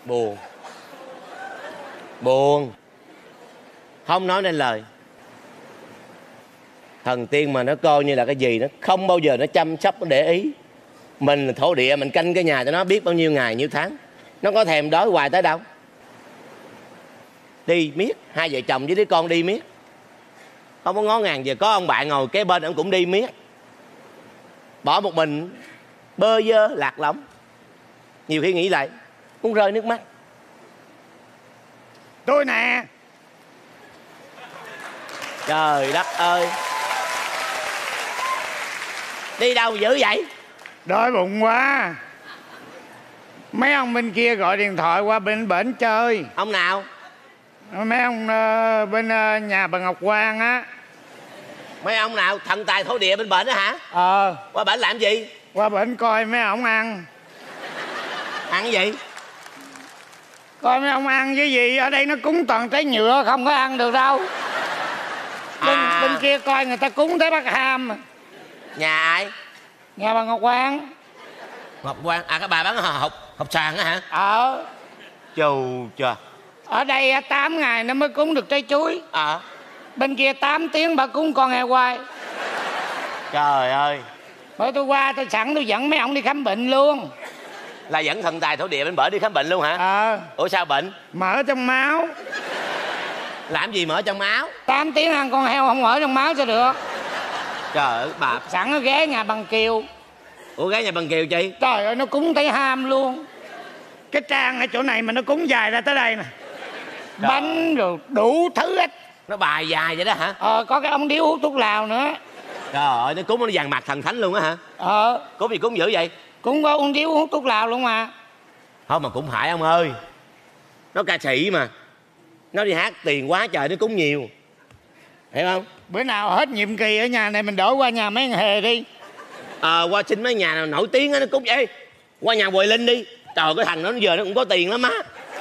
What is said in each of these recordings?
Buồn. Buồn. Không nói nên lời. Thần tiên mà nó coi như là cái gì, nó không bao giờ nó chăm sóc, nó để ý. Mình là thổ địa, mình canh cái nhà cho nó biết bao nhiêu ngày, nhiêu tháng. Nó có thèm đói hoài tới đâu. Đi miết, hai vợ chồng với đứa con đi miết. Không có ngó ngàng giờ có ông bạn ngồi kế bên, ông cũng đi miết. Bỏ một mình, bơ vơ, lạc lõng. Nhiều khi nghĩ lại, muốn rơi nước mắt. Tôi nè. Trời đất ơi. Đi đâu dữ vậy? Đói bụng quá. Mấy ông bên kia gọi điện thoại qua bên bển chơi. Ông nào? Mấy ông bên nhà bà Ngọc Quang á. Mấy ông nào? Thần tài thổ địa bên bển đó hả? Qua bển làm gì? Qua bển coi mấy ông ăn. Ăn gì? Coi mấy ông ăn với gì. Ở đây nó cúng toàn trái nhựa, không có ăn được đâu. Bên kia coi người ta cúng tới bác ham. Nhà ai? Nhà bà Ngọc Quang. Ngọc Quang? À, cái bà bán học sàn á hả? Chù chưa. Ở đây 8 ngày nó mới cúng được trái chuối. Bên kia 8 tiếng bà cúng con heo quay. Trời ơi. Bởi tôi qua tôi sẵn tôi dẫn mấy ông đi khám bệnh luôn. Là dẫn thần tài thổ địa bên bển đi khám bệnh luôn hả? Ủa sao bệnh? Mỡ trong máu. Làm gì mỡ trong máu? 8 tiếng ăn con heo không mỡ trong máu sao được. Trời ơi bà. Sẵn nó ghé nhà bằng Kiều. Ủa ghé nhà bằng Kiều chi? Trời ơi nó cúng tới ham luôn. Cái trang ở chỗ này mà nó cúng dài ra tới đây nè. Trời. Bánh rồi đủ thứ hết. Nó bài dài vậy đó hả? Có cái ống điếu hút thuốc lào nữa. Trời ơi nó cúng nó vàng mặt thần thánh luôn á hả? Cúng gì cúng dữ vậy? Cũng có ống điếu hút thuốc lào luôn mà. Không mà cũng phải ông ơi. Nó ca sĩ mà. Nó đi hát tiền quá trời nó cúng nhiều. Hiểu không? Bữa nào hết nhiệm kỳ ở nhà này mình đổi qua nhà mấy thằng Hề đi. Qua xin mấy nhà nào nổi tiếng á nó cúng vậy. Qua nhà Hoài Linh đi. Trời cái thằng đó giờ nó cũng có tiền lắm á.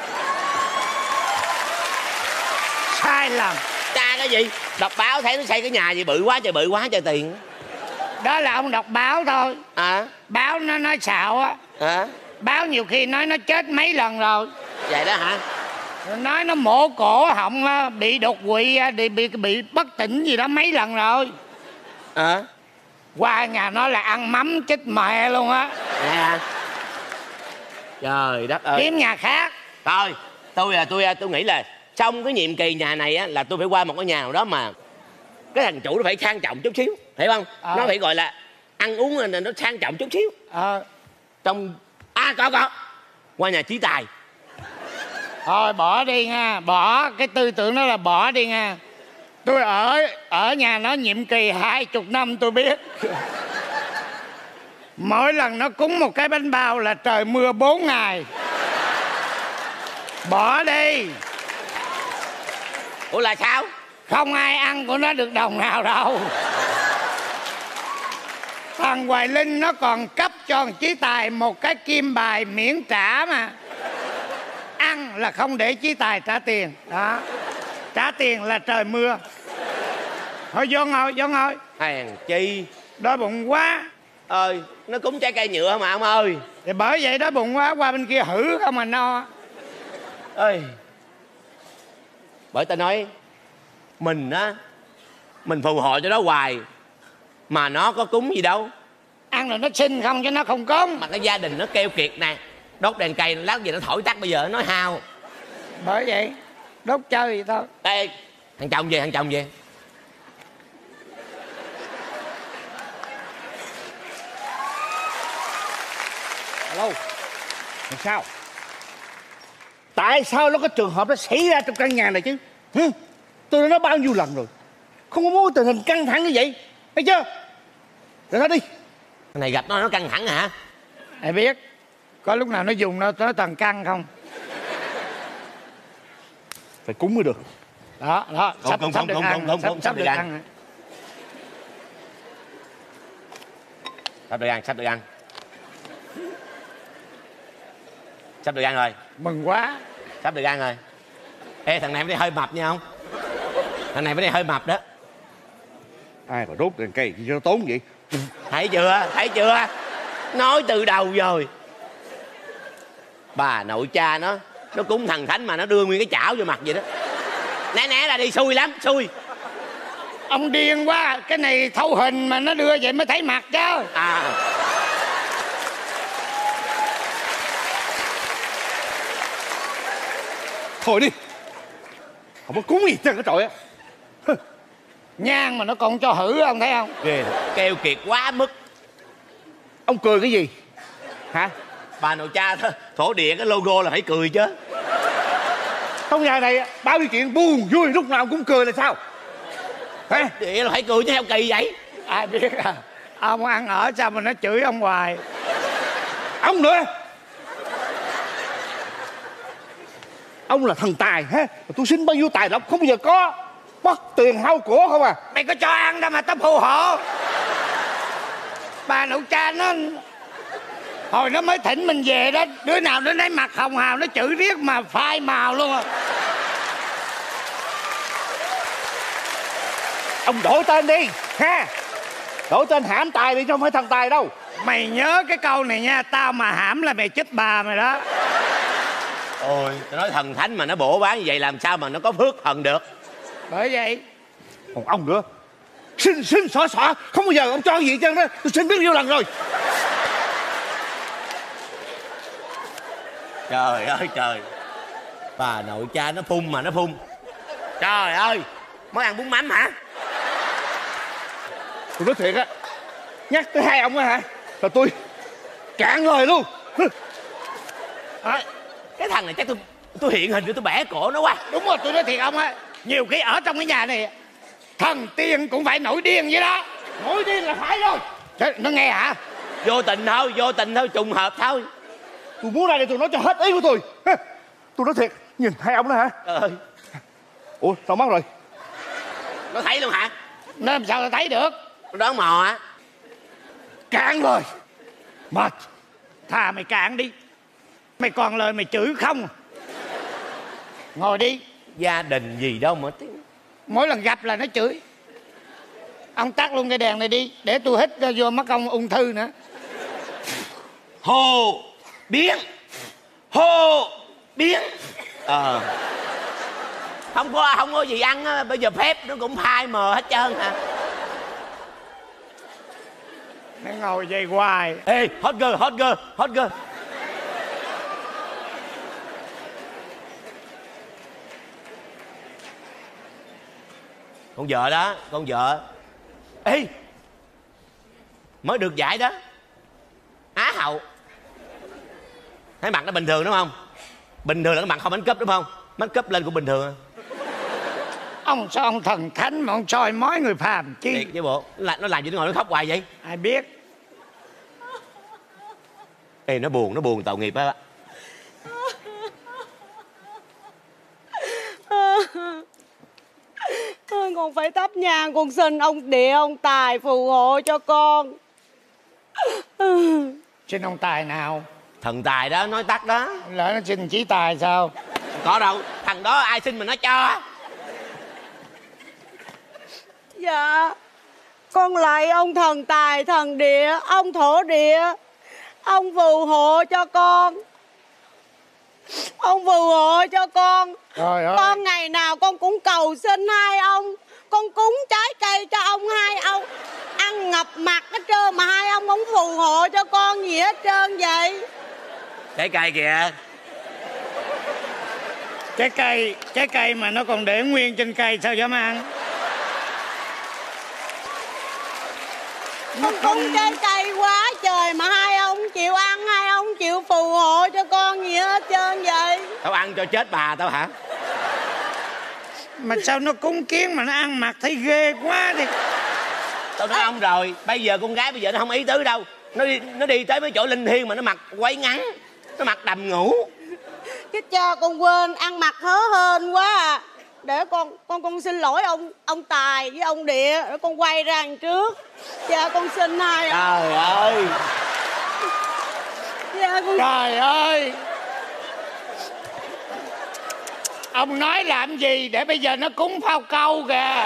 Sai lầm. Cha cái gì? Đọc báo thấy nó xây cái nhà gì bự quá trời tiền. Đó là ông đọc báo thôi. Báo nó nói xạo á. Báo nhiều khi nói nó chết mấy lần rồi. Vậy đó hả? Nói nó mổ cổ họng bị đột quỵ, bị bất tỉnh gì đó mấy lần rồi. Qua nhà nó là ăn mắm chết mẹ luôn á. Trời đất ơi. Kiếm nhà khác. Thôi tôi nghĩ là xong cái nhiệm kỳ nhà này á là tôi phải qua một cái nhà nào đó mà cái thằng chủ nó phải sang trọng chút xíu, hiểu không? Nó phải gọi là ăn uống nó sang trọng chút xíu. Trong có qua nhà Chí Tài. Thôi bỏ đi nha, bỏ cái tư tưởng đó là bỏ đi nha. Tôi ở nhà nó nhiệm kỳ 20 năm tôi biết. Mỗi lần nó cúng một cái bánh bao là trời mưa 4 ngày. Bỏ đi. Ủa là sao? Không ai ăn của nó được đồng nào đâu. Thằng Hoài Linh nó còn cấp cho thằng Chí Tài một cái kim bài miễn trả mà. Ăn là không để Chí Tài trả tiền. Đó. Trả tiền là trời mưa. Thôi vô ngồi. Hèn chi. Đói bụng quá. Nó cúng trái cây nhựa mà ông ơi. Thì bởi vậy đói bụng quá, qua bên kia hử không mà no. Bởi ta nói mình á, mình phù hộ cho nó hoài mà nó có cúng gì đâu. Ăn rồi nó xin không chứ nó không cúng. Mà cái gia đình nó keo kiệt nè, đốt đèn cày lát gì nó thổi tắt, bây giờ nó nói hao. Bởi vậy đốt chơi vậy thôi. Ê, thằng chồng về. Alo. Làm sao? Tại sao nó có trường hợp nó xảy ra trong căn nhà này chứ? Tôi đã nói bao nhiêu lần rồi, không có muốn tình hình căng thẳng như vậy, thấy chưa? Rồi thôi đi. Cái này gặp nó căng thẳng hả? Ai biết. Có lúc nào nó dùng nó toàn căng không? Phải cúng mới được. Đó. Sắp được ăn. Sắp được ăn. Sắp được ăn rồi. Mừng quá. Sắp được ăn rồi. Ê thằng này phải hơi mập nha không? Thằng này phải hơi mập đó. Ai mà đốt đèn cây cho nó tốn vậy? Thấy chưa? Nói từ đầu rồi. Bà nội cha nó Nó cúng thần thánh mà nó đưa nguyên cái chảo vô mặt vậy đó. Né ra đi, xui lắm, xui. Ông điên quá, cái này thâu hình mà nó đưa vậy mới thấy mặt chứ. Thôi đi, không có cúng gì trơn cái trội á. Nhang mà nó còn cho hử, ông thấy không? Ghê, keo kiệt quá mức. Ông cười cái gì hả? Bà nội cha thổ địa cái logo là phải cười chứ. Trong nhà này bao nhiêu chuyện buồn vui lúc nào cũng cười là sao hả? Địa là phải cười chứ, heo kỳ vậy. Ai biết à, ông ăn ở sao mà nó chửi ông hoài. Ông nữa, ông là thần tài ha, tôi xin bao nhiêu tài lộc không bao giờ có, mất tiền hao của không à. Mày có cho ăn đâu mà tao phù hộ. Bà nội cha nó hồi nó mới thỉnh mình về đó, đứa nào đứa nấy mặt hồng hào, nó chửi riết mà phai màu luôn à. Ông đổi tên đi ha, đổi tên hãm tài đi chứ không phải thần tài đâu. Mày nhớ cái câu này nha, tao mà hãm là mày chết bà mày đó. Ôi, tôi nói thần thánh mà nó bổ bán như vậy làm sao mà nó có phước thần được. Bởi vậy. Còn ông nữa, xin xỏ không bao giờ ông cho gì chứ đó, tôi xin biết nhiêu lần rồi. Trời ơi trời, bà nội cha nó phun mà nó phun. Trời ơi, mới ăn bún mắm hả? Tôi nói thiệt á, nhắc tới hai ông á hả, là tôi cạn lời luôn. Cái thằng này chắc tôi hiện hình cho tôi bẻ cổ nó quá. Đúng rồi, tôi nói thiệt ông á, nhiều khi ở trong cái nhà này thần tiên cũng phải nổi điên vậy đó. Nổi điên là phải rồi. Thế, nó nghe hả? Vô tình thôi, trùng hợp thôi. Tôi muốn ra đây tôi nói cho hết ý của tôi. Tôi nói thiệt, nhìn hai ông đó hả? Ủa sao mất rồi? Nó thấy luôn hả? Nó làm sao tao thấy được? Nó đoán mò hả? Cạn lời. Mệt. Thà mày cạn đi, mày còn lời mày chửi không. Ngồi đi. Gia đình gì đâu mà tiếng. Mỗi lần gặp là nó chửi. Ông tắt luôn cái đèn này đi, để tôi hít vô mắt ông ung thư nữa. Hô biến không có gì ăn á, bây giờ phép nó cũng phai mờ hết trơn hả? Nó ngồi vậy hoài. Ê, hot girl. Con vợ đó, con vợ. Ê, mới được giải đó, Á hậu. Thấy mặt nó bình thường đúng không? Bình thường là cái mặt không make up đúng không? Make up lên cũng bình thường. Ông sao ông thần thánh mà ông soi mói người phàm chi? Thiệt chứ bộ, nó làm gì nó ngồi nó khóc hoài vậy? Ai biết. Ê, nó buồn tội nghiệp á. Con phải thắp nhang, con xin ông địa ông tài phù hộ cho con. Xin ông tài nào? Thần tài đó, nói tắt đó. Lỡ nó xin chỉ tài sao? Có đâu, thằng đó ai xin mà nó cho. Dạ, con lạy ông thần tài thần địa, ông thổ địa, ông phù hộ cho con. Ông phù hộ cho con. Trời ơi. Con ngày nào con cũng cầu xin hai ông. Con cúng trái cây cho ông hai ông. Ăn ngập mặt hết trơn mà hai ông không phù hộ cho con gì hết trơn vậy. Trái cây kìa. Trái cây mà nó còn để nguyên trên cây sao dám ăn? Con cúng trái cây quá trời mà hai ông chịu ăn, hai ông chịu phù hộ cho con gì hết trơn vậy. Tao ăn cho chết bà tao hả? Mà sao nó cúng kiến mà nó ăn mặc thấy ghê quá đi. Tao nói ông rồi, bây giờ con gái bây giờ nó không ý tứ đâu. Nó đi tới mấy chỗ linh thiêng mà nó mặc quấy ngắn, nó mặc đầm ngủ. Chứ cha con quên, ăn mặc hớ hên quá à. Để con xin lỗi ông Tài với ông Địa, để con quay ra đằng trước. Cha con xin hai. Trời ơi. Cha con... Trời ơi. Ông nói làm gì để bây giờ nó cúng phao câu kìa.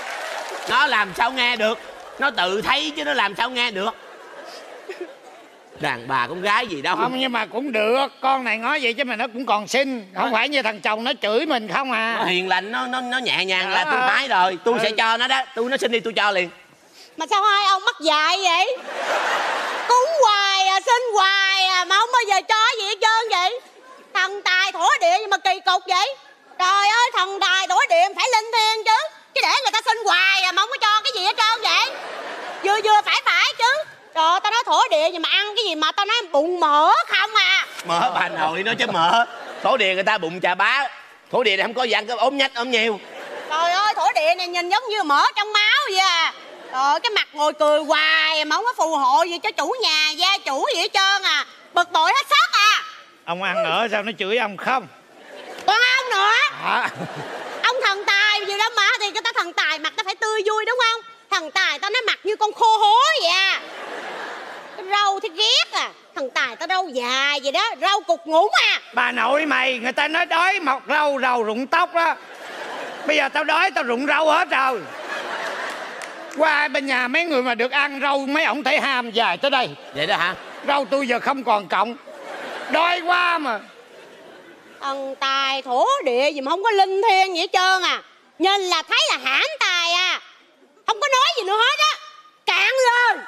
Nó làm sao nghe được? Nó tự thấy chứ nó làm sao nghe được? Đàn bà con gái gì đâu. Không, nhưng mà cũng được. Con này nói vậy chứ mà nó cũng còn xinh. Không phải như thằng chồng nó chửi mình không à. Nó hiền lành, nó nhẹ nhàng là tôi phải rồi. Tôi sẽ cho nó đó. Nó xin đi tôi cho liền. Mà sao hai ông mắc dạy vậy? Cúng hoài à, xin hoài à, mà không bao giờ cho gì hết trơn vậy. Thần tài thổ địa nhưng mà kỳ cục vậy. Trời ơi, thần tài thổ địa phải linh thiêng chứ. Chứ để người ta xin hoài à mà không có cho cái gì hết trơn vậy. Vừa vừa phải chứ. Trời ơi, tao nói thổ địa nhưng mà ăn cái gì mà tao nói bụng mỡ không à. Mỡ bà nội nó chứ mỡ. Thổ địa người ta bụng chà bá. Thổ địa này không có dạng cái ốm nhách ốm nhiều. Trời ơi, thổ địa này nhìn giống như mỡ trong máu vậy à. Trời ơi, cái mặt ngồi cười hoài mà không có phù hộ gì cho chủ nhà, gia chủ gì hết trơn à. Bực bội hết sức à. Ông ăn nữa sao nó chửi ông không? Còn ông nữa. Ông thần tài gì đó mà. Thì người ta thần tài mặt ta phải tươi vui đúng không? Thần tài tao nói mặt như con khô hố vậy à. Cái râu thì ghét à. Thần tài tao râu dài vậy đó. Râu cục ngủng à. Bà nội mày, người ta nói đói mọc râu rầu rụng tóc đó. Bây giờ tao đói tao rụng râu hết rồi. Qua bên nhà mấy người mà được ăn râu mấy ổng thấy ham dài tới đây. Vậy đó hả? Râu tôi giờ không còn cọng. Đói quá mà. Thần tài thổ địa gì mà không có linh thiêng gì hết trơn à. Nhìn là thấy là hãm tài à. Không có nói gì nữa hết á. Cạn lên.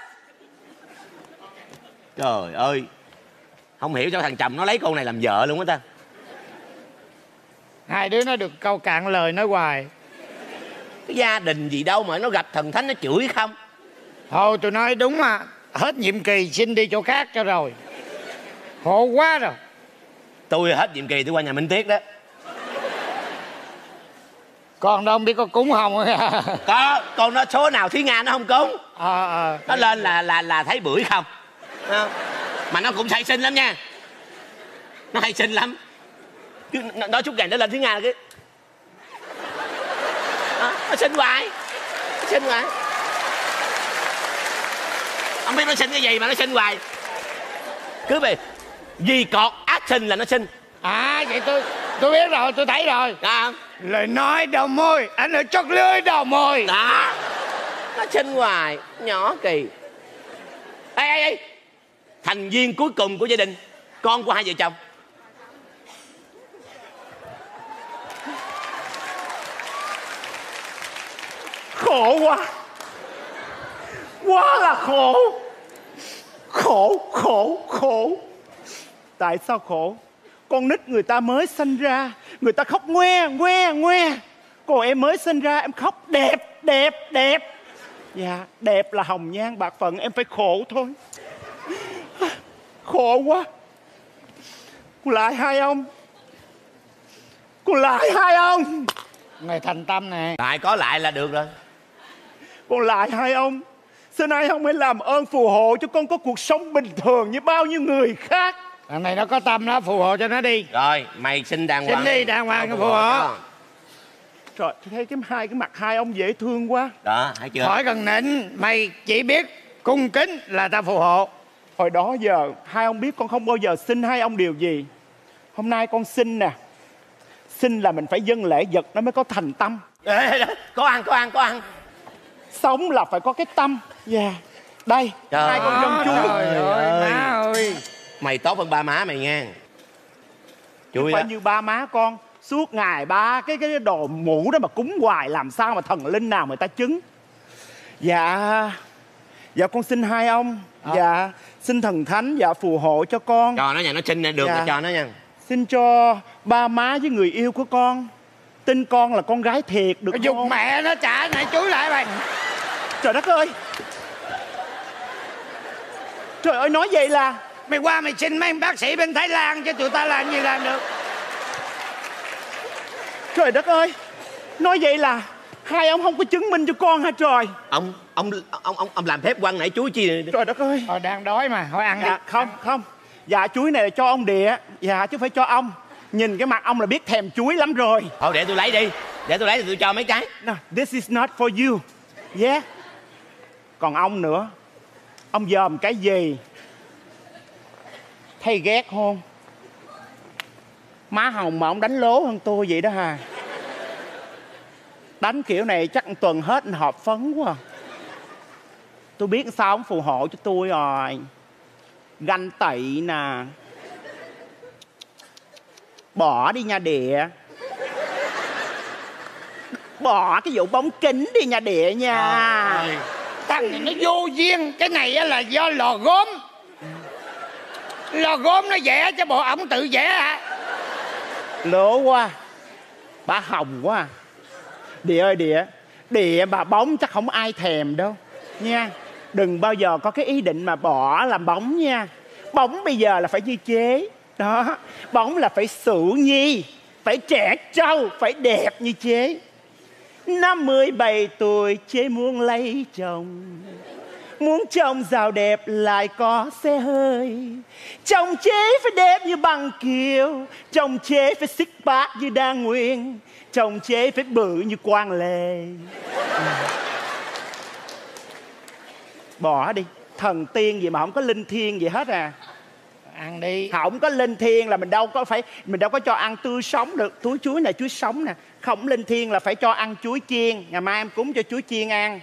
Trời ơi, không hiểu sao thằng chồng nó lấy cô này làm vợ luôn á ta. Hai đứa nó được câu cạn lời nói hoài. Cái gia đình gì đâu mà nó gặp thần thánh nó chửi không. Thôi tôi nói đúng mà. Hết nhiệm kỳ xin đi chỗ khác cho rồi. Khổ quá rồi. Tôi hết nhiệm kỳ tôi qua nhà Minh Tiết đó. Con đâu không biết có cúng không. Có, con nó số nào Thúy Nga nó không cúng. Nó lên là thấy bưởi không. Mà nó cũng hay xin lắm nha. Nó hay xin lắm. Cứ nói chút ngày nó lên Thúy Nga là cái nó xin hoài. Nó xin hoài. Không biết nó xin cái gì mà nó xin hoài. Cứ về gì cọt ác sinh là nó xin. À vậy tôi biết rồi, tôi thấy rồi. Đó. Lời nói đầu môi, anh ở chót lưỡi đầu môi. Đó. Nó xin hoài. Nhỏ kỳ. Ê thành viên cuối cùng của gia đình, con của hai vợ chồng. Khổ quá. Quá là khổ. Khổ. Tại sao khổ? Con nít người ta mới sinh ra, người ta khóc ngoe. Còn em mới sinh ra em khóc đẹp. Dạ, đẹp là hồng nhan bạc phận, em phải khổ thôi. Khổ quá. Con lại hai ông. Người thành tâm nè. Lại có lại là được rồi. Con lại hai ông. Xin hai ông hãy làm ơn phù hộ cho con có cuộc sống bình thường như bao nhiêu người khác. Thằng này nó có tâm đó, phù hộ cho nó đi. Rồi, mày xin đàng hoàng. Xin đi đàng hoàng phù hộ. Trời, tôi thấy cái mặt hai ông dễ thương quá. Đó, thấy chưa? Khỏi cần nịnh, mày chỉ biết cung kính là ta phù hộ. Hồi đó giờ hai ông biết con không bao giờ xin hai ông điều gì. Hôm nay con xin nè. Xin là mình phải dâng lễ vật nó mới có thành tâm. Có ăn. Sống là phải có cái tâm. Dạ. Đây, Trời hai con dân chú. Trời ơi, má ơi. Mày tốt hơn ba má mày nha. Chứ phải như ba má con. Suốt ngày ba cái đồ mũ đó mà cúng hoài, làm sao mà thần linh nào người ta chứng. Dạ con xin hai ông. Dạ, xin thần thánh dạ phù hộ cho con. Cho nó nha, nó xin được Dạ. là cho nó nha. Xin cho ba má với người yêu của con tin con là con gái thiệt được Dục không? mẹ nó trả lại chúi lại mày. Trời đất ơi. Trời ơi, nói vậy là Mày qua mày xin mấy bác sĩ bên Thái Lan chứ tụi ta làm gì làm được. trời đất ơi. Nói vậy là hai ông không có chứng minh cho con hả trời? Ông làm phép quăng nãy chuối chi. Trời đất ơi. Đang đói mà, thôi ăn Dạ, đi. không. Dạ, chuối này là cho ông Địa. Dạ, chứ phải cho ông. Nhìn cái mặt ông là biết thèm chuối lắm rồi. Thôi để tôi lấy đi. Để tôi lấy thì tôi cho mấy cái. No, this is not for you. Yeah. Còn ông nữa. Ông dòm cái gì? Thấy ghét không? Má hồng mà ông đánh lố hơn tôi vậy đó hà. Đánh kiểu này chắc một tuần hết họp phấn quá. Tôi biết sao ông phù hộ cho tôi rồi. Ganh tị nè. Bỏ đi nha địa. Bỏ cái vụ bóng kính đi nha địa nha. Thằng này nó vô duyên. Cái này á là do lò gốm. Lò gốm nó vẽ cho bộ ổng tự vẽ hả? Lố quá. Bà hồng quá à. Địa ơi địa. Địa mà bóng chắc không ai thèm đâu nha. Đừng bao giờ có cái ý định mà bỏ làm bóng nha. Bóng bây giờ là phải như chế. Đó. Bóng là phải xụ nhi, phải trẻ trâu, phải đẹp như chế. 57 tuổi chế muốn lấy chồng. Muốn chồng giàu đẹp lại có xe hơi. Chồng chế phải đẹp như Bằng Kiều. Chồng chế phải six pack như Đa Nguyên. Chồng chế phải bự như Quang Lê. Bỏ đi. Thần tiên gì mà không có linh thiêng gì hết à. Ăn đi. Không có linh thiêng là mình đâu có cho ăn tươi sống được. Túi chuối này chuối sống nè. Không linh thiêng là phải cho ăn chuối chiên. Ngày mai em cúng cho chuối chiên ăn.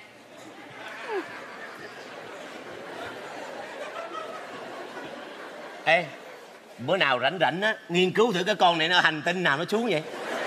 Ê, bữa nào rảnh rảnh á, nghiên cứu thử cái con này nó hành tinh nào nó xuống vậy.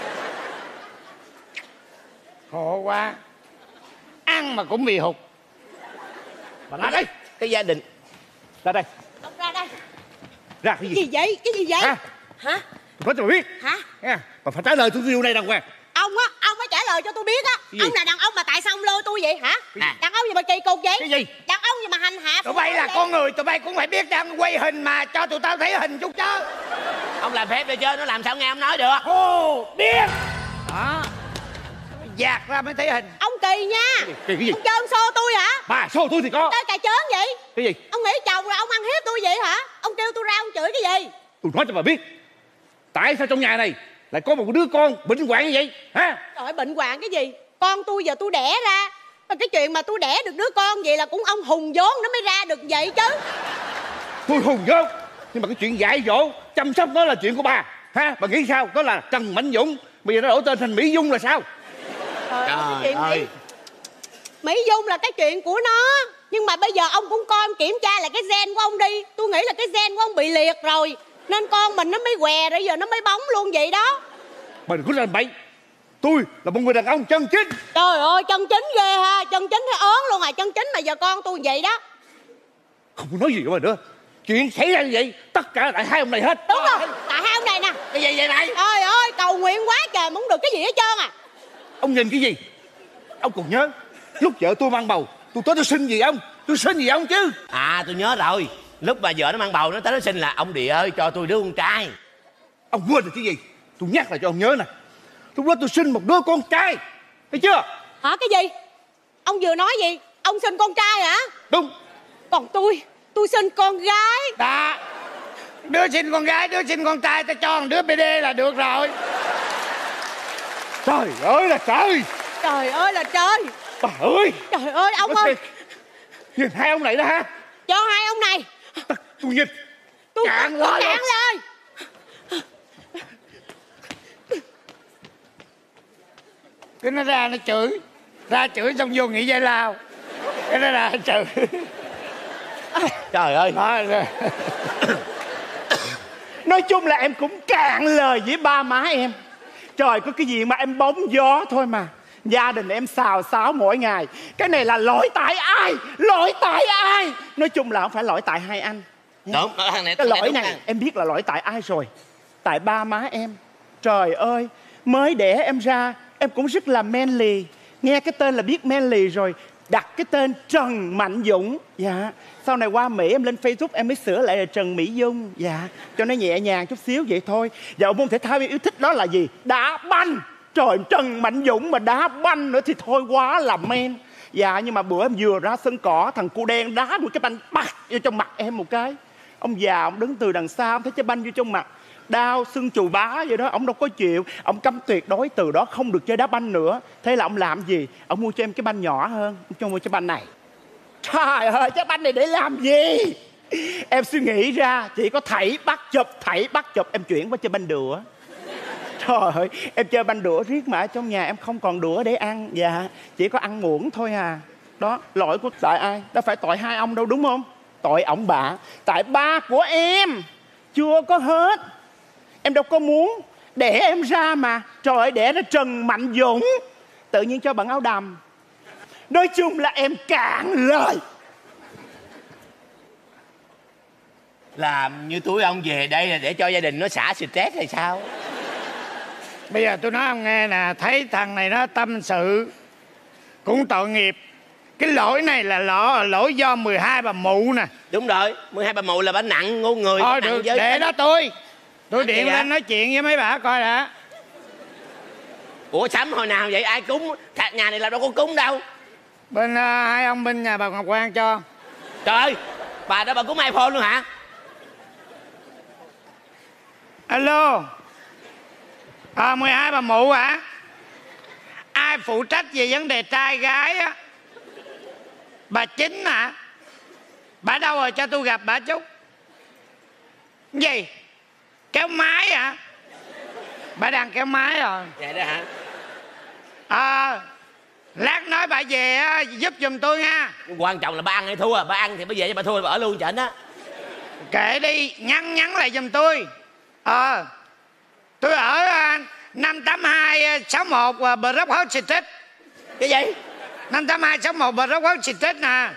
Khổ quá. Ăn mà cũng bị hụt. Bà ra đây. Cái gia đình. Ra đây. Ông ra đây. Ra cái gì? Gì vậy? Cái gì vậy? Hả? Hả? Tôi nói cho bà biết. Hả? Nha. Bà phải trả lời tôi điều này đàng hoàng. Ông phải trả lời cho tôi biết á. Gì? Ông là đàn ông mà tại sao ông lôi tôi vậy hả? À. Đàn ông gì mà kỳ cục vậy? Cái gì? Đàn ông gì mà hành hạ Tụi bay là con người, tụi bay cũng phải biết đang quay hình mà. Cho tụi tao thấy hình chút chứ. Ông làm phép để chơi, nó làm sao nghe ông nói được. Ồ, điên. Đó. Dạt ra mới thấy hình. Ông kỳ nha. Cái gì? Ông chơi ông xô tôi hả? Bà xô tôi thì có. Chơi cà chớn vậy? Cái gì? Ông nghĩ chồng rồi ông ăn hiếp tôi vậy hả? Ông kêu tôi ra ông chửi cái gì? Tôi nói cho bà biết. Tại sao trong nhà này lại có một đứa con bệnh hoạn như vậy hả? Trời ơi, bệnh hoạn cái gì? Con tôi giờ tôi đẻ ra. Cái chuyện mà tôi đẻ được đứa con vậy là cũng ông hùng vốn nó mới ra được vậy chứ. Tôi hùng vô. Nhưng mà cái chuyện dạy dỗ chăm sóc nó là chuyện của bà ha. Bà nghĩ sao? Đó là Trần Mạnh Dũng. Bây giờ nó đổi tên thành Mỹ Dung là sao? Trời ơi, cái Trời chuyện ơi. Mỹ Dung là cái chuyện của nó. Nhưng mà bây giờ ông cũng coi ông kiểm tra lại cái gen của ông đi. Tôi nghĩ là cái gen của ông bị liệt rồi. Nên con mình nó mới què rồi giờ nó mới bóng luôn vậy đó. Bà đừng có làm bậy. Tôi là một người đàn ông chân chính. Trời ơi, chân chính ghê ha. Chân chính hay ớn luôn à. Chân chính mà giờ con tôi vậy đó. Không có nói gì nữa nữa. Chuyện xảy ra như vậy tất cả là tại hai ông này hết. Đúng rồi, tại hai ông này nè. Cái gì vậy này? Trời ơi, cầu nguyện quá trời mà không được cái gì hết trơn à. Ông nhìn cái gì? Ông còn nhớ lúc vợ tôi mang bầu tôi tới tôi xin gì ông? Tôi xin gì ông chứ? À, tôi nhớ rồi. Lúc mà vợ nó mang bầu nó tới nó xin là ông Địa ơi cho tôi đứa con trai. Ông quên rồi cái gì? Tôi nhắc lại cho ông nhớ nè. Lúc đó tôi sinh một đứa con trai. Thấy chưa? Hả, cái gì? Ông vừa nói gì? Ông sinh con trai hả? Đúng. Còn tôi sinh con gái. Đó. Đứa sinh con gái, đứa sinh con trai. Tao cho một đứa BD là được rồi. Trời ơi là trời. Trời ơi là trời. Bà ơi. Trời ơi ông ơi. Nhìn hai ông này đó ha. Cho hai ông này. Tôi nhìn Tôi cạn lời cạn lời. Cái nó ra nó chửi. Ra chửi xong vô nghỉ giải lao. Cái nó ra chửi. Trời ơi. Đó, rồi. Nói chung là em cũng cạn lời với ba má em. Trời, có cái gì mà em bóng gió thôi mà. Gia đình em xào xáo mỗi ngày. Cái này là lỗi tại ai? Lỗi tại ai? Nói chung là không phải lỗi tại hai anh. Đúng, thằng này Cái lỗi đúng này nè. em biết là lỗi tại ai rồi. Tại ba má em. Trời ơi, mới đẻ em ra em cũng rất là manly. Nghe cái tên là biết manly rồi. Đặt cái tên Trần Mạnh Dũng. Dạ. Sau này qua Mỹ em lên Facebook em mới sửa lại là Trần Mỹ Dung. Dạ. Cho nó nhẹ nhàng chút xíu vậy thôi. Và môn thể thao em yêu thích đó là gì? Đá banh. Trời, Trần Mạnh Dũng mà đá banh nữa thì thôi quá là men. Dạ, nhưng mà bữa em vừa ra sân cỏ, thằng cu đen đá một cái banh bạc vô trong mặt em một cái. Ông già ông đứng từ đằng xa ông thấy cái banh vô trong mặt, đau sưng chù bá vậy đó. Ông đâu có chịu, ông cấm tuyệt đối từ đó không được chơi đá banh nữa. Thế là ông làm gì? Ông mua cho em cái banh nhỏ hơn. Ông cho mua cái banh này. Trời ơi, cái banh này để làm gì? Em suy nghĩ ra chỉ có thảy bắt chụp em chuyển qua chơi banh đũa. Trời ơi, em chơi banh đũa riết mà ở trong nhà em không còn đũa để ăn. Dạ, chỉ có ăn muỗng thôi à. Đó, lỗi của tại ai? Đâu phải tội hai ông đâu đúng không? tội ổng bả. Tại ba của em chưa có hết. Em đâu có muốn đẻ em ra mà. Trời ơi, đẻ ra Trần Mạnh Dũng, tự nhiên cho bận áo đầm. Nói chung là em cạn lời. Làm như túi ông về đây là để cho gia đình nó xả stress hay sao? Bây giờ tôi nói ông nghe nè, thấy thằng này nó tâm sự cũng tội nghiệp. Cái lỗi này là lỗi do 12 bà mụ nè. Đúng rồi, 12 bà mụ là bà nặng ngu người. Thôi được, để đó tôi điện lên nói chuyện với mấy bà coi đã. Ủa sắm hồi nào vậy? Ai cúng? Nhà này là đâu có cúng đâu. Bên hai ông bên nhà bà Ngọc Quang cho. Trời ơi, bà đó bà cúng iPhone luôn hả? Alo. 12 bà mụ hả? Ai phụ trách về vấn đề trai gái á? Bà Chính hả? Bà đâu rồi, cho tôi gặp bà chút. Gì? Kéo máy hả? Bà đang kéo máy rồi. Vậy đó hả? Lát nói bà về giúp giùm tôi nha. Quan trọng là bà ăn hay thua. Bà ăn thì bà về, chứ bà thua bà ở luôn trển á. Kệ đi, nhắn lại giùm tôi. Tôi ở 58261 Brock House Street. Cái gì? 58261 Brock House Street nè.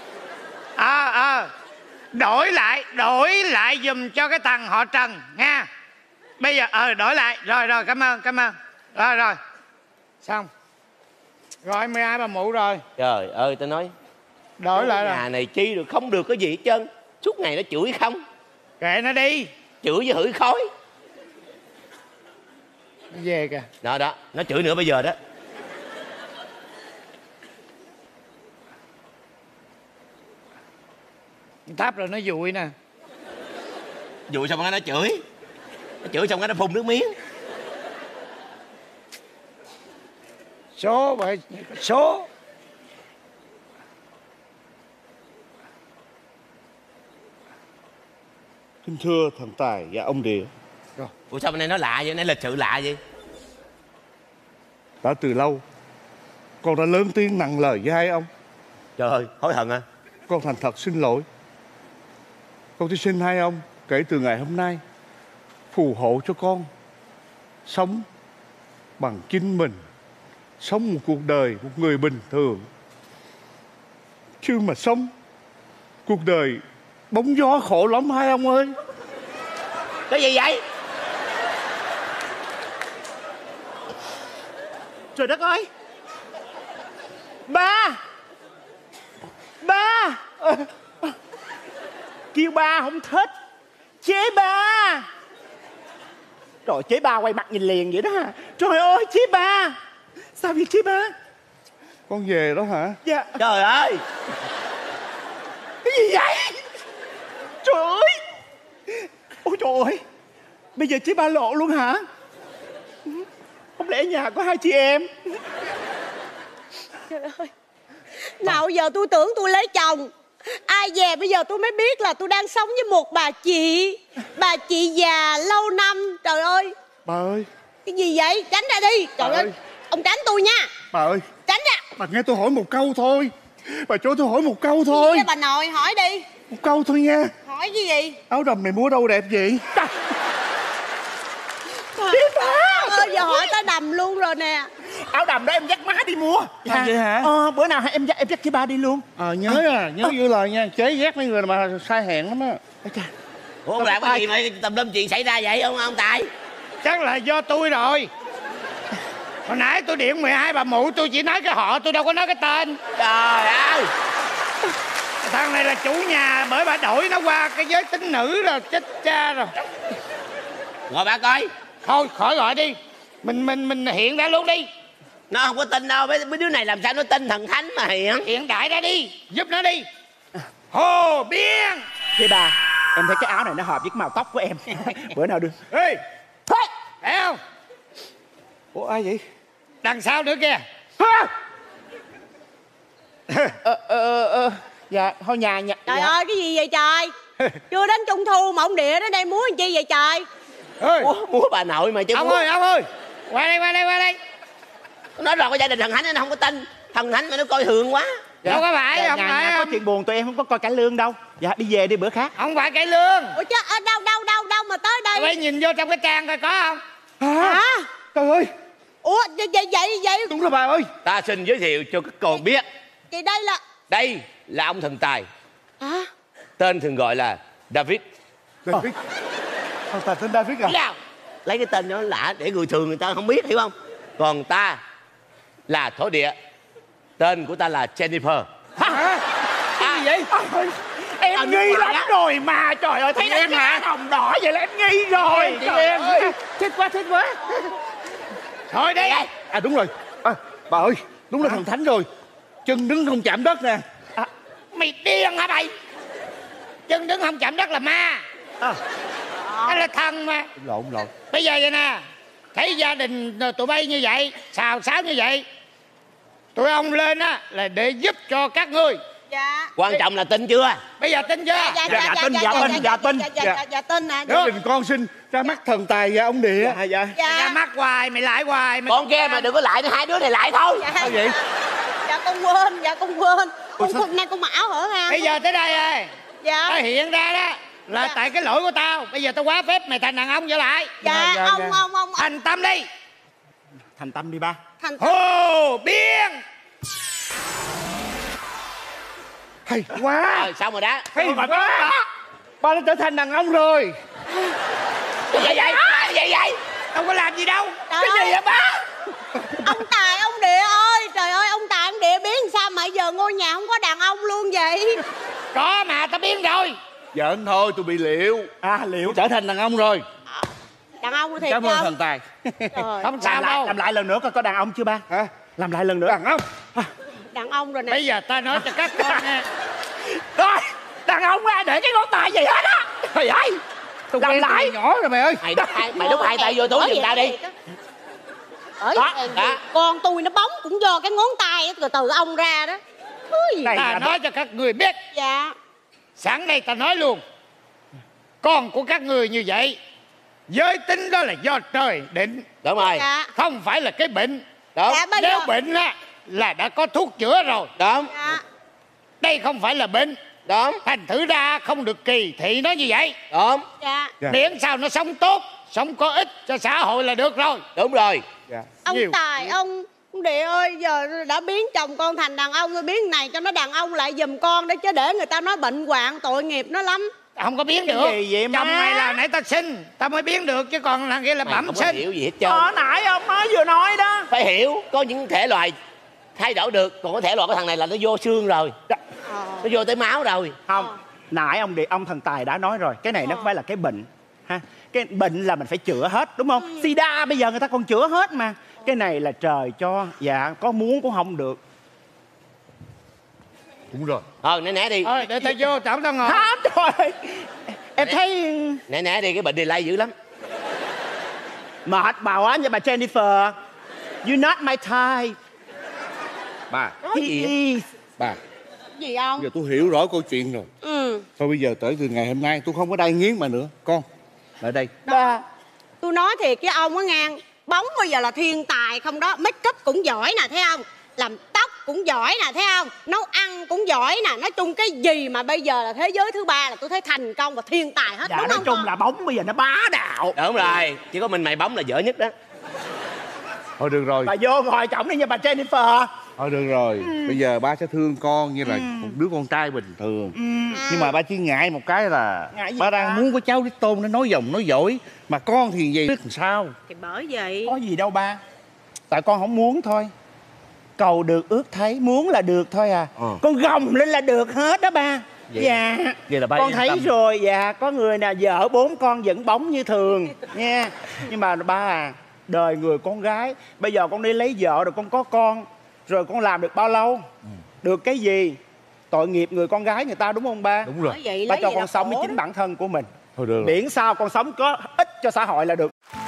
Đổi lại giùm cho cái thằng họ Trần nha. Bây giờ đổi lại. Rồi cảm ơn. Rồi xong. Rồi 12 bà mụ rồi. Trời ơi, tao nói Đổi lại rồi. nhà này chi được, không được cái gì hết trơn. Suốt ngày nó chửi không. Kệ nó đi. Chửi với hửi khói. Nó về kìa. Đó, nó chửi nữa bây giờ đó. Táp rồi nó dụi nè. Dụi xong nó chửi. Nó chửi xong nó phun nước miếng. Số vậy. Số. Kính thưa thần Tài và ông Địa. Ủa sao bên đây nó lạ vậy? Này lịch sự lạ vậy? Đã từ lâu con đã lớn tiếng nặng lời với hai ông. Trời ơi, hối hận à? Con thành thật xin lỗi. Con xin hai ông kể từ ngày hôm nay phù hộ cho con sống bằng chính mình, sống một cuộc đời một người bình thường, chứ mà sống cuộc đời bóng gió khổ lắm hai ông ơi. Cái gì vậy? Trời đất ơi. Ba kêu ba không thích. Chế ba. Trời, chế ba quay mặt nhìn liền vậy đó hả? Trời ơi, chế ba. Sao vậy chế ba? Con về đó hả? Dạ. Trời ơi, Cái gì vậy? Trời ơi. Ôi trời ơi, bây giờ chế ba lộ luôn hả? Không lẽ nhà có hai chị em? Trời ơi, nào giờ tôi tưởng tôi lấy chồng, ai về bây giờ tôi mới biết là tôi đang sống với một bà chị già lâu năm. Trời ơi. Bà ơi. Cái gì vậy? Tránh ra đi. Trời ơi, ông tránh tôi nha. Bà ơi. Tránh ra. Bà nghe tôi hỏi một câu thôi. Bà cho tôi hỏi một câu thôi. Bà nội hỏi đi. Một câu thôi nha. Hỏi cái gì? Áo đầm này mua đâu đẹp vậy? Ơi, giờ hỏi tới đầm luôn rồi nè. Áo đầm đó em dắt má đi mua. Vậy hả? Bữa nào em dắt chị ba đi luôn. Nhớ giữ lời nha. Chế ghét mấy người mà sai hẹn lắm á. ủa ông làm cái gì mà tùm lum chuyện xảy ra vậy ông Tài? Chắc là do tôi rồi. Hồi nãy tôi điện 12 bà mụ, tôi chỉ nói cái họ, tôi đâu có nói cái tên. Trời ơi. Thằng này là chủ nhà, bởi bà đổi nó qua cái giới tính nữ rồi, chết cha rồi. Ngồi bà coi. Thôi khỏi gọi đi. Mình hiện ra luôn đi. Nó không có tin đâu. Mấy đứa này làm sao nó tin thần thánh mà hiện. Hiện đại ra đi. Giúp nó đi. Hồ Biên. Chị ba, em thấy cái áo này nó hợp với cái màu tóc của em. Bữa nào được. Ê, thấy không? Ủa ai vậy? Đằng sau nữa kìa. Dạ, thôi nhà. Trời dạ. ơi, cái gì vậy trời? Chưa đến Trung Thu mà ông Địa đến đây múa làm chi vậy trời? Ủa, múa bà nội mà chứ. Ông ơi. Qua đây. Nói rồi có gia đình thần thánh nó không có tin. Thần thánh mà nó coi thường quá. Đâu có phải, không phải. Có chuyện buồn tụi em không có coi cải lương đâu. Dạ đi về đi bữa khác. Không phải cải lương. Ủa chứ đâu mà tới đây. Phải nhìn vô trong cái trang coi có không? Hả? Trời ơi. Ủa vậy Đúng rồi bà ơi. Ta xin giới thiệu cho các con biết. Vậy Đây là ông thần tài. hả? Tên thường gọi là David. David. Ông ta tên David à? Nào, lấy cái tên nó lạ để người thường người ta không biết, hiểu không? Còn ta là thổ địa. Tên của ta là Jennifer. Hả? Cái gì vậy? Em nghi lắm rồi mà. Trời ơi, thấy em hả? Hồng đỏ vậy là em nghi rồi. Chị em. Thích quá. Thôi đi. À đúng rồi. Bà ơi, đúng là thần thánh rồi. Chân đứng không chạm đất nè. Mày điên hả mày? Chân đứng không chạm đất là ma. Đó là thần mà. Lộn. Bây giờ vậy nè, thấy gia đình tụi bay như vậy, xào xáo như vậy, tụi ông lên á là để giúp cho các ngươi. Dạ. Quan trọng là tin chưa? Bây giờ tin chưa? Dạ tin nè. Gia đình con xin ra mắt thần tài và ông địa. Dạ. Mày ra mắt hoài, mày lại hoài mày... Con kia mà đừng có lại nữa, hai đứa này lại thôi. Sao vậy? Dạ con quên. Hôm nay con mặc áo hở hang. Bây giờ tới đây rồi. Dạ. Tao hiện ra đó là tại cái lỗi của tao. Bây giờ tao quá phép mày thành đàn ông trở lại. Dạ ông Thành tâm đi. Thành tâm đi ba. thành Hồ Biên. Hay quá. Rồi xong rồi đó. Hay quá. Ba đã trở thành đàn ông rồi. Vậy vậy. Đâu có làm gì đâu. Trời Cái ơi. gì vậy ba? ông Tài ông Địa ơi, trời ơi ông Tài ông Địa biến sao mà giờ ngôi nhà không có đàn ông luôn vậy? Có mà tao biến rồi. Giỡn thôi, tôi bị liệu. Liệu trở thành đàn ông rồi. Đàn ông thiệt. Cảm ơn thần tài. Trời. Không sao đâu. Làm lại lần nữa coi có đàn ông chưa ba? Hả? Làm lại lần nữa. Đàn ông. Đàn ông rồi nè. Bây giờ ta nói cho các con nghe. Rồi, đàn ông ai để cái ngón tay vậy hết á. Trời ơi. Làm lại. Nhỏ rồi mày ơi. Mày đút hai tay vô túi giùm tao đi. Đó. Con tôi nó bóng cũng do cái ngón tay từ ông ra đó. Ta nói cho các người biết. Dạ. Sẵn đây ta nói luôn. Con của các người như vậy, giới tính đó là do trời định. Đúng rồi. Dạ. Không phải là cái bệnh. Đúng. Dạ, bây Nếu giờ... bệnh á là đã có thuốc chữa rồi. Đúng. Dạ. Đây không phải là bệnh. Đúng. Thành thử ra không được kỳ thị nó như vậy. Đúng. Dạ. Miễn sao nó sống tốt, sống có ích cho xã hội là được rồi. Đúng rồi. Ông Nhiều. Tài, ông Địa ơi, giờ đã biến chồng con thành đàn ông rồi, biến này cho nó đàn ông lại giùm con đấy, chứ để người ta nói bệnh hoạn tội nghiệp nó lắm. Không có biến Cái được. gì vậy má? Chồng mày là nãy tao sinh, tao mới biến được, chứ còn thằng kia là Mày bẩm không có sinh. hiểu gì hết trơn. Nãy ông nói vừa nói đó. Phải hiểu, có những thể loài thay đổi được, còn có thể loại cái thằng này là nó vô xương rồi, nó vô tới máu rồi. Không, nãy ông thần tài đã nói rồi, cái này nó không phải là cái bệnh ha. Cái bệnh là mình phải chữa hết, đúng không? Sida bây giờ người ta còn chữa hết mà. Cái này là trời cho, dạ có muốn cũng không được. Đúng rồi. Thôi né đi. Thôi để tao vô chổng tao ngồi. Hả trời. Em thấy Né đi, cái bệnh này lây dữ lắm. mệt bà quá nha bà Jennifer. You not my type. Bà, He is. bà, Gì ông? giờ tôi hiểu rõ câu chuyện rồi. Thôi bây giờ tới từ ngày hôm nay tôi không có đai nghiến mà nữa. Con, lại đây. Ba. Tôi nói thiệt với ông á ngang, bóng bây giờ là thiên tài không đó, make up cũng giỏi nè thấy không, làm tóc cũng giỏi nè thấy không, nấu ăn cũng giỏi nè, nói chung cái gì mà bây giờ là thế giới thứ ba là tôi thấy thành công và thiên tài hết. Dạ đúng nói không chung con? là bóng bây giờ nó bá đạo. Đúng rồi, chỉ có mình mày bóng là dở nhất đó. Thôi được rồi, Bà vô ngồi chổng đi nha bà Jennifer. thôi được rồi. Bây giờ ba sẽ thương con như là một đứa con trai bình thường. Nhưng mà ba chỉ ngại một cái là Ngại gì ba ba? đang muốn có cháu đích tôn nó nói dòng nói dỗi. Mà con thì vậy biết làm sao. Thì bởi vậy. Có gì đâu ba. Tại con không muốn thôi. Cầu được ước thấy, muốn là được thôi à. Con gồng lên là được hết đó ba. Vậy- Dạ. vậy là ba con yên thấy tâm. rồi, dạ. Có người nào vợ 4 con vẫn bóng như thường nha. Nhưng mà ba à, đời người con gái, bây giờ con đi lấy vợ rồi con có con, rồi con làm được bao lâu? Được cái gì? Tội nghiệp người con gái người ta, đúng không ba? Đúng rồi. Bởi vậy Ba lấy cho gì con là sống với khổ chính đó. bản thân của mình. Thôi được rồi. Miễn sao con sống có ích cho xã hội là được.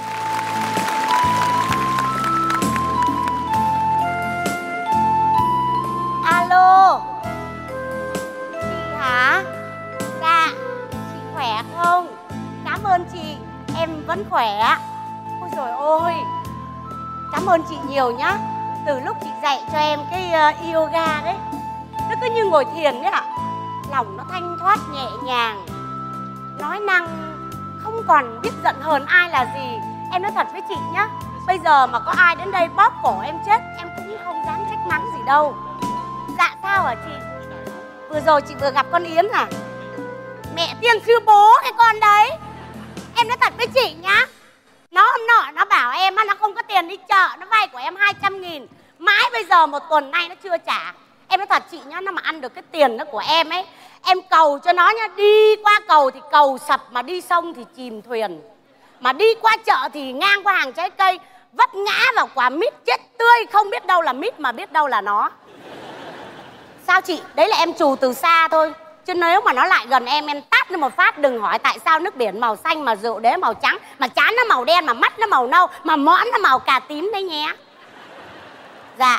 Alo. Chị hả? Dạ. Chị khỏe không? Cảm ơn chị. Em vẫn khỏe. Ôi dồi ôi. Cảm ơn chị nhiều nhá. Từ lúc chị dạy cho em cái yoga đấy, nó cứ như ngồi thiền ấy ạ. Lòng nó thanh thoát nhẹ nhàng, nói năng không còn biết giận hờn ai là gì. Em nói thật với chị nhá, bây giờ mà có ai đến đây bóp cổ em chết, em cũng không dám trách mắng gì đâu. Dạ sao hả chị? Vừa rồi chị vừa gặp con Yến à? Mẹ tiên sư bố cái con đấy. Em nói thật với chị nhá, nó hôm nọ nó bảo em nó không có tiền đi chợ, nó vay của em 200.000. Mãi bây giờ 1 tuần nay nó chưa trả. Em nói thật chị nhá, nó mà ăn được cái tiền đó của em ấy, em cầu cho nó nhá, đi qua cầu thì cầu sập, mà đi sông thì chìm thuyền, mà đi qua chợ thì ngang qua hàng trái cây vấp ngã vào quả mít chết tươi, không biết đâu là mít mà biết đâu là nó. Sao chị? Đấy là em trù từ xa thôi, chứ nếu mà nó lại gần em tát nó một phát. Đừng hỏi tại sao nước biển màu xanh mà rượu đế màu trắng, mà trán nó màu đen, mà mắt nó màu nâu, mà mõm nó màu cà tím đấy nhé. Dạ.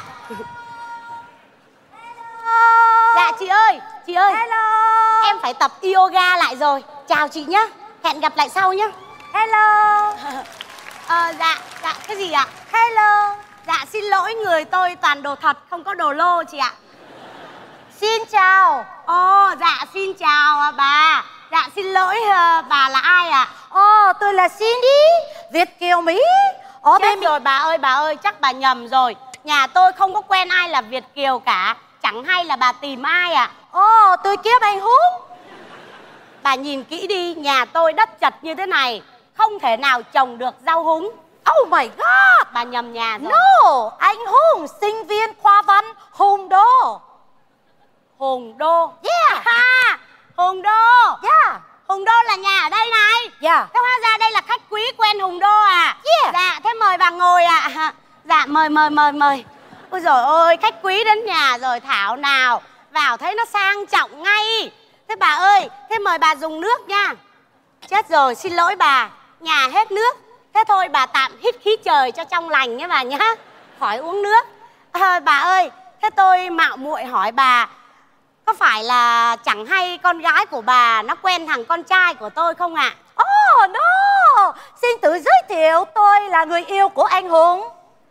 Dạ chị ơi, chị ơi. Hello. Em phải tập yoga lại rồi. Chào chị nhá, hẹn gặp lại sau nhá. Hello. Dạ, cái gì ạ? Hello. Dạ xin lỗi, người tôi toàn đồ thật, không có đồ lô chị ạ. Xin chào. Dạ xin chào bà. Dạ xin lỗi, bà là ai ạ? Tôi là Cindy, Việt kiều Mỹ. Chết rồi bà ơi, chắc bà nhầm rồi. Nhà tôi không có quen ai là Việt kiều cả. Chẳng hay là bà tìm ai ạ? Tôi kiếm anh Húng. Bà nhìn kỹ đi, nhà tôi đất chật như thế này, không thể nào trồng được rau húng. Oh my god. Bà nhầm nhà rồi. No, anh Hùng, sinh viên khoa văn Hùng Đô. Hùng Đô. Yeah. Hùng Đô. Yeah. Hùng Đô là nhà ở đây này. Yeah. Thế hóa ra đây là khách quý quen Hùng Đô à? Yeah. Dạ, thế mời bà ngồi ạ. Dạ, mời. Ôi dồi ôi, khách quý đến nhà rồi, thảo nào vào thấy nó sang trọng ngay. Thế bà ơi, thế mời bà dùng nước nha. Chết rồi, xin lỗi bà, nhà hết nước. Thế thôi bà tạm hít khí trời cho trong lành nhé bà nhá, khỏi uống nước. Bà ơi, thế tôi mạo muội hỏi bà, có phải là chẳng hay con gái của bà nó quen thằng con trai của tôi không ạ? No, xin tự giới thiệu, tôi là người yêu của anh Hùng.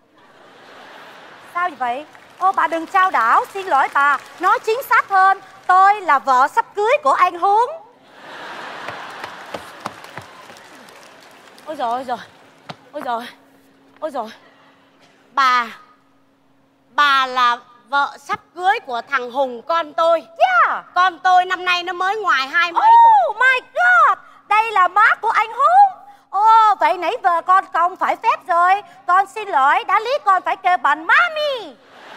Sao vậy? Bà đừng trao đảo, xin lỗi bà, nói chính xác hơn, tôi là vợ sắp cưới của anh Hùng. Ôi dồi, bà là vợ sắp cưới của thằng Hùng con tôi. Yeah. Con tôi năm nay nó mới ngoài 20 mấy tuổi. Oh my god, đây là má của anh Hùng. Vậy nãy giờ con không phải phép rồi. Con xin lỗi, đã lý con phải kêu bằng Mami.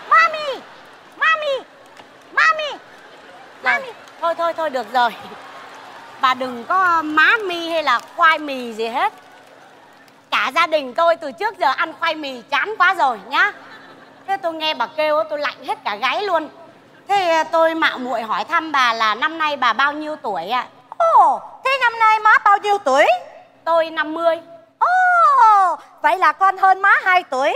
Thôi được rồi. Bà đừng có má mi hay là khoai mì gì hết. Cả gia đình tôi từ trước giờ ăn khoai mì chán quá rồi nhá. Thế tôi nghe bà kêu tôi lạnh hết cả gáy luôn. Thế tôi mạo muội hỏi thăm bà là năm nay bà bao nhiêu tuổi ạ? Thế năm nay má bao nhiêu tuổi? Tôi 50. Vậy là con hơn má 2 tuổi.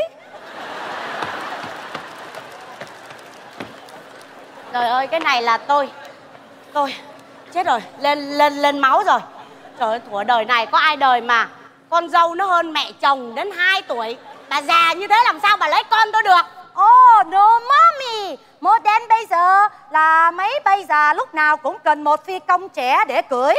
Trời ơi, cái này là tôi chết rồi, lên máu rồi. Trời ơi, thuở đời này có ai đời mà con dâu nó hơn mẹ chồng đến 2 tuổi. Bà già như thế làm sao bà lấy con tôi được? No mommy. Modern bây giờ là mấy bây giờ lúc nào cũng cần một phi công trẻ để cưới.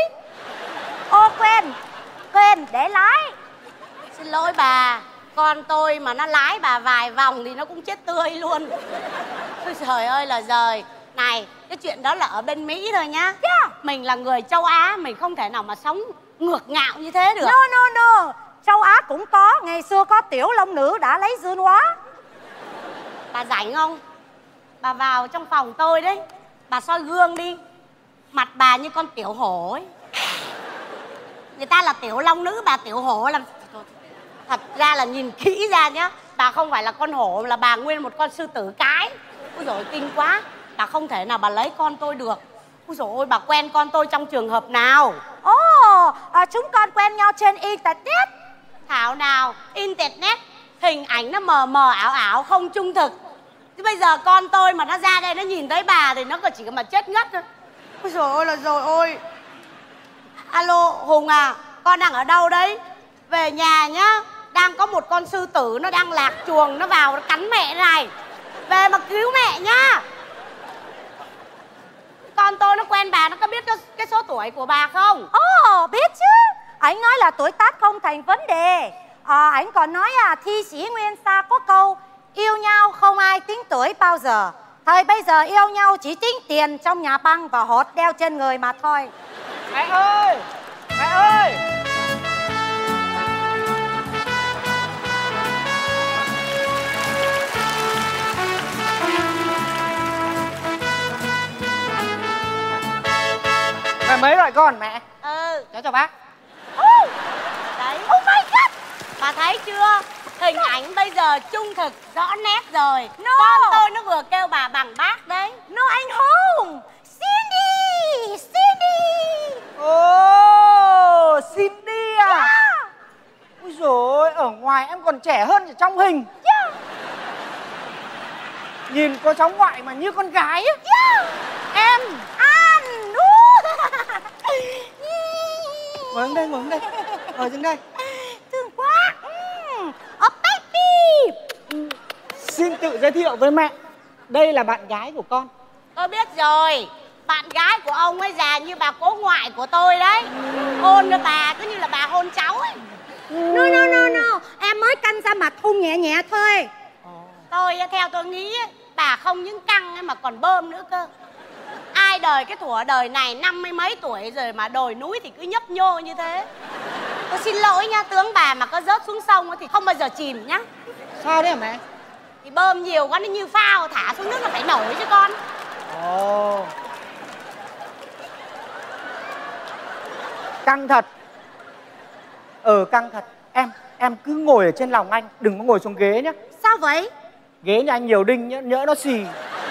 Quên để lái. Xin lỗi bà, con tôi mà nó lái bà vài vòng thì nó cũng chết tươi luôn. Ôi trời ơi là giời. Này, cái chuyện đó là ở bên Mỹ thôi nhá. Yeah. Mình là người châu Á, mình không thể nào mà sống ngược ngạo như thế được. No. Châu Á cũng có. Ngày xưa có tiểu long nữ đã lấy dương hóa. Bà rảnh không? Bà vào trong phòng tôi đấy, bà soi gương đi. Mặt bà như con tiểu hổ ấy. Người ta là tiểu long nữ, bà tiểu hổ làm. Thật ra là nhìn kỹ ra nhá, bà không phải là con hổ, là bà nguyên một con sư tử cái. Ôi dồi ôi, kinh quá. Bà không thể nào bà lấy con tôi được. Ôi dồi ôi, bà quen con tôi trong trường hợp nào? Chúng con quen nhau trên internet. Thảo nào, internet hình ảnh nó mờ mờ ảo ảo không trung thực. Chứ bây giờ con tôi mà nó ra đây nó nhìn thấy bà thì nó chỉ mà chết ngất thôi. Ôi dồi ôi là rồi ôi. Alo Hùng à, con đang ở đâu đấy? Về nhà nhá. Đang có một con sư tử nó đang lạc chuồng, nó vào nó cắn mẹ này. Về mà cứu mẹ nhá. Con tôi nó quen bà, nó có biết cái số tuổi của bà không? Ồ, biết chứ. Anh nói là tuổi tác không thành vấn đề. Anh còn nói thi sĩ Nguyên Sa có câu yêu nhau không ai tính tuổi bao giờ. Thời bây giờ yêu nhau chỉ tính tiền trong nhà băng và hột đeo trên người mà thôi. Mẹ ơi! Mẹ ơi! Mẹ mấy rồi con mẹ? Ừ. Cháu chào bác. Đấy. Oh my god! Bà thấy chưa? Hình ảnh bây giờ trung thực rõ nét rồi. No. Con tôi nó vừa kêu bà bằng bác đấy. No, anh Hùng. Cindy! Cindy! Ồ, Cindy à? Yeah. Ôi dồi ôi, ở ngoài em còn trẻ hơn ở trong hình. Yeah. Nhìn có cháu ngoại mà như con gái á. Yeah. Em Anh! ngồi xuống đây, ngồi xuống đây. Ngồi xuống đây. Thương quá. Oh baby! Xin tự giới thiệu với mẹ. Đây là bạn gái của con. Tôi biết rồi. Bạn gái của ông ấy già như bà cố ngoại của tôi đấy. Hôn với bà cứ như là bà hôn cháu ấy. No. Em mới canh ra mặt hôn nhẹ nhẹ thôi. Tôi theo tôi nghĩ ấy, bà không những căng ấy mà còn bơm nữa cơ. Ai đời cái thủa đời này 50 mấy tuổi rồi mà đồi núi thì cứ nhấp nhô như thế. Tôi xin lỗi nha, tướng bà mà có rớt xuống sông thì không bao giờ chìm nhá. Sao đấy hả mẹ? Thì bơm nhiều quá nó như phao, thả xuống nước là phải nổi chứ con. Ồ. Căng thật. Căng thật. Em cứ ngồi ở trên lòng anh, đừng có ngồi xuống ghế nhé. Sao vậy? Ghế nhà anh nhiều đinh nhá, nhỡ nó xì.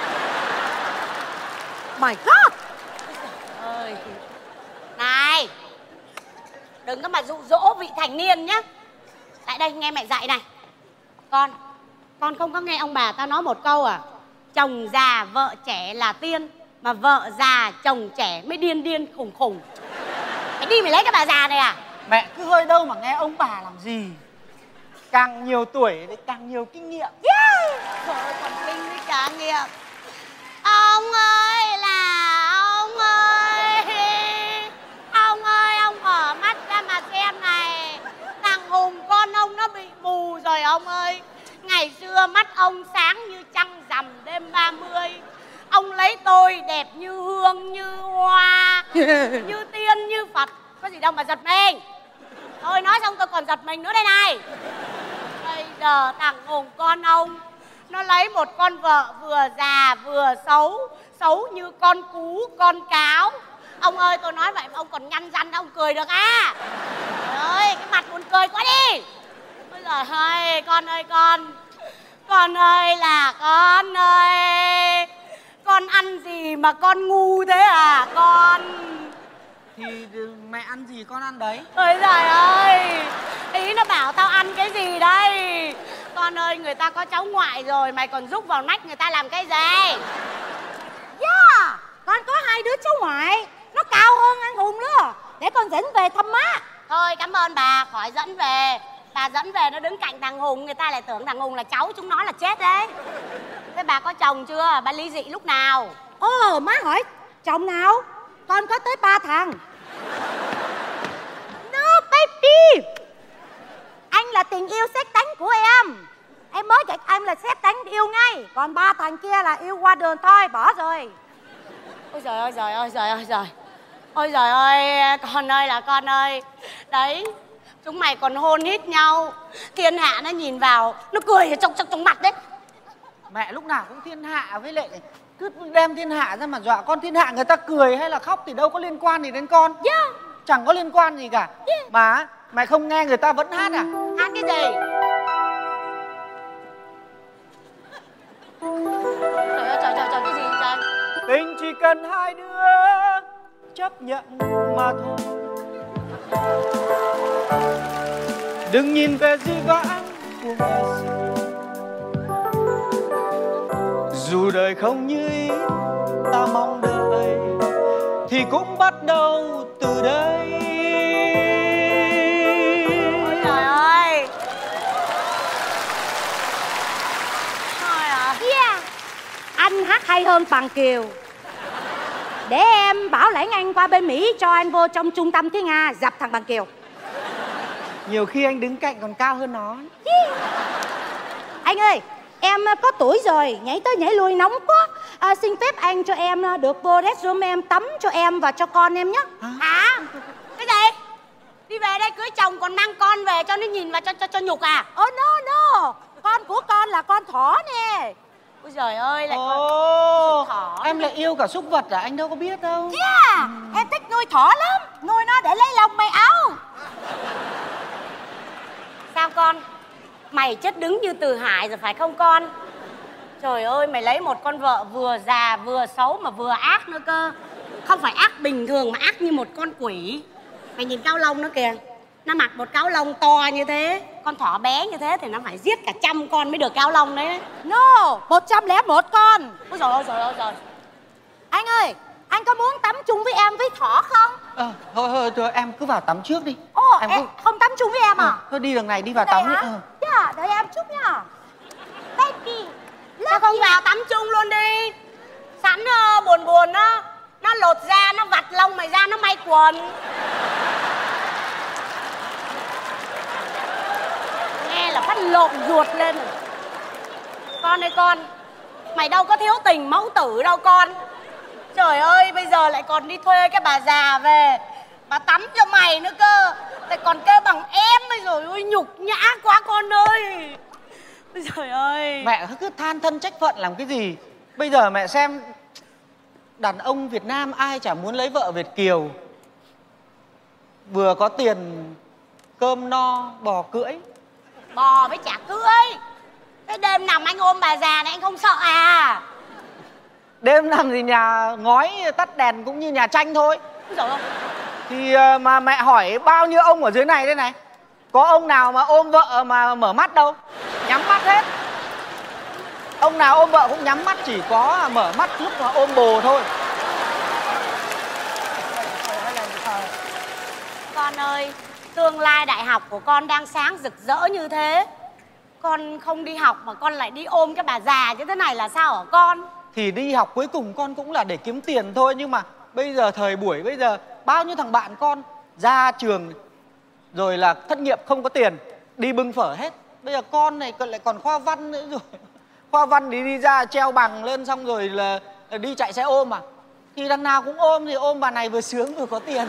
My god! Ơi. Này, đừng có mà dụ dỗ vị thành niên nhá. Lại đây nghe mẹ dạy này. Con không có nghe ông bà ta nói một câu à? Chồng già vợ trẻ là tiên, mà vợ già chồng trẻ mới điên điên khùng khùng. Mày đi mày lấy cái bà già này à? Mẹ cứ hơi đâu mà nghe ông bà làm gì. Càng nhiều tuổi thì càng nhiều kinh nghiệm. Trời ơi, thần kinh với cả nghiệp. Ông ơi là ông ơi. Ông ơi, ông mở mắt ra mà xem này. Thằng Hùng con ông nó bị mù rồi ông ơi. Ngày xưa mắt ông sáng như trăng rằm đêm 30. Ông lấy tôi đẹp như hương, như hoa, như tiên, như Phật. Có gì đâu mà giật mình. Thôi nói xong tôi còn giật mình nữa đây này. Bây giờ thằng Hùng con ông nó lấy một con vợ vừa già vừa xấu. Xấu như con cú, con cáo. Ông ơi, tôi nói vậy mà ông còn nhăn răng, ông cười được à? Trời ơi, cái mặt buồn cười quá đi. Ôi giời ơi, con ơi con. Con ơi là con ơi. Con ăn gì mà con ngu thế à con? Thì mẹ ăn gì con ăn đấy. Ôi giời ơi, ý nó bảo tao ăn cái gì đây? Con ơi, người ta có cháu ngoại rồi, mày còn rúc vào nách người ta làm cái gì? Yeah, con có 2 đứa cháu ngoại. Nó cao hơn anh Hùng nữa. Để con dẫn về thăm má. Thôi cảm ơn bà, khỏi dẫn về. Bà dẫn về nó đứng cạnh thằng Hùng, người ta lại tưởng thằng Hùng là cháu chúng nó là chết đấy. Thế bà có chồng chưa? Bà ly dị lúc nào? Ồ, má hỏi chồng nào? Con có tới 3 thằng. No baby. Anh là tình yêu sét đánh của em. Em mới gặp anh là sét đánh yêu ngay. Còn 3 thằng kia là yêu qua đường thôi, bỏ rồi. Ôi giời ơi, giời ơi, giời ơi, giời. Ôi giời ơi, con ơi là con ơi. Đấy, chúng mày còn hôn hít nhau. Thiên hạ nó nhìn vào, nó cười trong mặt đấy. Mẹ lúc nào cũng thiên hạ với lại cứ đem thiên hạ ra mà dọa con. Thiên hạ người ta cười hay là khóc thì đâu có liên quan gì đến con. Chẳng có liên quan gì cả. Mà mày không nghe người ta vẫn hát à? Hát cái gì? Trời ơi, trời, cái gì trời? Tình chỉ cần 2 đứa chấp nhận mà thôi. Đừng nhìn về dĩ vãng của ngày xưa. Dù đời không như ý ta mong đợi thì cũng bắt đầu từ đây. Ôi trời ơi. Thôi à. Yeah. Anh hát hay hơn Bằng Kiều. Để em bảo lãnh anh qua bên Mỹ cho anh vô trong trung tâm tiếng Nga dập thằng Bằng Kiều. Nhiều khi anh đứng cạnh còn cao hơn nó. Anh ơi, em có tuổi rồi, nhảy tới nhảy lui nóng quá. Xin phép anh cho em được vô restroom em tắm cho em và cho con em nhé. Hả? Cái gì? Đi về đây cưới chồng còn mang con về cho nó nhìn và cho nhục à? No. Con của con là con thỏ nè. Ôi giời ơi, lại Ồ, thỏ. em lại yêu cả súc vật à? Anh đâu có biết đâu. Yeah, em thích nuôi thỏ lắm. Nuôi nó để lấy lông may áo. Sao con? Mày chết đứng như Từ Hải rồi phải không con? Trời ơi, mày lấy một con vợ vừa già vừa xấu mà vừa ác nữa cơ. Không phải ác bình thường mà ác như một con quỷ. Mày nhìn cáo lông nó kìa. Nó mặc một cáo lông to như thế. Con thỏ bé như thế thì nó phải giết cả 100 con mới được cáo lông đấy. No, 101 con. Ôi trời ơi, trời ơi, trời. Anh ơi, anh có muốn tắm chung với em với thỏ không? Thôi em cứ vào tắm trước đi. Em không tắm chung với em à? Thôi đi đường này đi vào tắm đi. Dạ, đợi em chút nha. Baby, Sao không vào tắm chung luôn đi? Sẵn buồn nó lột da, nó vặt lông mày ra, nó may quần. Nghe là phát lộn ruột lên. Con ơi con, mày đâu có thiếu tình mẫu tử đâu con. Trời ơi, bây giờ lại còn đi thuê cái bà già về bà tắm cho mày nữa cơ. Lại còn kêu bằng em. Bây giờ ôi nhục nhã quá con ơi. Ôi trời ơi. Mẹ cứ than thân trách phận làm cái gì. Bây giờ mẹ xem, đàn ông Việt Nam ai chả muốn lấy vợ Việt kiều. Vừa có tiền cơm no bò cưỡi. Bò với chả cưới. Cái đêm nằm anh ôm bà già này anh không sợ à? Đêm nằm thì nhà ngói tắt đèn cũng như nhà tranh thôi. Ôi trời ơi. Thì mà mẹ hỏi bao nhiêu ông ở dưới này đây này, có ông nào mà ôm vợ mà mở mắt đâu, nhắm mắt hết. Ông nào ôm vợ cũng nhắm mắt, chỉ có mở mắt lúc mà ôm bồ thôi. Con ơi, tương lai đại học của con đang sáng rực rỡ như thế, con không đi học mà con lại đi ôm cái bà già như thế này là sao hả con? Thì đi học cuối cùng con cũng là để kiếm tiền thôi. Nhưng mà bây giờ thời buổi bây giờ bao nhiêu thằng bạn con ra trường rồi là thất nghiệp không có tiền, đi bưng phở hết. Bây giờ con này lại còn khoa văn nữa rồi. Khoa văn thì đi ra treo bằng lên xong rồi là đi chạy xe ôm à. Thì đằng nào cũng ôm, thì ôm bà này vừa sướng vừa có tiền.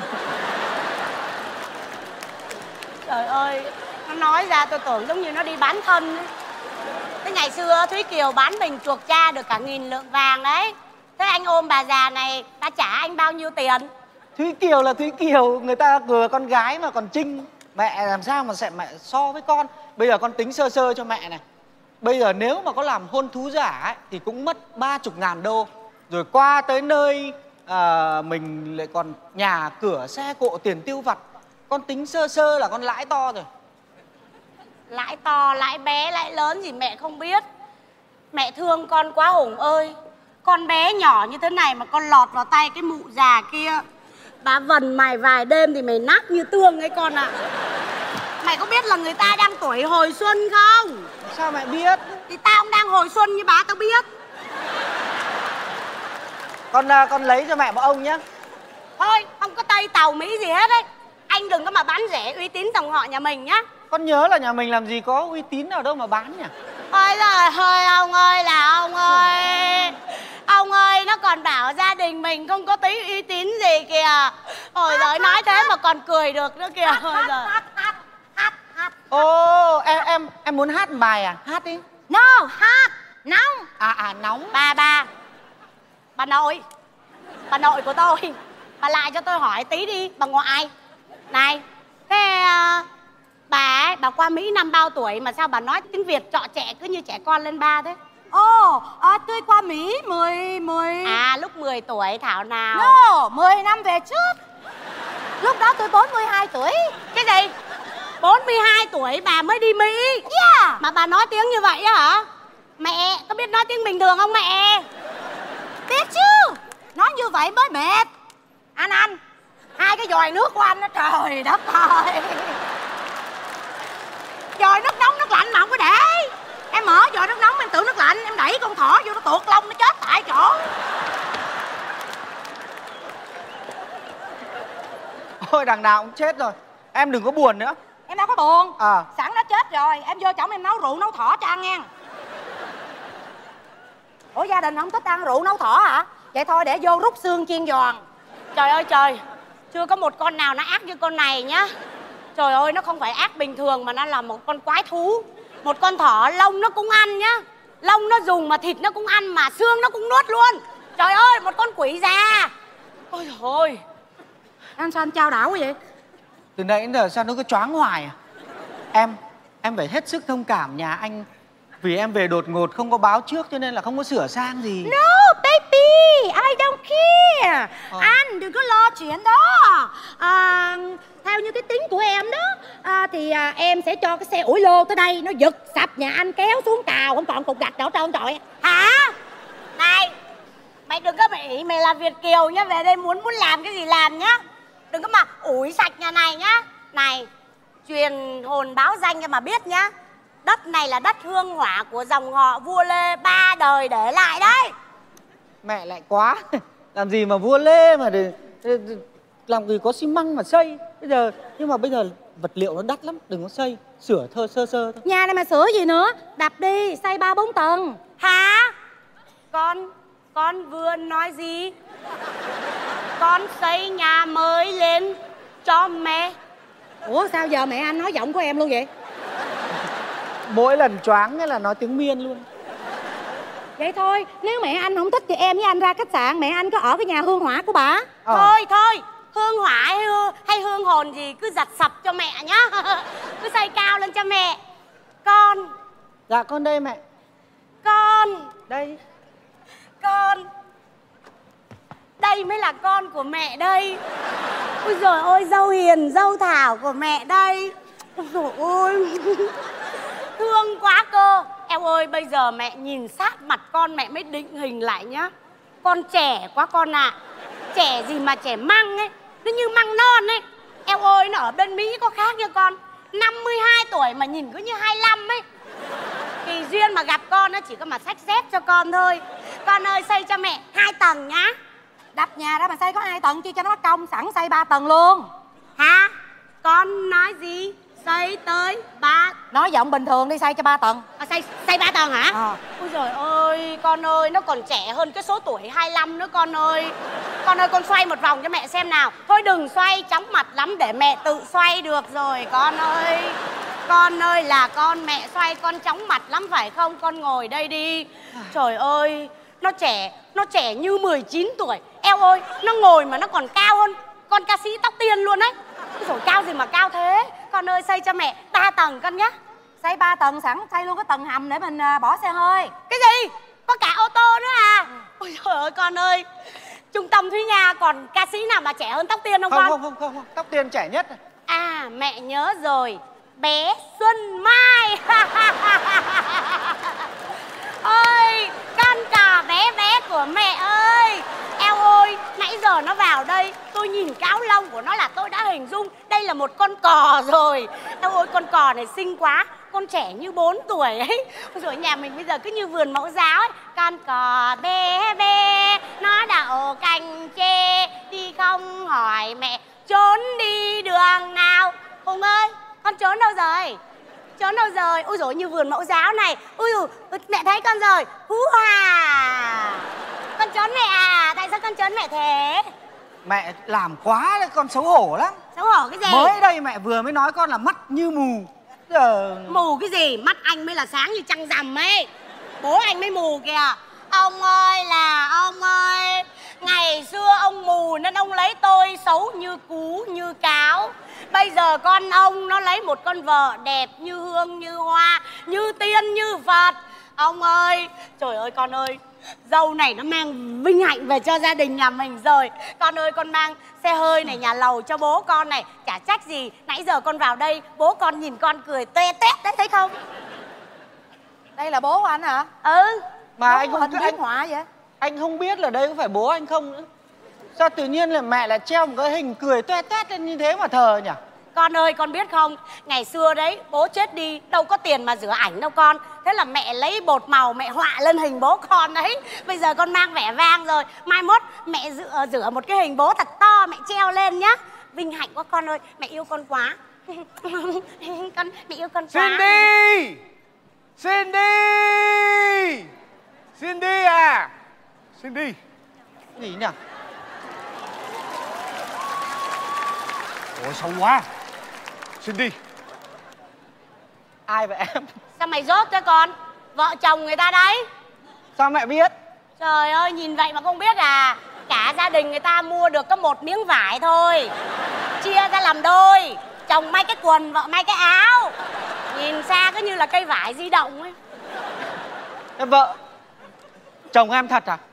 Trời ơi, nó nói ra tôi tưởng giống như nó đi bán thân ấy. Thế ngày xưa Thúy Kiều bán mình chuộc cha được cả 1000 lượng vàng đấy. Thế anh ôm bà già này, ta trả anh bao nhiêu tiền? Thúy Kiều là Thúy Kiều, người ta vừa con gái mà còn Trinh. Mẹ làm sao mà sẽ mẹ so với con. Bây giờ con tính sơ sơ cho mẹ này. Bây giờ nếu mà có làm hôn thú giả ấy, thì cũng mất 30.000 đô. Rồi qua tới nơi mình lại còn nhà cửa xe cộ tiền tiêu vặt. Con tính sơ sơ là con lãi to rồi. Lãi to, lãi bé, lãi lớn gì mẹ không biết. Mẹ thương con quá Hùng ơi. Con bé nhỏ như thế này mà con lọt vào tay cái mụ già kia, bà vần mày vài đêm thì mày nát như tương ấy con ạ. Mày có biết là người ta đang tuổi hồi xuân không? Sao mẹ biết? Thì tao cũng đang hồi xuân như bà, tao biết. Con lấy cho mẹ một ông nhá. Thôi, không có Tây Tàu Mỹ gì hết ấy. Anh đừng có mà bán rẻ uy tín dòng họ nhà mình nhá. Con nhớ là nhà mình làm gì có uy tín nào đâu mà bán nhỉ. Ôi giời ơi, ông ơi là ông ơi. Ông ơi, nó còn bảo gia đình mình không có tí uy tín gì kìa. Ôi giời, nói thế mà còn cười được nữa kìa. Ôi giời. Ồ, em muốn hát một bài à? Hát đi. No, hát, nóng. Nóng. Bà nội của tôi. Bà lại cho tôi hỏi tí đi, bà ngoại. Này, thế bà qua Mỹ năm bao tuổi mà sao bà nói tiếng Việt trọ trẻ cứ như trẻ con lên ba thế? Tôi qua Mỹ 10 À, lúc 10 tuổi thảo nào. No, 10 năm về trước. Lúc đó tôi 42 tuổi. Cái gì? 42 tuổi bà mới đi Mỹ? Yeah. Mà bà nói tiếng như vậy á hả? Mẹ có biết nói tiếng bình thường không mẹ? Biết chứ. Nói như vậy mới mệt. Anh hai cái vòi nước của anh đó, trời đất ơi. Vòi nước nóng nước lạnh mà không có để. Em mở vòi nước nóng em tưởng nước lạnh, em đẩy con thỏ vô nó tuột lông nó chết tại chỗ. thôi đằng nào cũng chết rồi. Em đừng có buồn nữa. Em đâu có buồn. Sẵn nó chết rồi, em vô chồng em nấu rượu nấu thỏ cho ăn nha. Ủa gia đình không thích ăn rượu nấu thỏ hả? Vậy thôi để vô rút xương chiên giòn. Trời ơi trời, chưa có một con nào nó ác như con này nhá. Trời ơi, nó không phải ác bình thường mà nó là một con quái thú. Một con thỏ lông nó cũng ăn nhá. Lông nó dùng mà thịt nó cũng ăn mà xương nó cũng nuốt luôn. Trời ơi, một con quỷ già. Ôi trời ơi. Anh sao anh trao đảo quá vậy? Từ nãy đến giờ sao nó cứ choáng hoài à? Em phải hết sức thông cảm nhà anh. Vì em về đột ngột không có báo trước cho nên là không có sửa sang gì. No baby, I don't care. Anh đừng có lo chuyện đó. Theo như cái tính của em đó thì em sẽ cho cái xe ủi lô tới đây. Nó giật sập nhà anh kéo xuống tàu. Không còn cục gạch đâu trơn trọi. Hả? Này, mày đừng có mày làm Việt kiều nhá. Về đây muốn làm cái gì làm nhá. Đừng có mà ủi sạch nhà này nhá. Này, truyền hồn báo danh cho mà biết nhá. Đất này là đất hương hỏa của dòng họ vua Lê 3 đời để lại đấy. Mẹ lại quá. Làm gì mà vua Lê mà làm gì có xi măng mà xây. Nhưng mà bây giờ vật liệu nó đắt lắm. Đừng có xây, sửa sơ thôi. Nhà này mà sửa gì nữa. Đập đi, xây 3-4 tầng. Hả? Con vừa nói gì? Con xây nhà mới lên cho mẹ. Ủa sao giờ mẹ anh nói giọng của em luôn vậy? Mỗi lần choáng là nói tiếng Miên luôn. Vậy thôi, nếu mẹ anh không thích thì em với anh ra khách sạn. Mẹ anh có ở cái nhà hương hỏa của bà. Thôi, hương hỏa hay hương hồn gì cứ giặt sập cho mẹ nhá. Cứ xây cao lên cho mẹ. Con. Dạ con đây mẹ. Con. Đây. Con. Đây mới là con của mẹ đây. Ôi giời ơi, dâu hiền, dâu thảo của mẹ đây. Ôi giời ơi. Thương quá cơ. Em ơi, bây giờ mẹ nhìn sát mặt con mẹ mới định hình lại nhá. Con trẻ quá con ạ. Trẻ gì mà trẻ măng ấy. Nó như măng non ấy. Em ơi, nó ở bên Mỹ có khác nha con. 52 tuổi mà nhìn cứ như 25 ấy. Kỳ duyên mà gặp con nó chỉ có mà xách dép cho con thôi. Con ơi, xây cho mẹ 2 tầng nhá. Đập nhà đó mà xây có 2 tầng chứ cho nó mất công. Sẵn xây 3 tầng luôn. Hả? Con nói gì? Xây tới 3. Nói giọng bình thường đi, xây cho 3 tầng. Xây 3 tầng hả? Ôi trời ơi, con ơi, nó còn trẻ hơn cái số tuổi 25 nữa con ơi. Con ơi, con xoay một vòng cho mẹ xem nào. Thôi đừng xoay chóng mặt lắm để mẹ tự xoay được rồi con ơi. Con ơi, là con mẹ xoay con chóng mặt lắm phải không? Con ngồi đây đi. Trời ơi, nó trẻ như 19 tuổi. Eo ơi, nó ngồi mà nó còn cao hơn con ca sĩ Tóc Tiên luôn đấy. Rồi cao gì mà cao thế. Con ơi, xây cho mẹ 3 tầng con nhá. Xây 3 tầng sẵn xây luôn cái tầng hầm để mình bỏ xe hơi. Cái gì? Có cả ô tô nữa à? Ôi trời ơi con ơi. Trung tâm Thúy Nga còn ca sĩ nào mà trẻ hơn Tóc Tiên không con? Không. Tóc Tiên trẻ nhất. À, mẹ nhớ rồi. Bé Xuân Mai. Ôi, con cò bé bé của mẹ ơi. Eo ơi, nãy giờ nó vào đây, tôi nhìn cáo lông của nó là tôi đã hình dung đây là một con cò rồi. Eo ơi, con cò này xinh quá. Con trẻ như 4 tuổi ấy. Rồi nhà mình bây giờ cứ như vườn mẫu giáo ấy. Con cò bé bé, nó đậu cành chê, đi không hỏi mẹ, trốn đi đường nào. Hùng ơi, con trốn đâu rồi? Trốn đâu rồi? Ôi dồi, như vườn mẫu giáo này. Ôi dồi, mẹ thấy con rồi. Hú hà. Con trốn mẹ à? Tại sao con trốn mẹ thế? Mẹ làm quá đấy, con xấu hổ lắm. Xấu hổ cái gì? Mới đây mẹ vừa mới nói con là mắt như mù. Giờ... Mù cái gì? Mắt anh mới là sáng như trăng rằm ấy. Bố anh mới mù kìa. Ông ơi là ông ơi. Ngày xưa ông mù nên ông lấy tôi xấu như cú như cáo. Bây giờ con ông nó lấy một con vợ đẹp như hương như hoa, như tiên như Phật. Ông ơi, trời ơi con ơi, dâu này nó mang vinh hạnh về cho gia đình nhà mình rồi. Con ơi, con mang xe hơi này, nhà lầu cho bố con này. Chả trách gì, nãy giờ con vào đây, bố con nhìn con cười toe toét đấy, thấy không? Đây là bố anh hả? Ừ. Mà bố anh không hình họa vậy? Anh không biết là đây có phải bố anh không nữa. Sao tự nhiên là mẹ lại treo một cái hình cười toe toét lên như thế mà thờ nhỉ? Con ơi, con biết không, ngày xưa đấy bố chết đi đâu có tiền mà rửa ảnh đâu con. Thế là mẹ lấy bột màu mẹ họa lên hình bố con đấy. Bây giờ con mang vẻ vang rồi, mai mốt mẹ rửa một cái hình bố thật to mẹ treo lên nhá. vinh hạnh quá con ơi, mẹ yêu con quá. Mẹ yêu con quá. Cindy! Cindy! Cindy à! Cindy! Gì nhỉ? Ôi xấu quá. Cindy! Ai vậy em? Sao mày dốt thế con? Vợ chồng người ta đấy. Sao mẹ biết? Trời ơi, nhìn vậy mà không biết à? Cả gia đình người ta mua được có một miếng vải thôi, chia ra làm đôi, chồng may cái quần, vợ may cái áo. Nhìn xa cứ như là cây vải di động ấy. Em vợ chồng em thật à?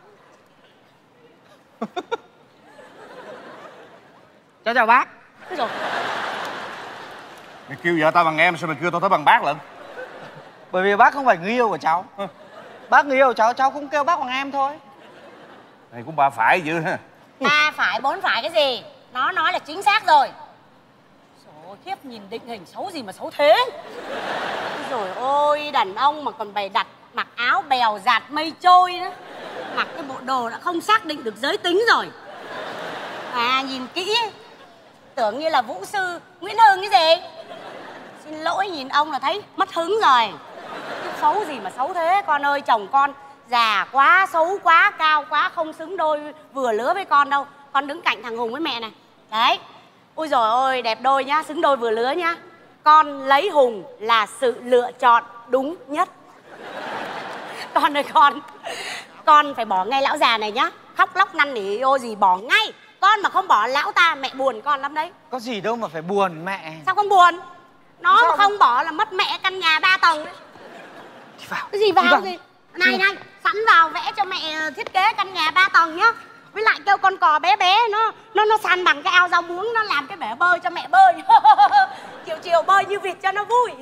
Cháu chào bác. Ôi dồi, Mày kêu vợ tao bằng em, sao mày kêu tao tới bằng bác lận? Bởi vì bác không phải người yêu của cháu. Bác người yêu của cháu cũng kêu bác bằng em thôi. Này cũng ba phải dữ ha. ba phải bốn phải cái gì? Nó nói là chính xác rồi. Trời ơi, khiếp, nhìn định hình xấu gì mà xấu thế. Rồi ôi, đàn ông mà còn bày đặt mặc áo bèo dạt mây trôi đó, mặc cái bộ đồ đã không xác định được giới tính rồi. À, nhìn kỹ tưởng như là vũ sư Nguyễn Hưng cái gì. Xin lỗi, nhìn ông là thấy mất hứng rồi. Cái xấu gì mà xấu thế con ơi. Chồng con già quá, xấu quá, cao quá, không xứng đôi vừa lứa với con đâu. Con đứng cạnh thằng Hùng với mẹ này. Đấy. Ôi dồi ôi, đẹp đôi nhá, xứng đôi vừa lứa nhá. Con lấy Hùng là sự lựa chọn đúng nhất. Con ơi con phải bỏ ngay lão già này nhá. Khóc lóc năn nỉ ô gì bỏ ngay. Con mà không bỏ lão ta mẹ buồn con lắm đấy. Có gì đâu mà phải buồn mẹ. Sao không buồn? Nó Sao mà không bỏ là mất mẹ căn nhà 3 tầng đấy. Thì vào. Cái gì vào gì? Này, sẵn vào vẽ cho mẹ thiết kế căn nhà 3 tầng nhá. Với lại kêu con cò bé bé nó săn bằng cái ao rau muống, nó làm cái bể bơi cho mẹ bơi. Chiều bơi như vịt cho nó vui.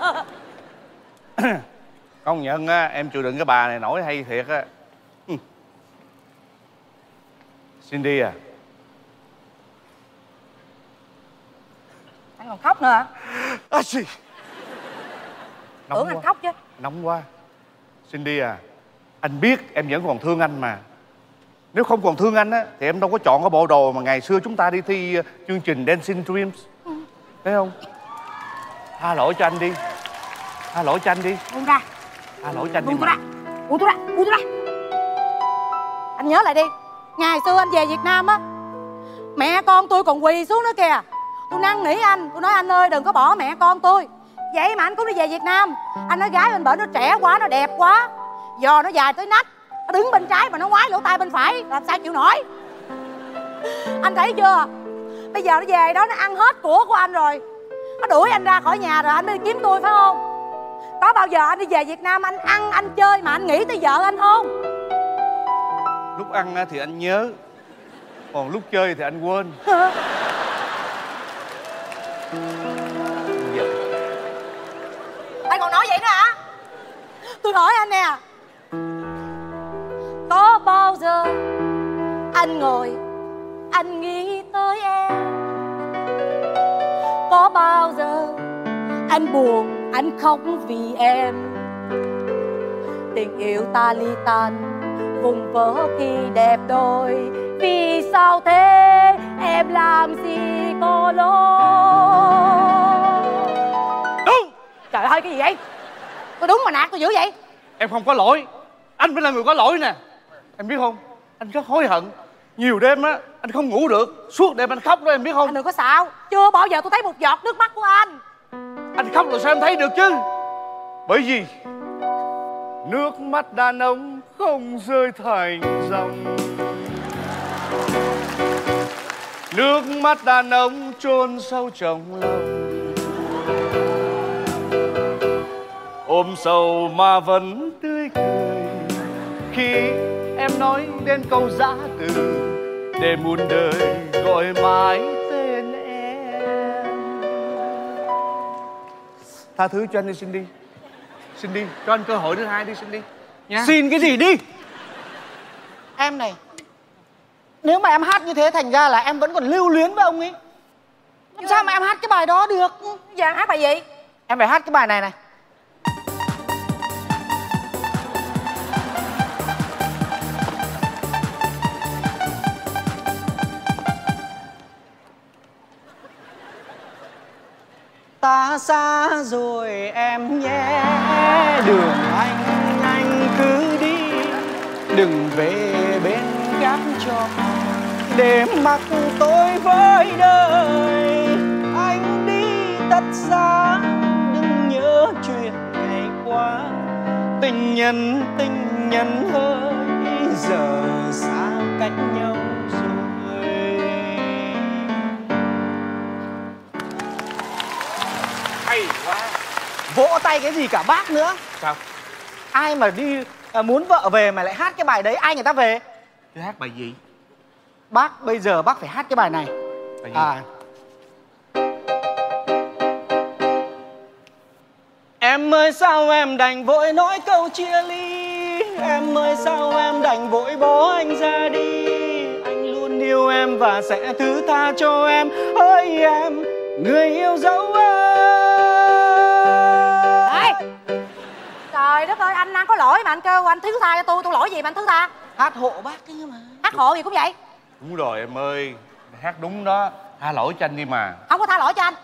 Công nhận á, em chịu đựng cái bà này nổi hay thiệt á. Cindy à. Anh còn khóc nữa hả? À, xì. Tưởng anh khóc chứ. Nóng quá. Cindy à, anh biết em vẫn còn thương anh mà. Nếu không còn thương anh á thì em đâu có chọn cái bộ đồ mà ngày xưa chúng ta đi thi chương trình Dancing Dreams. Thấy không? Tha lỗi cho anh đi. Tha lỗi cho anh đi. Buông ra. Tha lỗi cho anh đi Buông tôi mà. ra. Buông tôi ra. Buông tôi ra. Anh nhớ lại đi. Ngày xưa anh về Việt Nam á, mẹ con tôi còn quỳ xuống nữa kìa. Tôi năn nỉ anh, tôi nói anh ơi đừng có bỏ mẹ con tôi. Vậy mà anh cũng đi về Việt Nam. Anh nói gái bên bển nó trẻ quá, nó đẹp quá, giò nó dài tới nách, nó đứng bên trái mà nó ngoái lỗ tai bên phải, làm sao chịu nổi. Anh thấy chưa? Bây giờ nó về đó nó ăn hết của anh rồi. Nó đuổi anh ra khỏi nhà rồi anh mới kiếm tôi phải không? Có bao giờ anh đi về Việt Nam anh ăn, anh chơi mà anh nghĩ tới vợ anh không? Lúc ăn á thì anh nhớ, còn lúc chơi thì anh quên. Anh còn nói vậy nữa hả? Tôi hỏi anh nè, có bao giờ anh ngồi anh nghĩ tới em? Có bao giờ anh buồn anh khóc vì em? Tình yêu ta ly tan vùng vỡ khi đẹp đôi. Vì sao thế em làm gì có lỗi? Đúng. Trời ơi cái gì vậy? Tôi đúng mà nạt tôi dữ vậy? Em không có lỗi, anh mới là người có lỗi nè. Em biết không, anh rất hối hận. Nhiều đêm á anh không ngủ được, suốt đêm anh khóc đó em biết không. Anh đừng có xạo. Chưa bao giờ tôi thấy một giọt nước mắt của anh. Anh khóc rồi sao em thấy được chứ? Bởi vì nước mắt đàn ông không rơi thành dòng. Nước mắt đàn ông chôn sâu trong lòng. Ôm sầu mà vẫn tươi cười khi em nói đến câu giã từ, để muôn đời gọi mãi tên em. Tha thứ cho anh đi Cindy. Cindy, cho anh cơ hội thứ hai đi Cindy nha. Xin cái gì đi? Em này, nếu mà em hát như thế thành ra là em vẫn còn lưu luyến với ông ấy. Làm sao mà em hát cái bài đó được? Giờ hát bài gì? Em phải hát cái bài này này. ta xa rồi em nhé. Đường anh cứ đi, đừng về bên gác cho để mặc tôi với đời. Anh đi thật xa, đừng nhớ chuyện ngày qua. Tình nhân ơi, giờ xa cách nhau rồi. Hay quá. Vỗ tay cái gì cả bác nữa. Sao? Ai mà đi muốn vợ về mà lại hát cái bài đấy, ai người ta về? Tôi hát bài gì? Bác bây giờ bác phải hát cái bài này. Bài gì? Em ơi sao em đành vội nói câu chia ly. Em ơi sao em đành vội bỏ anh ra đi. Anh luôn yêu em và sẽ thứ tha cho em. Hỡi em, người yêu dấu ơi. Trời đất ơi, anh đang có lỗi mà anh kêu anh thứ tha cho tôi lỗi gì mà anh thứ tha? Hát hộ bác cái mà. Hát hộ gì cũng vậy. Đúng rồi em ơi, hát đúng đó. Tha lỗi cho anh đi mà. Không có tha lỗi cho anh.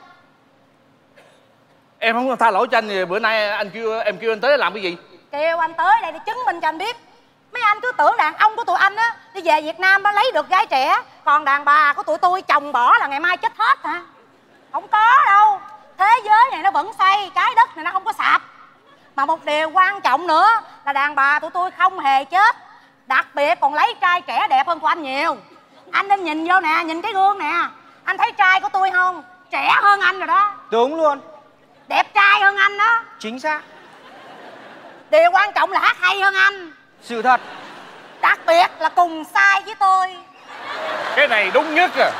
Em không tha lỗi cho anh thì bữa nay em kêu anh tới làm cái gì? Kêu anh tới đây để chứng minh cho anh biết. Mấy anh cứ tưởng đàn ông của tụi anh á đi về Việt Nam nó lấy được gái trẻ, còn đàn bà của tụi tôi chồng bỏ là ngày mai chết hết hả? Không có đâu. Thế giới này nó vẫn xoay, trái đất này nó không có sạp. Mà một điều quan trọng nữa là đàn bà tụi tôi không hề chết. Đặc biệt còn lấy trai trẻ đẹp hơn của anh nhiều. Anh nên nhìn vô nè, nhìn cái gương nè. Anh thấy trai của tôi không? Trẻ hơn anh rồi đó. Đúng luôn. Đẹp trai hơn anh đó. Chính xác. Điều quan trọng là hát hay hơn anh. Sự thật. Đặc biệt là cùng size với tôi. Cái này đúng nhất à.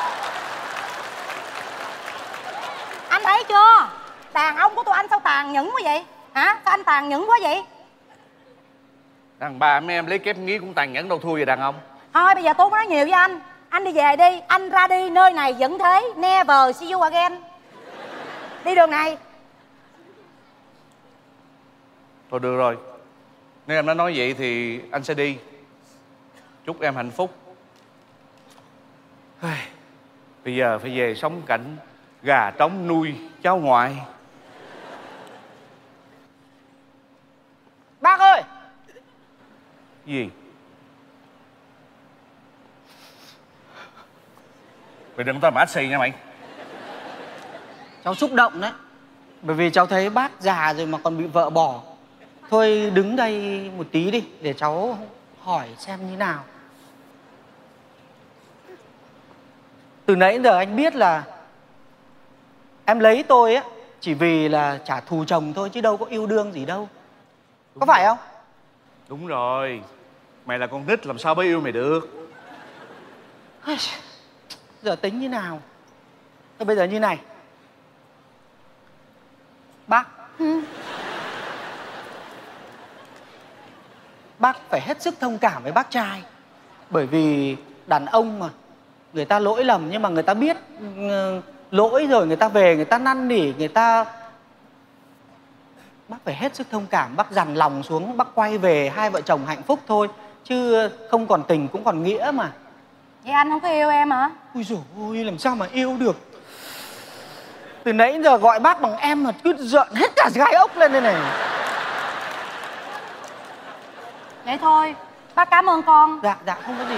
Anh thấy chưa? Đàn ông của tụi anh sao tàn nhẫn quá vậy? Hả? Sao anh tàn nhẫn quá vậy? Đàn bà mấy em lấy kép nghĩ cũng tàn nhẫn đâu thua về đàn ông. Thôi bây giờ tôi không nói nhiều với anh. Anh đi về đi. Anh ra đi, nơi này vẫn thế. Never see you again. Đi đường này. Thôi được rồi. Nếu em đã nói vậy thì anh sẽ đi. Chúc em hạnh phúc. Bây giờ phải về sống cảnh gà trống nuôi cháu ngoại. Bác ơi. Gì? Mày đừng tao mà xì nha mày. Cháu xúc động đấy. Bởi vì cháu thấy bác già rồi mà còn bị vợ bỏ. Thôi đứng đây một tí đi để cháu hỏi xem như nào. Từ nãy đến giờ anh biết là em lấy tôi á chỉ vì là trả thù chồng thôi chứ đâu có yêu đương gì đâu. Có phải không? Đúng rồi. Mày là con nít làm sao mới yêu mày được. Giờ tính như nào? Thôi bây giờ như này. Bác. Bác phải hết sức thông cảm với bác trai. Bởi vì đàn ông mà, người ta lỗi lầm nhưng mà người ta biết lỗi rồi người ta về, người ta năn nỉ, người ta... Bác phải hết sức thông cảm, bác dằn lòng xuống, bác quay về hai vợ chồng hạnh phúc thôi. Chứ không còn tình cũng còn nghĩa mà. Vậy anh không có yêu em hả? Ui dồi ôi, làm sao mà yêu được. Từ nãy đến giờ gọi bác bằng em mà cứ giận hết cả gai ốc lên đây này. Vậy thôi, bác cảm ơn con. Dạ, không có gì.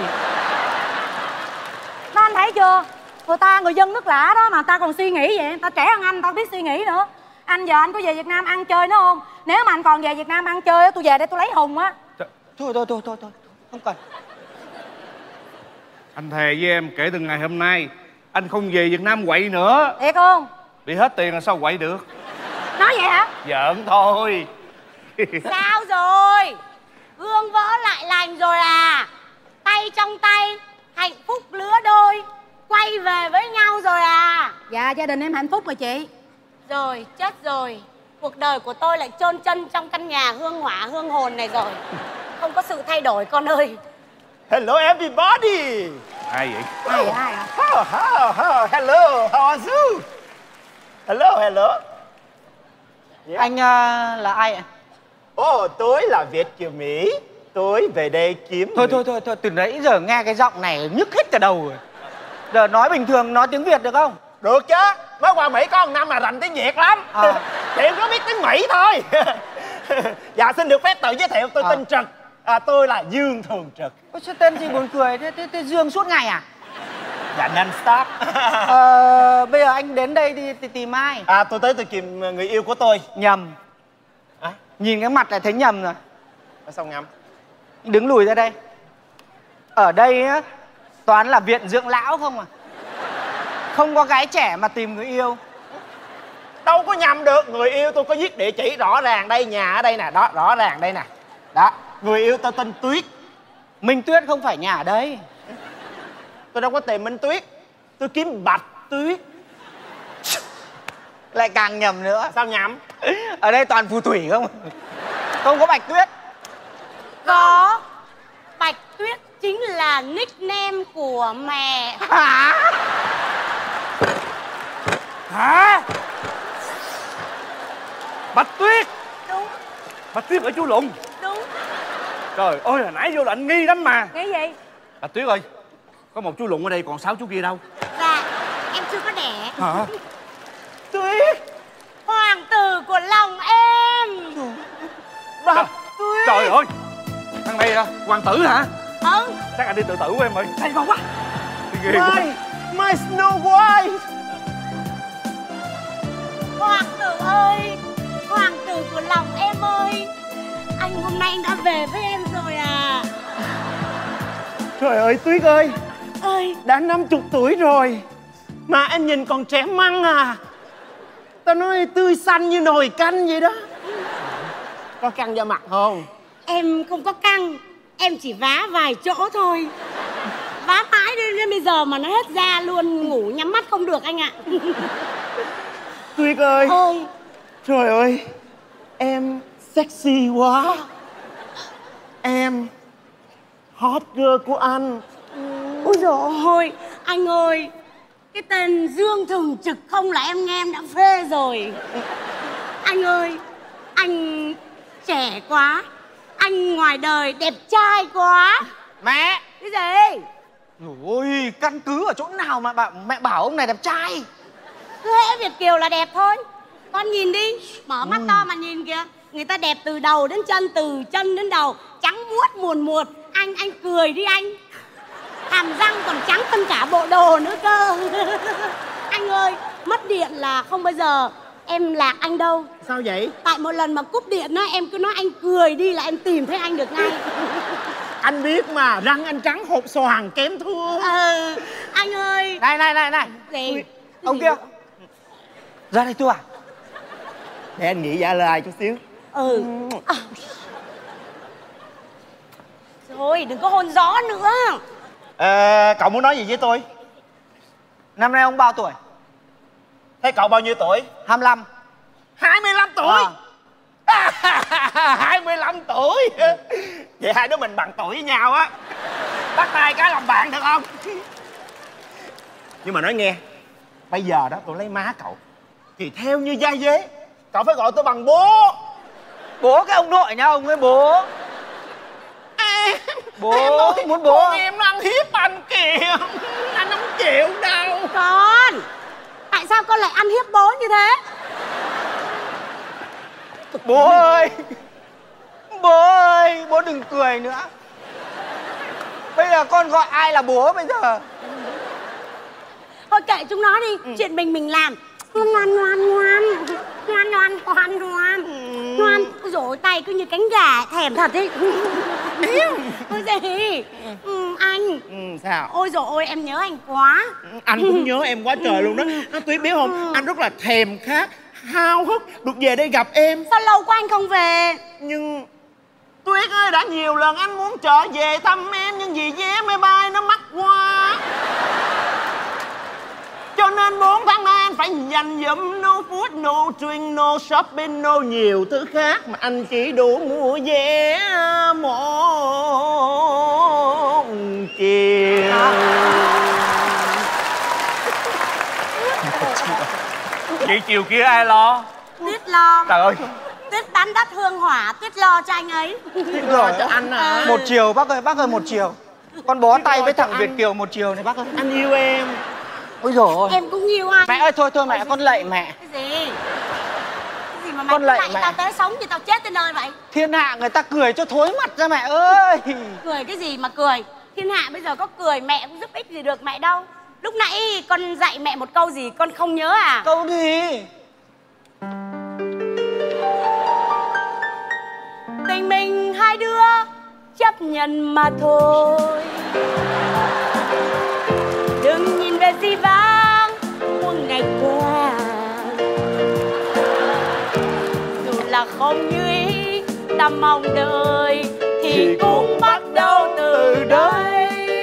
Nó anh thấy chưa? Người dân nước lạ đó mà ta còn suy nghĩ vậy. Ta trẻ hơn anh, ta biết suy nghĩ nữa. Anh giờ anh có về Việt Nam ăn chơi nữa không? Nếu mà anh còn về Việt Nam ăn chơi, tôi về đây tôi lấy Hùng á. Thôi, không cần. Anh thề với em kể từ ngày hôm nay anh không về Việt Nam quậy nữa. Thiệt không? Bị hết tiền là sao quậy được. Nói vậy hả? Giỡn thôi. Sao rồi? Gương vỡ lại lành rồi à? Tay trong tay, hạnh phúc lứa đôi, quay về với nhau rồi à? Dạ, gia đình em hạnh phúc rồi chị. Rồi, chết rồi. Cuộc đời của tôi lại chôn chân trong căn nhà hương hỏa hương hồn này rồi. Không có sự thay đổi con ơi. Hello everybody. Ai vậy? Ai hả? Hello, how are you? Hello. Yeah. Anh là ai ạ? Tôi là Việt kiều Mỹ. Tôi về đây kiếm... Thôi, từ nãy giờ nghe cái giọng này nhức hết cả đầu rồi. Giờ nói bình thường, nói tiếng Việt được không? Được chứ. mới qua Mỹ có 1 năm mà rành tiếng Việt lắm. Chị có biết tiếng Mỹ thôi. Dạ xin được phép tự giới thiệu, tôi tên Trực. Tôi là Dương Thường Trực. Ôi, sao tên gì buồn cười thế Dương suốt ngày à? Dạ non stop. Bây giờ anh đến đây đi tìm ai? Tôi tới tôi tìm người yêu của tôi. Nhầm. Nhìn cái mặt là thấy nhầm rồi. Sao nhầm? Đứng lùi ra đây. Ở đây á toàn là viện dưỡng lão không à. Không có gái trẻ mà tìm người yêu. Đâu có nhầm được. Người yêu tôi có viết địa chỉ rõ ràng đây, nhà ở đây nè. Đó, rõ ràng đây nè. Đó, người yêu tôi tên Tuyết. Minh Tuyết không phải nhà ở đây. Tôi đâu có tìm Minh Tuyết, tôi kiếm Bạch Tuyết. Lại càng nhầm nữa. Sao nhầm? Ở đây toàn phù thủy không. Không có Bạch Tuyết. Có. Bạch Tuyết chính là nickname của mẹ. Hả? Bạch Tuyết. Đúng. Bạch Tuyết ở chú Lụng. Đúng. Trời ơi, hồi nãy vô là anh nghi lắm mà. Cái gì? Bạch Tuyết ơi, có một chú Lụng ở đây, còn 6 chú kia đâu? Dạ, em chưa có đẻ. Hả? Tuyết, Hoàng tử của lòng em. Bạch Tuyết. Trời ơi, thằng này à, hoàng tử hả? Ừ. Chắc anh đi tự tử của em ơi. Hay ngon quá. Ghê quá. My Snow White. Hoàng tử ơi, hoàng tử của lòng em ơi, anh hôm nay đã về với em rồi à. Trời ơi Tuyết ơi, Ơi, đã 50 tuổi rồi mà em nhìn còn trẻ măng à. Tao nói tươi xanh như nồi canh vậy đó. Có căng da mặt không? em không có căng, em chỉ vá vài chỗ thôi. Vá mãi đến bây giờ mà nó hết da luôn, ngủ nhắm mắt không được anh ạ. Tuyết ơi. Ôi, Trời ơi, em sexy quá. Em hot girl của anh. ôi dồi ôi, anh ơi, cái tên Dương Thường Trực không là em nghe em đã phê rồi. Anh ơi, anh trẻ quá, anh ngoài đời đẹp trai quá. Mẹ. Cái gì? Ôi, căn cứ ở chỗ nào mà mẹ bảo ông này đẹp trai? Cứ hễ Việt kiều là đẹp thôi. Con nhìn đi, mở mắt to mà nhìn kìa. Người ta đẹp từ đầu đến chân, từ chân đến đầu, trắng muốt muồn muột. Anh cười đi anh. Hàm răng còn trắng hơn cả bộ đồ nữa cơ. Anh ơi, mất điện là không bao giờ em lạc anh đâu. Sao vậy? Tại một lần mà cúp điện á, em cứ nói anh cười đi là em tìm thấy anh được ngay. Anh biết mà, răng anh trắng hột xoàn kém thua. Anh ơi. Này. Gì? Ông kia. Ra đây tôi à? Để anh nghĩ giả lời chút xíu. Thôi đừng có hôn gió nữa. Cậu muốn nói gì với tôi? Năm nay ông bao tuổi? Thế cậu bao nhiêu tuổi? 25. 25 tuổi. 25 tuổi. Vậy hai đứa mình bằng tuổi với nhau á. Bắt tay cái làm bạn được không? Nhưng mà nói nghe, bây giờ đó tôi lấy má cậu thì theo như gia dế, cậu phải gọi tôi bằng bố. Bố cái ông nội nha ông ấy bố. Bố em nói, muốn bố. Con em nó ăn hiếp anh kìa. Anh không chịu đâu. Con, tại sao con lại ăn hiếp bố như thế? Bố ơi. Bố ơi, bố đừng cười nữa. Bây giờ con gọi ai là bố bây giờ? Thôi kệ chúng nó đi, chuyện mình làm. Ngoan. Ôi dồi ôi, tay cứ như cánh gà, thèm thật ý. Ôi gì? Anh. Sao? Ôi dồi ôi, em nhớ anh quá. Anh cũng nhớ em quá trời luôn đó. Nó Tuyết biết không, anh rất là thèm khát, háo hức được về đây gặp em. Sao lâu quá anh không về? Nhưng Tuyết ơi, đã nhiều lần anh muốn trở về thăm em, nhưng vì vé máy bay nó mắc quá, cho nên 4 tháng nay anh phải dành dụm no food, no drink, no shopping, no nhiều thứ khác, mà anh chỉ đủ mua vé một chiều. Vậy chiều kia ai lo? Tuyết lo. Trời ơi. Tuyết bán đất hương hỏa, Tuyết lo cho anh ấy. Tuyết lo cho anh à? Một chiều bác ơi 1 chiều. Con bó tay với thằng Việt kiều 1 chiều này bác ơi. Anh yêu em. Ôi dồi ôi. Em cũng yêu anh. Mẹ ơi thôi thôi mẹ, con lạy mẹ. Cái gì? Cái gì mà mày Con cứ lạy lạy mẹ. tao tới sống cho tao chết tới nơi vậy? Thiên hạ người ta cười cho thối mặt ra mẹ ơi. Cười cái gì mà cười? Thiên hạ bây giờ có cười mẹ cũng giúp ích gì được mẹ đâu. Lúc nãy con dạy mẹ một câu gì con không nhớ à? Câu gì? Tình mình hai đứa chấp nhận mà thôi. Đừng nhìn về di vãng muôn ngày qua. Dù là không như ý ta mong đợi thì cũng bắt đầu từ đây.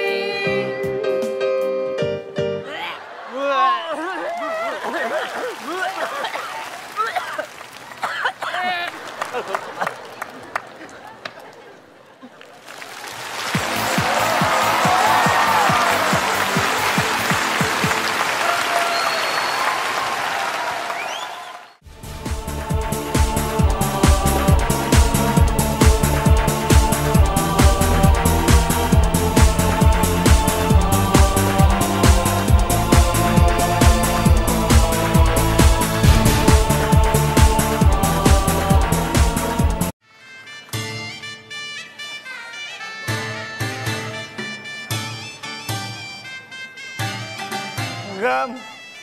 Gơm,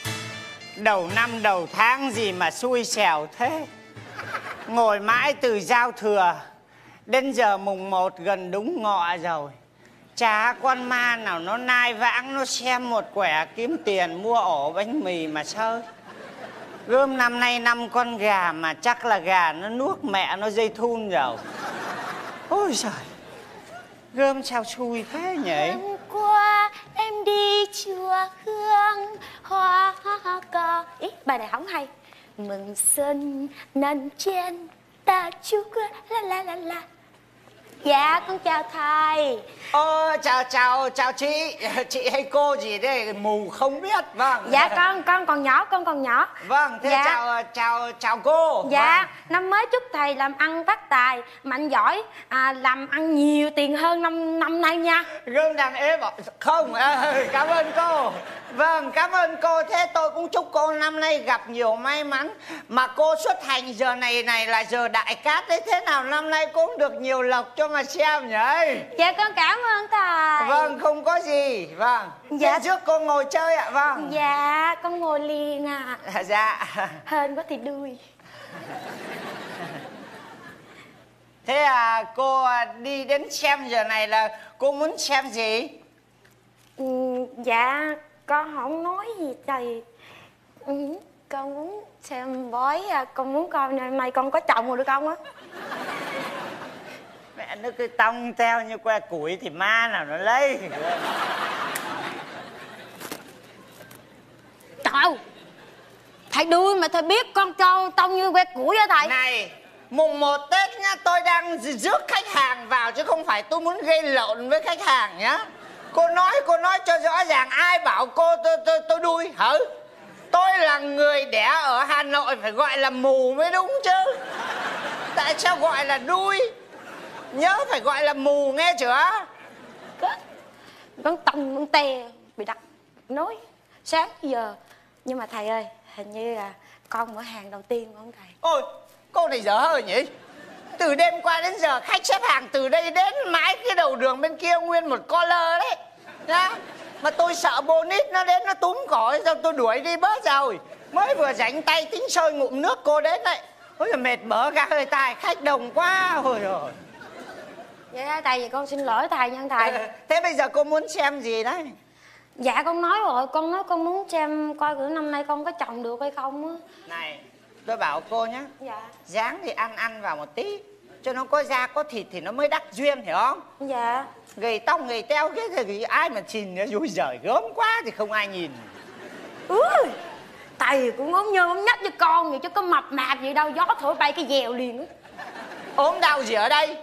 đầu năm đầu tháng gì mà xui xẻo thế. Ngồi mãi từ giao thừa đến giờ mùng 1 gần đúng ngọ rồi. Chả con ma nào nó nai vãng nó xem một quẻ kiếm tiền mua ổ bánh mì mà sơi. Gơm năm nay 5 con gà mà chắc là gà nó nuốt mẹ nó dây thun rồi. Ôi giời, Gơm sao xui thế nhỉ? Hôm qua em đi chùa hương hoa cỏ. Ý, bài này không hay. Mừng xuân năm trên ta chúc la la la la. Dạ con chào thầy. Chào chị hay cô gì đây mù không biết. Vâng. Dạ con còn nhỏ. Vâng, thế dạ. chào cô. Dạ, vâng. năm mới chúc thầy làm ăn phát tài, mạnh giỏi, làm ăn nhiều tiền hơn năm nay nha. Gương đàn ế bảo không. Cảm ơn cô. Vâng, cảm ơn cô. Thế tôi cũng chúc cô năm nay gặp nhiều may mắn. Mà cô xuất hành giờ này là giờ đại cát đấy. Thế nào năm nay cũng được nhiều lộc cho mà xem nhỉ. Dạ con cảm ơn thầy. Vâng, không có gì. Vâng. Dạ. Thế trước cô ngồi chơi ạ. Vâng. Dạ con ngồi liền à. Dạ. Hên quá thì đuôi. Thế cô đi đến xem giờ này là cô muốn xem gì? Dạ con không nói gì thầy. Con muốn xem bói, con muốn coi năm nay con có chồng rồi được không á? Mẹ nó cứ tông teo như que củi thì ma nào nó lấy. Trời, thầy đuôi mà thầy biết con trâu tông như que củi hả thầy? Này, mùng 1 Tết nhá, tôi đang rước khách hàng vào chứ không phải tôi muốn gây lộn với khách hàng nhá. Cô nói cho rõ ràng, ai bảo cô tôi đuôi hả? Tôi là người đẻ ở Hà Nội phải gọi là mù mới đúng chứ. Tại sao gọi là đuôi? Nhớ phải gọi là mù nghe chưa? Con tông con tè bị đặt nói sáng giờ. Nhưng mà thầy ơi, hình như là con mở hàng đầu tiên không thầy? Ôi, cô này dở hơi nhỉ. Từ đêm qua đến giờ khách xếp hàng từ đây đến mãi cái đầu đường bên kia nguyên một co lơ đấy nhá. Mà tôi sợ bonít nó đến nó túm cổ xong tôi đuổi đi bớt rồi. Mới vừa rảnh tay tính sôi ngụm nước cô đến đấy. Ôi là mệt bở cả hơi tai, khách đông quá. Ôi rồi. Vậy đó thầy, vậy con xin lỗi thầy nha thầy. Thế bây giờ cô muốn xem gì đấy? Dạ con nói rồi, con nói con muốn xem coi thử năm nay con có chồng được hay không á. Này, tôi bảo cô nhá. Dạ. Dáng thì ăn vào một tí cho nó có da có thịt thì nó mới đắc duyên, hiểu không? Dạ. Gầy tông gầy teo cái thì ai mà nhìn nó vui giời gớm quá thì không ai nhìn. Thầy cũng ốm nhơ ốm nhách với con vậy chứ có mập mạp gì đâu, gió thổi bay cái dèo liền á. Ốm đau gì ở đây?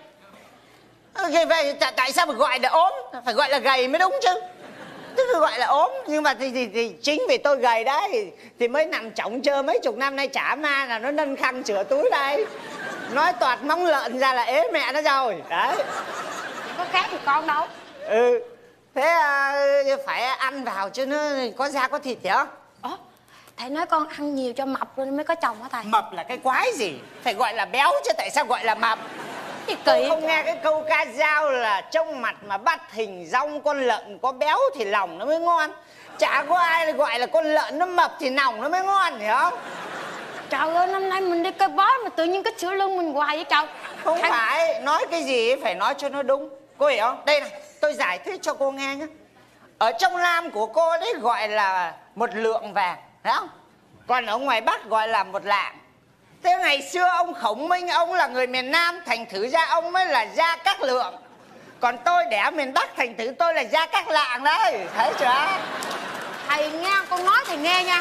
Tại sao phải gọi là ốm? Phải gọi là gầy mới đúng chứ. Tức là gọi là ốm. Nhưng mà thì chính vì tôi gầy đấy thì mới nằm chỏng chơ mấy chục năm nay chả ma là nó nâng khăn chữa túi đây. Nói toạt móng lợn ra là ế mẹ nó rồi. Đấy. Có khác thì con đâu. Thế phải ăn vào cho nó có da có thịt hả? Thầy nói con ăn nhiều cho mập rồi mới có chồng hả thầy? Mập là cái quái gì? Phải gọi là béo chứ tại sao gọi là mập? Thì Tôi kỳ. không nghe cái câu ca dao là trông mặt mà bắt hình dong con lợn có béo thì lòng nó mới ngon. Chả có ai gọi là con lợn nó mập thì lòng nó mới ngon, hiểu không? Trời ơi, năm nay mình đi cây bói mà tự nhiên cái sữa lưng mình hoài vậy trời. Không phải, nói cái gì phải nói cho nó đúng. Cô hiểu không? Đây này, tôi giải thích cho cô nghe nhé. Ở trong Nam của cô đấy gọi là một lượng vàng, thấy không? Còn ở ngoài Bắc gọi là một lạng. Thế ngày xưa ông Khổng Minh, ông là người miền Nam, thành thử ra ông mới là Gia Các Lượng. Còn tôi đẻ miền Bắc, thành thử tôi là Gia Các Lạng đấy, thấy chưa? Thầy nghe, con nói thầy nghe nha.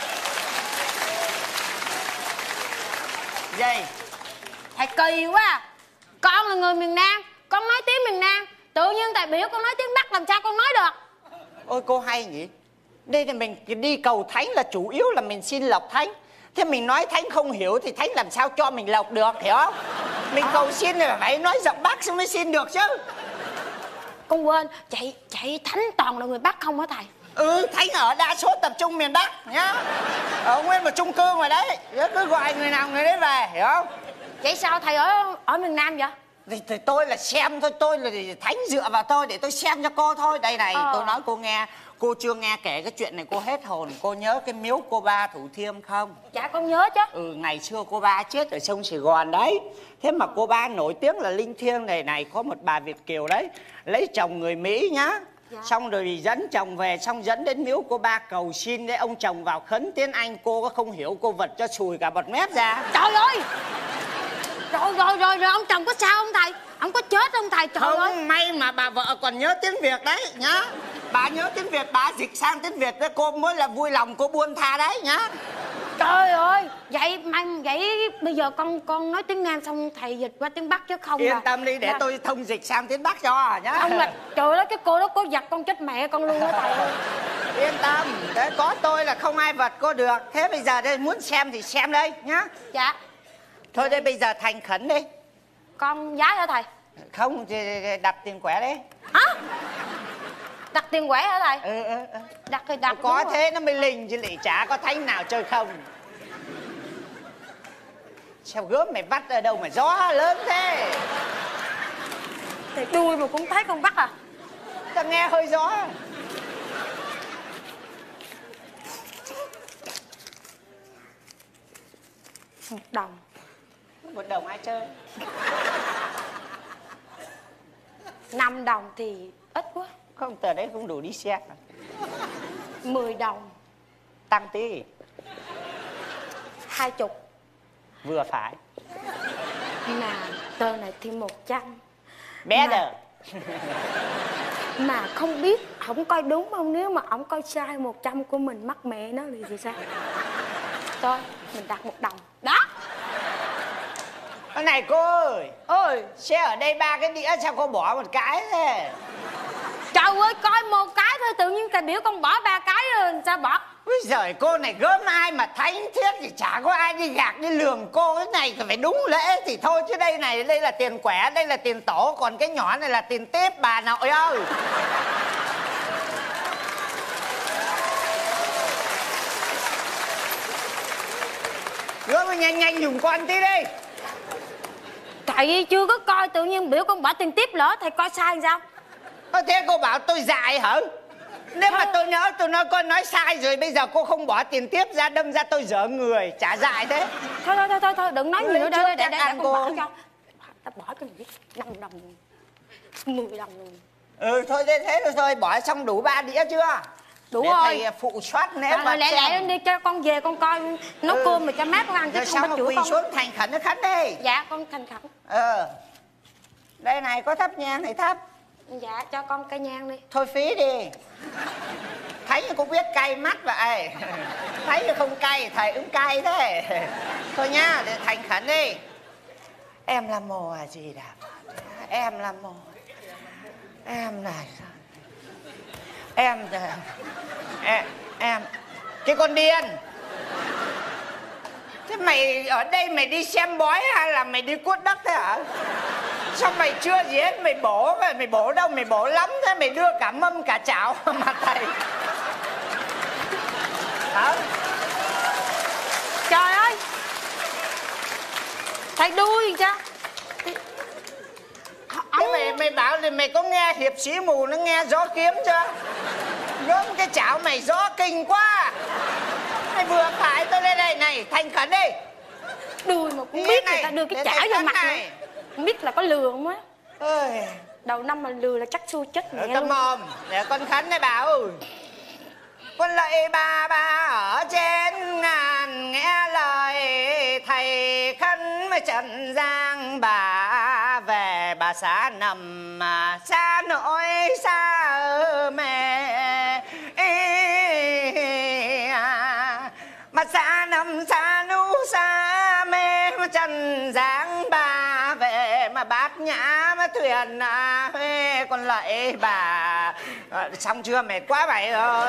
Gì? Thầy kỳ quá à. Con là người miền Nam, con nói tiếng miền Nam. Tự nhiên thầy biểu con nói tiếng Bắc làm sao con nói được? Ôi cô hay nhỉ. Đây là mình đi cầu thánh là chủ yếu là mình xin lộc thánh. Thế mình nói thánh không hiểu thì thánh làm sao cho mình lộc được, hiểu không? Mình cầu xin thì phải nói giọng Bắc xong mới xin được chứ. Con quên, chạy thánh toàn là người Bắc không hả thầy? Thánh ở đa số tập trung miền Bắc nhá. Ở nguyên một chung cư ngoài đấy, cứ gọi người nào người đấy về, hiểu không? Vậy sao thầy ở miền Nam vậy? Thì tôi là xem thôi, tôi là thánh dựa vào tôi để tôi xem cho cô thôi. Đây này, tôi nói cô nghe, cô chưa nghe kể cái chuyện này cô hết hồn. Cô nhớ cái miếu cô Ba Thủ Thiêm không? Dạ con nhớ chứ. Ngày xưa cô Ba chết ở sông Sài Gòn đấy. Thế mà cô Ba nổi tiếng là linh thiêng này có một bà Việt kiều đấy, lấy chồng người Mỹ nhá. Dạ. Xong rồi dẫn chồng về, xong dẫn đến miếu cô Ba cầu xin đấy, ông chồng vào khấn tiếng Anh cô có không hiểu, cô vật cho sùi cả bọt mép ra. Trời ơi. Rồi ông chồng có sao không thầy? Ông có chết không thầy? Trời không, ơi. may mà bà vợ còn nhớ tiếng Việt đấy nhá. Bà nhớ tiếng Việt, bà dịch sang tiếng Việt đấy, cô mới là vui lòng cô buông tha đấy nhá. Trời ơi, vậy bây giờ con nói tiếng Nam xong thầy dịch qua tiếng Bắc chứ không. Yên tâm đi, để tôi thông dịch sang tiếng Bắc cho nhá. Không là trời ơi, cái cô đó có giặt con chết mẹ con luôn đó thầy ơi. Yên tâm, để có tôi là không ai vật cô được. Thế bây giờ đây muốn xem thì xem đây nhá. Dạ. Thôi đây bây giờ thành khẩn đi. Con giái hả thầy? Không thì đặt tiền quẻ đấy. Hả? Đặt tiền quẻ hả thầy? Đặt thì đặt. Có thế nó mới linh chứ lại chả có thánh nào chơi không. Sao gớm mày vắt ở đâu mà gió lớn thế? Thầy đuôi mà cũng thấy con vắt à? Ta nghe hơi gió. Một đồng. Một đồng ai chơi? 5 đồng thì ít quá. Không, tờ đấy không đủ đi xe. 10 đồng. Tăng tí. 20. Vừa phải. Mà tờ này thì 100. Bé đờ. Mà không biết ổng coi đúng không? Nếu mà ổng coi sai 100 của mình mắc mẹ nó thì sao? Thôi mình đặt 1 đồng. Đó. Cái này cô ơi, xe ở đây 3 cái đĩa sao cô bỏ một cái thế? Trời ơi, coi một cái thôi tự nhiên thầy biểu con bỏ 3 cái rồi sao bỏ? Úi giời, cô này gớm ai mà thánh thiết thì chả có ai đi gạt đi lường cô. Cái này thì phải đúng lễ thì thôi chứ đây là tiền quẻ, đây là tiền tổ, còn cái nhỏ này là tiền tiếp bà nội ơi. Gớm nhanh dùng con tí đi. Thầy chưa có coi tự nhiên biểu con bỏ tiền tiếp lỡ thầy coi sai sao? Thế cô bảo tôi dại hả? Nếu mà tôi nhớ tôi nói con nói sai rồi, bây giờ cô không bỏ tiền tiếp ra đâm ra tôi dở người, chả dại thế. Thôi đừng nói nhiều nữa, để con cô. bỏ cho. Ta bỏ cho mình 5 đồng 10 đồng luôn. Thôi thế thôi, bỏ xong đủ 3 đĩa chưa? Đủ để rồi. Thầy phụ soát nếu mà lẹ đi cho con về con coi nấu cơm mà cho mát con ăn chứ không có chữa quỳ con. xuống thành khẩn nó khấn đi. Dạ con thành khẩn. Đây này có thắp nhang thì thắp. Dạ cho con cây nhang đi. Thôi phí đi. Thấy cũng biết cay mắt vậy. Thấy không cay thầy cũng cay thế. Thôi nhá, để thành khẩn đi. Em là mồ à gì đã. Em là mồ. Em này. Em cái con điên. Thế mày ở đây mày đi xem bói hay là mày đi cuốt đất thế hả? Sao mày chưa gì hết, mày bổ mà mày bổ đâu, mày bổ lắm thế, mày đưa cả mâm cả chảo mà thầy. Hả? Trời ơi, thầy đuôi gì cha? Thế mày bảo thì mày có nghe hiệp sĩ mù nó nghe gió kiếm chưa? Gớm cái chảo mày gió kinh quá. Mày vừa phải tôi lên đây này, thành khẩn đi. Đuôi mà cũng biết người ta đưa cái chảo vô mặt này. Không biết là có lừa không á. Đầu năm mà lừa là chắc xui chết mẹ luôn. Cầm mồm, để con khấn đây bà ơi. Con lạy ba ở trên ngàn, nghe lời thầy khấn với trần gian. Bà về bà xã nằm xa nỗi xa mẹ, mà xa nằm xa nú xa mê trần gian. Bà về mà bát nhã mà thuyền huê. Con lạy bà. Xong chưa, mệt quá vậy rồi.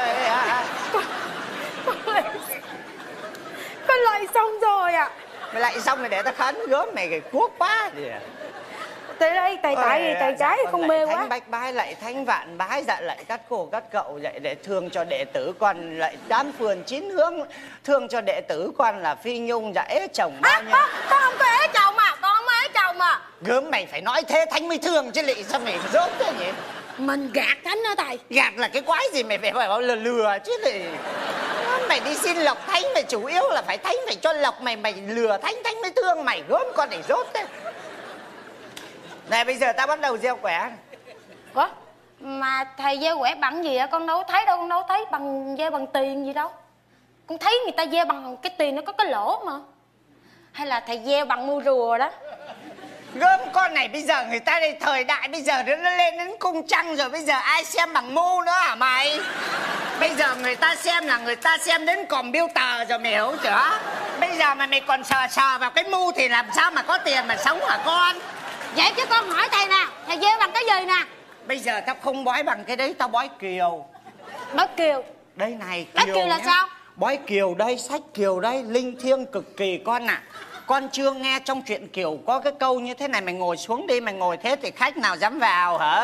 Con lạy xong rồi ạ. Mày lạy xong rồi để tao khấn, gớm mày cái cuốc quá gì à. Tới đây tại vì tay trái không mê quá. Thánh bách bái, lạy thánh vạn bái, dạ lạy các cô các cậu, dạy để thương cho đệ tử con, lạy tám phường chín hướng thương cho đệ tử con là Phi Nhung, dạ ế chồng bao nhiêu. Con không có ế chồng mà, con không ế chồng mà. Gớm mày phải nói thế thánh mới thương chứ lị, sao mày dốt thế nhỉ? Mình gạt thánh đó thầy. Gạt là cái quái gì, mày phải bảo là lừa chứ thì. Mày đi xin lộc thánh mày chủ yếu là phải thánh phải cho lộc mày, mày lừa thánh, thánh mới thương mày. Gớm con để dốt thế. Này bây giờ tao bắt đầu gieo quẻ. Ủa? Mà thầy gieo quẻ bằng gì á? Con đâu thấy đâu, con đâu thấy bằng gieo bằng tiền gì đâu. Con thấy người ta gieo bằng cái tiền nó có cái lỗ mà. Hay là thầy gieo bằng mua rùa đó? Gớm con này bây giờ người ta đây thời đại bây giờ nó lên đến cung trăng rồi, bây giờ ai xem bằng mu nữa hả mày? Bây giờ người ta xem là người ta xem đến computer rồi, mày hiểu chưa? Bây giờ mà mày còn sờ vào cái mu thì làm sao mà có tiền mà sống hả con? Vậy chứ con hỏi thầy nè, thầy gieo bằng cái gì nè? Bây giờ tao không bói bằng cái đấy, tao bói kiều. Bói kiều? Đây này, kiều. Bói kiều là sao? Bói kiều đây, sách kiều đây, linh thiêng cực kỳ con ạ. Con chưa nghe trong truyện Kiều có cái câu như thế này, mày ngồi xuống đi, mày ngồi thế thì khách nào dám vào hả?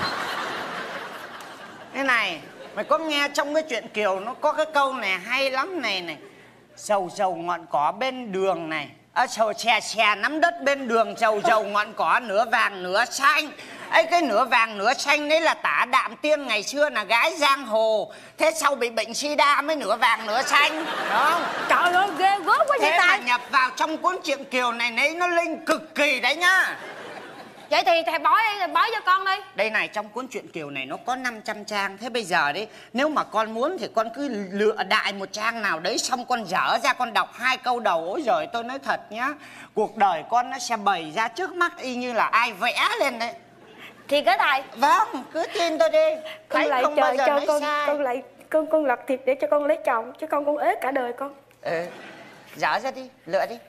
Thế này, mày có nghe trong cái truyện Kiều nó có cái câu này hay lắm này này. Sầu sầu ngọn cỏ bên đường này, sầu chè chè nắm đất bên đường, sầu sầu ngọn cỏ nửa vàng nửa xanh. Ấy cái nửa vàng nửa xanh đấy là tả Đạm Tiên ngày xưa là gái giang hồ. Thế sau bị bệnh sida mới nửa vàng nửa xanh. Đó. Trời ơi ghê gớm quá vậy ta. Thế mà nhập vào trong cuốn truyện Kiều này nấy nó linh cực kỳ đấy nhá. Vậy thì thầy bói đi, thầy bói cho con đi. Đây này, trong cuốn truyện Kiều này nó có 500 trang. Thế bây giờ đi, nếu mà con muốn thì con cứ lựa đại một trang nào đấy, xong con dở ra con đọc 2 câu đầu. Ôi giời, tôi nói thật nhá, cuộc đời con nó sẽ bày ra trước mắt y như là ai vẽ lên đấy. Thiệt hả thầy? Vâng, cứ tin tôi đi. Con lại chờ cho con lật thiệt để cho con lấy chồng, chứ con ế cả đời con. Dở ra đi, lựa đi.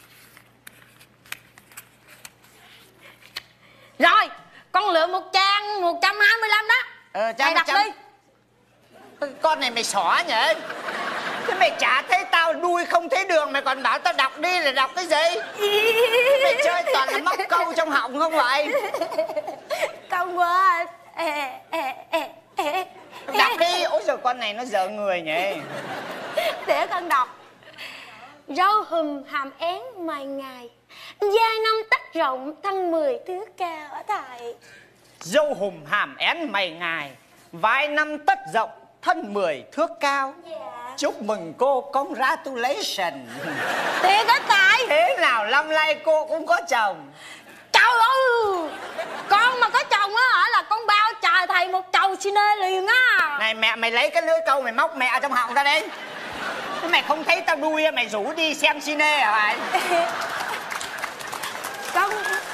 Rồi, con lựa một trang 125 đó. Thầy đọc đi. Con này mày xỏ nhỉ? Thế mày chả thấy tao đuôi không thấy đường, mày còn bảo tao đọc đi là đọc cái gì? Mày chơi toàn là móc câu trong họng không vậy? Con quên. Đọc đi. Ôi giời, con này nó dở người nhỉ. Để con đọc. Rau hùm hàm én mày ngày, da 5 tấc rộng thân 10 thước cao ở thầy. Dâu hùm hàm én mày ngài, vai 5 tấc rộng thân 10 thước cao. Dạ. Chúc mừng cô, congratulations. Thiệt đó thầy. Thế nào năm nay cô cũng có chồng. Trời ơi, con mà có chồng á hả là con bao trời thầy một chầu cine liền á. Này mẹ, mày lấy cái lưỡi câu mày móc mẹ trong họng ra đi. Thế mày không thấy tao đuôi mày rủ đi xem cine hả mày? Con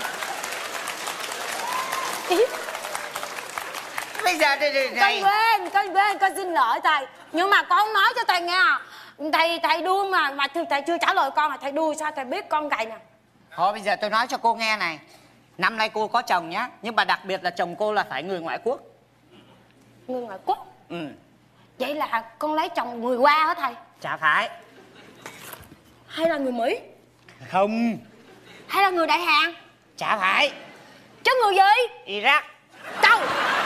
bây giờ này. Con xin lỗi thầy. Nhưng mà con nói cho thầy nghe à. Thầy đuôi mà thầy chưa trả lời con, mà thầy đuôi sao thầy biết con gầy nè. Thôi bây giờ tôi nói cho cô nghe này. Năm nay cô có chồng nhá, nhưng mà đặc biệt là chồng cô là phải người ngoại quốc. Người ngoại quốc? Ừ. Vậy là con lấy chồng người Hoa hả thầy? Chả phải. Hay là người Mỹ? Không. Hay là người Đại Hàn? Chả phải. Chứ người gì? Iraq. Đâu?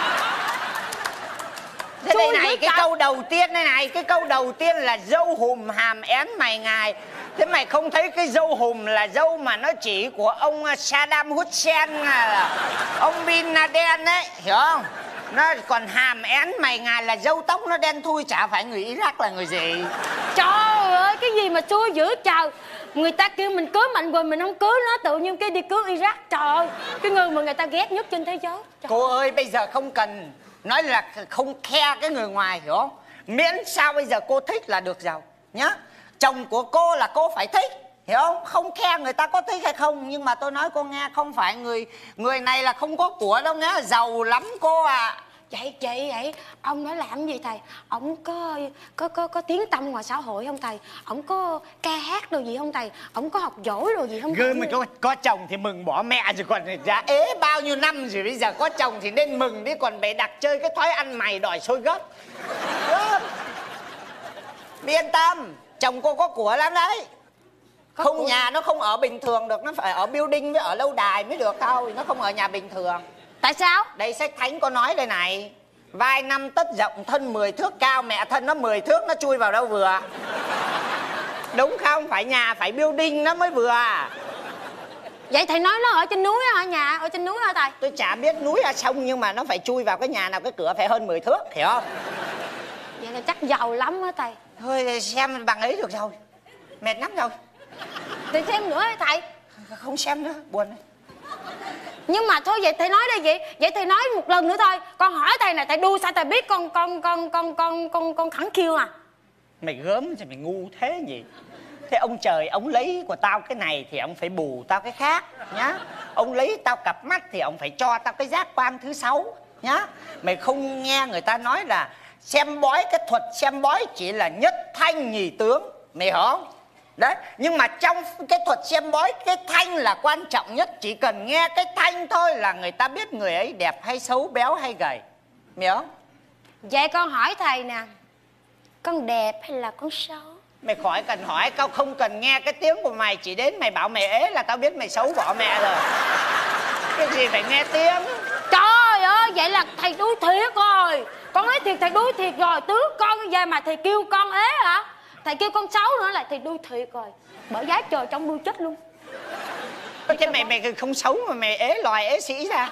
Thế đây Chui này, dưới cái cặp. câu đầu tiên đây này, cái câu đầu tiên là dâu hùm hàm én mày ngài. Thế mày không thấy cái dâu hùm là dâu mà nó chỉ của ông Saddam Hussein, là ông Bin Laden ấy, hiểu không? Nó còn hàm én mày ngài là dâu tóc nó đen thui, chả phải người Iraq là người gì. Trời ơi, cái gì mà xui dữ trời. Người ta kêu mình cưới Mạnh Quỳnh mình không cưới nó, tự nhiên cái đi cưới Iraq. Trời ơi, cái người mà người ta ghét nhất trên thế giới. Trời. Cô ơi, bây giờ không cần nói là không khe cái người ngoài, hiểu không? Miễn sao bây giờ cô thích là được giàu nhá. Chồng của cô là cô phải thích, hiểu không? Không khe người ta có thích hay không. Nhưng mà tôi nói cô nghe, không phải người này là không có của đâu nhá. Giàu lắm cô à. Vậy chị vậy, ông nói làm gì thầy? Ông có tiếng tăm ngoài xã hội không thầy? Ông có ca hát đồ gì không thầy? Ông có học giỏi đồ gì không thầy? Gương mà có chồng thì mừng bỏ mẹ rồi, còn đã ế bao nhiêu năm rồi, bây giờ có chồng thì nên mừng đi, còn bày đặt chơi cái thói ăn mày đòi xôi gớt. Yên tâm, chồng cô có của lắm đấy. Không, nhà nó không ở bình thường được, nó phải ở building với ở lâu đài mới được thôi, nó không ở nhà bình thường. Tại sao? Đây sách thánh có nói đây này. Vai 5 tấc rộng, thân 10 thước cao, mẹ thân nó 10 thước, nó chui vào đâu vừa. Đúng không? Phải nhà, phải building nó mới vừa. Vậy thầy nói nó ở trên núi hả? Nhà ở trên núi hả thầy? Tôi chả biết núi hay sông, nhưng mà nó phải chui vào cái nhà nào cái cửa phải hơn 10 thước, hiểu không? Vậy là chắc giàu lắm á thầy. Thôi xem bằng ấy được rồi. Mệt lắm rồi. Thì xem nữa thầy. Không xem nữa, buồn. Nhưng mà thôi vậy thầy nói đây vậy. Vậy thầy nói một lần nữa thôi. Con hỏi thầy này, thầy đu sao thầy biết con khẳng khiu à? Mày gớm thì mày ngu thế nhỉ? Thế ông trời ông lấy của tao cái này thì ông phải bù tao cái khác nhá. Ông lấy tao cặp mắt thì ông phải cho tao cái giác quan thứ 6 nhá. Mày không nghe người ta nói là xem bói, cái thuật xem bói chỉ là nhất thanh nhì tướng, mày hiểu không? Đấy, nhưng mà trong cái thuật xem bói, cái thanh là quan trọng nhất. Chỉ cần nghe cái thanh thôi là người ta biết người ấy đẹp hay xấu, béo hay gầy, mày hiểu không? Vậy con hỏi thầy nè, con đẹp hay là con xấu? Mày khỏi cần hỏi, tao không cần nghe cái tiếng của mày. Chỉ đến mày bảo mày ế là tao biết mày xấu bỏ mẹ rồi. Cái gì phải nghe tiếng. Trời ơi, vậy là thầy đuối thiệt rồi. Con nói thiệt, thầy đuối thiệt rồi. Tước con về mà thầy kêu con ế hả? Thầy kêu con xấu nữa là thầy đuối thiệt rồi. Bởi giá trời trong đuôi chết luôn. Thế mày không xấu mà mày ế loài ế sĩ ra.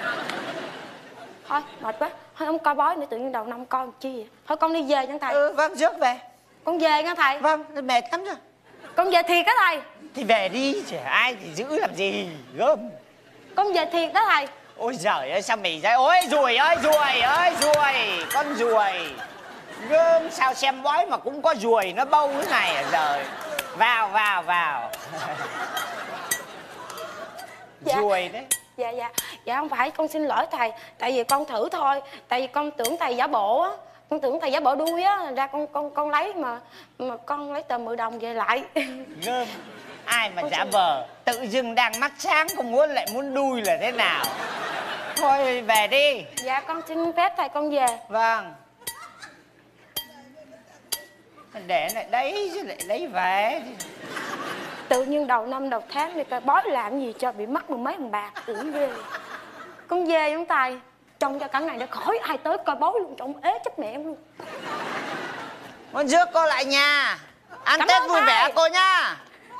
Thôi, mệt quá. Thôi không coi bói nữa, tự nhiên đầu năm con chi vậy? Thôi con đi về nha thầy. Vâng, rước về. Con về nha thầy. Vâng, mệt lắm rồi. Con về thiệt đó thầy. Thì về đi, chứ ai thì giữ làm gì, gớm. Con về thiệt đó thầy. Ôi giời ơi, sao mày ra. Ôi ruồi ơi, ruồi ơi, ruồi. Con ruồi. Gớm, sao xem bói mà cũng có ruồi nó bâu thế này à trời. Vào. Dạ. Ruồi đấy. Dạ không phải, con xin lỗi thầy. Tại vì con thử thôi. Tại vì con tưởng thầy giả bộ á. Con tưởng thầy giả bộ đuôi á. Ra con lấy mà con lấy tờ 10 đồng về lại. Gớm, ai mà giả vờ. Tự dưng đang mắt sáng không muốn lại muốn đuôi là thế nào. Thôi về đi. Dạ con xin phép thầy con về. Vâng. Để lại đấy chứ lại lấy về. Tự nhiên đầu năm đầu tháng người ta bói làm gì cho bị mất mấy đồng bạc. Tưởng ghê. Con về không thầy? Trông cho cả ngày để khỏi ai tới coi bói luôn. Trông ế chết mẹ em luôn. Con rước cô lại nhà. Ăn Cảm Tết ơn vui thầy. vẻ cô nha.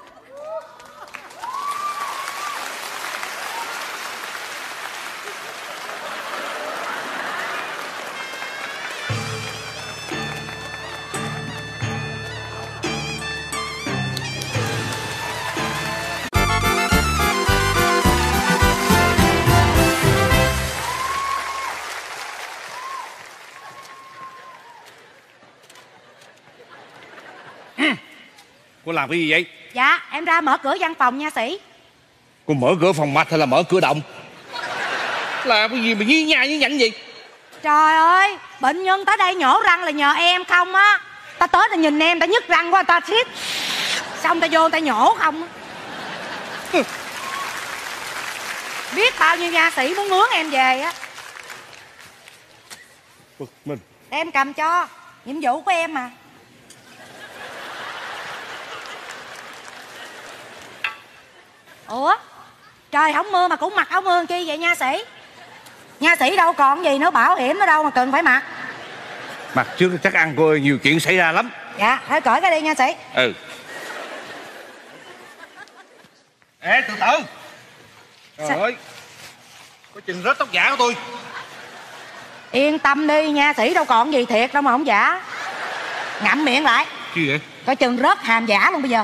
Cô làm cái gì vậy? Dạ em ra mở cửa văn phòng nha sĩ. Cô mở cửa phòng mạch hay là mở cửa động? Làm cái gì mà nhí nha nhí nhảnh gì? Trời ơi, bệnh nhân tới đây nhổ răng là nhờ em không á. Ta tới ta nhìn em, ta nhức răng quá, ta xiết. Xong ta vô ta nhổ không á. Biết bao nhiêu nha sĩ muốn mướn em về á. Bực mình. Để em cầm cho, nhiệm vụ của em mà. Ủa, Trời không mưa mà cũng mặc áo mưa chi vậy nha sĩ? Nha sĩ đâu còn gì nữa, bảo hiểm ở đâu mà cần phải mặc. Mặc trước chắc ăn cô ơi, nhiều chuyện xảy ra lắm. Dạ, thôi cởi cái đi nha sĩ. Ừ. Ê, từ từ. Trời ơi, có chừng rớt tóc giả của tôi. Yên tâm đi, nha sĩ đâu còn gì thiệt đâu mà không giả. Ngậm miệng lại. Gì vậy? Coi chừng rớt hàm giả luôn bây giờ.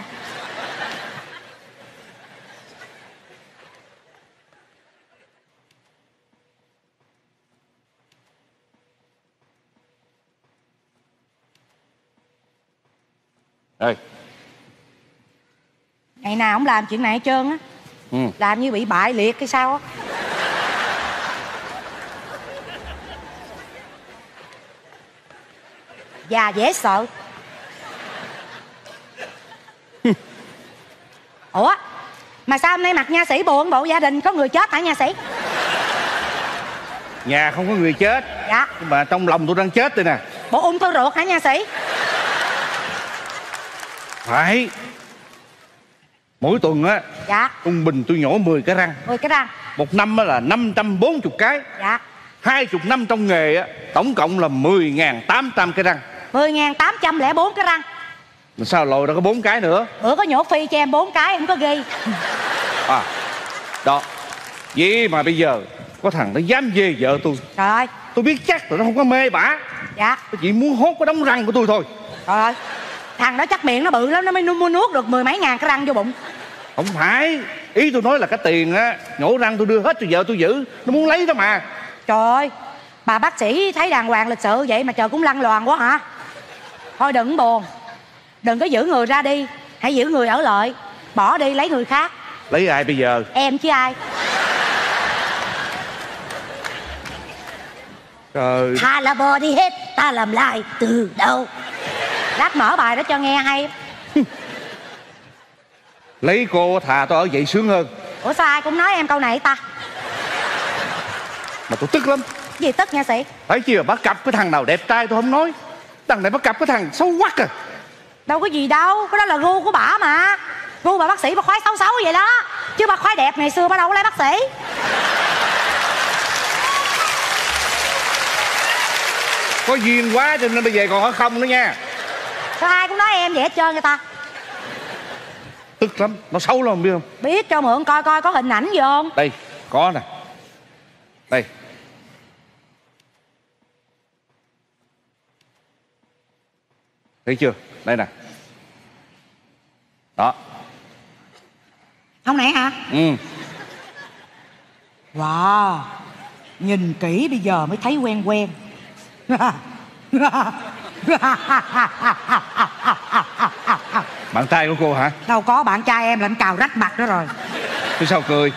Ê. Ngày nào không làm chuyện này hết trơn á. Làm như bị bại liệt hay sao á. Già dễ sợ. Ủa mà sao hôm nay mặt nha sĩ buồn, bộ gia đình có người chết hả nha sĩ? Nhà không có người chết. Dạ. Nhưng mà trong lòng tôi đang chết đây nè. Bộ ung thư ruột hả nha sĩ? Phải. Mỗi tuần á. Dạ. Trung bình tôi nhổ 10 cái răng. 10 cái răng. Một năm á là 540 cái. Dạ. 20 năm trong nghề á, tổng cộng là 10.800 cái răng. 10.804 cái răng. Mà sao lồi ra có 4 cái nữa? Bữa có nhổ phi cho em 4 cái em có ghi. À, đó. Vậy mà bây giờ có thằng nó dám về vợ tôi. Trời ơi. Tôi biết chắc là nó không có mê bả. Dạ. Nó chỉ muốn hốt cái đống răng của tôi thôi. Trời ơi. Thằng đó chắc miệng nó bự lắm, nó mới nuốt được 10 mấy ngàn cái răng vô bụng. Không phải. Ý tôi nói là cái tiền á, nhổ răng tôi đưa hết cho vợ tôi giữ. Nó muốn lấy đó mà. Trời ơi. Bà bác sĩ thấy đàng hoàng lịch sự vậy mà trời cũng lăn loàn quá hả? Thôi đừng buồn. Đừng có giữ người ra đi. Hãy giữ người ở lại. Bỏ đi lấy người khác. Lấy ai bây giờ? Em chứ ai. Trời. Thà là bò đi hết, ta làm lại từ đâu. Lát mở bài đó cho nghe hay. Lấy cô thà tôi ở vậy sướng hơn. Ủa sao ai cũng nói em câu này ta? Mà tôi tức lắm. Gì tức nha sĩ? Phải chi mà bắt cặp cái thằng nào đẹp trai tôi không nói. Đằng này bắt cặp cái thằng xấu quắc à. Đâu có gì đâu, cái đó là gu của bả mà. Gu bà bác sĩ bà khoái xấu xấu vậy đó. Chứ bà khoái đẹp ngày xưa bà đâu có lấy bác sĩ. Có duyên quá cho nên bây giờ còn ở không nữa nha. Sao ai cũng nói em vậy hết trơn người ta? Tức lắm, nó xấu lắm biết không? Biết, cho mượn coi coi có hình ảnh gì không? Đây, có nè. Đây. Thấy chưa? Đây nè. Đó. Không nãy hả? Ừ. Wow. Nhìn kỹ bây giờ mới thấy quen quen. Bạn trai của cô hả? Đâu có, bạn trai em làm cào rách mặt đó rồi. Thế sao cười?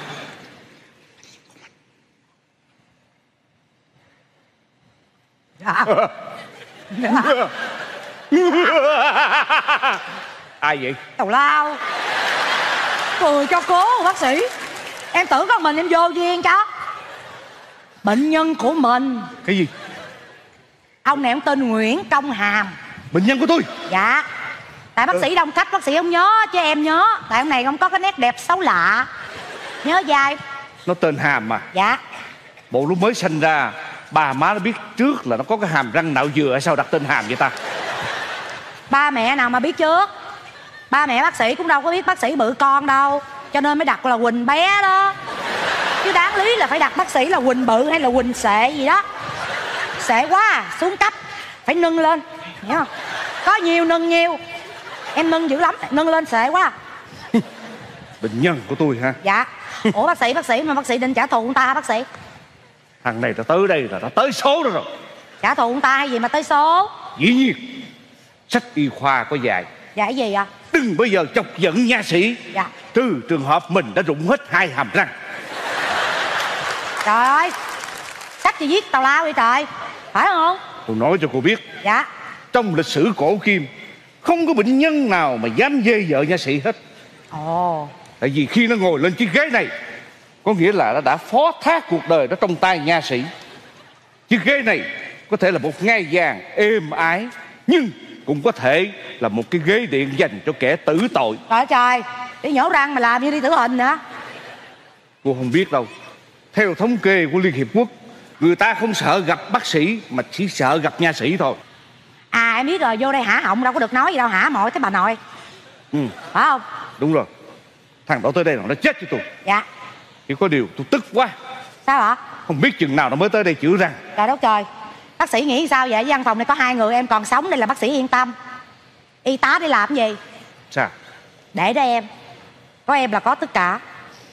Ai vậy? Tào lao. Cười cho cố bác sĩ. Em tưởng con mình em vô duyên cho. Bệnh nhân của mình. Cái gì? Ông này ông tên Nguyễn Công Hàm. Bệnh nhân của tôi? Dạ. Tại bác sĩ đông khách bác sĩ không nhớ chứ em nhớ. Tại ông này không có cái nét đẹp xấu lạ. Nhớ dai. Nó tên Hàm mà. Dạ. Bộ lúc mới sinh ra bà má nó biết trước là nó có cái hàm răng nạo dừa hay sao đặt tên Hàm vậy ta? Ba mẹ nào mà biết trước. Ba mẹ bác sĩ cũng đâu có biết bác sĩ bự con đâu. Cho nên mới đặt là Quỳnh bé đó. Chứ đáng lý là phải đặt bác sĩ là Quỳnh bự hay là Quỳnh sệ gì đó. Sệ quá à, xuống cấp. Phải nâng lên, hiểu không? Có nhiều nâng nhiều. Em nâng dữ lắm, nâng lên sệ quá. Bệnh nhân của tôi hả? Dạ. Ủa bác sĩ mà bác sĩ định trả thù người ta hả bác sĩ? Thằng này nó tới đây là nó tới số đó rồi. Trả thù người ta hay gì mà tới số? Dĩ nhiên. Sách y khoa có dạy. Dạ cái gì ạ? Đừng bao giờ chọc giận nha sĩ. Dạ. Trừ trường hợp mình đã rụng hết 2 hàm răng. Trời ơi. Sách gì viết tào lao vậy trời? Phải không? Tôi nói cho cô biết. Dạ. Trong lịch sử cổ kim không có bệnh nhân nào mà dám dê vợ nha sĩ hết. Ồ. Tại vì khi nó ngồi lên chiếc ghế này có nghĩa là nó đã phó thác cuộc đời đó trong tay nha sĩ. Chiếc ghế này có thể là một ngai vàng êm ái, nhưng cũng có thể là một cái ghế điện dành cho kẻ tử tội. Trời ơi trời. Đi nhổ răng mà làm như đi tử hình nữa. Cô không biết đâu. Theo thống kê của Liên Hiệp Quốc, người ta không sợ gặp bác sĩ mà chỉ sợ gặp nha sĩ thôi. À em biết rồi, vô đây hả họng đâu có được nói gì đâu, hả mội tới bà nội. Phải không? Đúng rồi. Thằng đó tới đây nó chết cho tôi. Dạ. Chỉ có điều tôi tức quá. Sao hả? Không biết chừng nào nó mới tới đây chữa răng. Trời đất trời. Bác sĩ nghĩ sao vậy? Văn phòng này có 2 người em còn sống, đây là bác sĩ yên tâm. Y tá đi làm gì? Sao? Để đó em. Có em là có tất cả.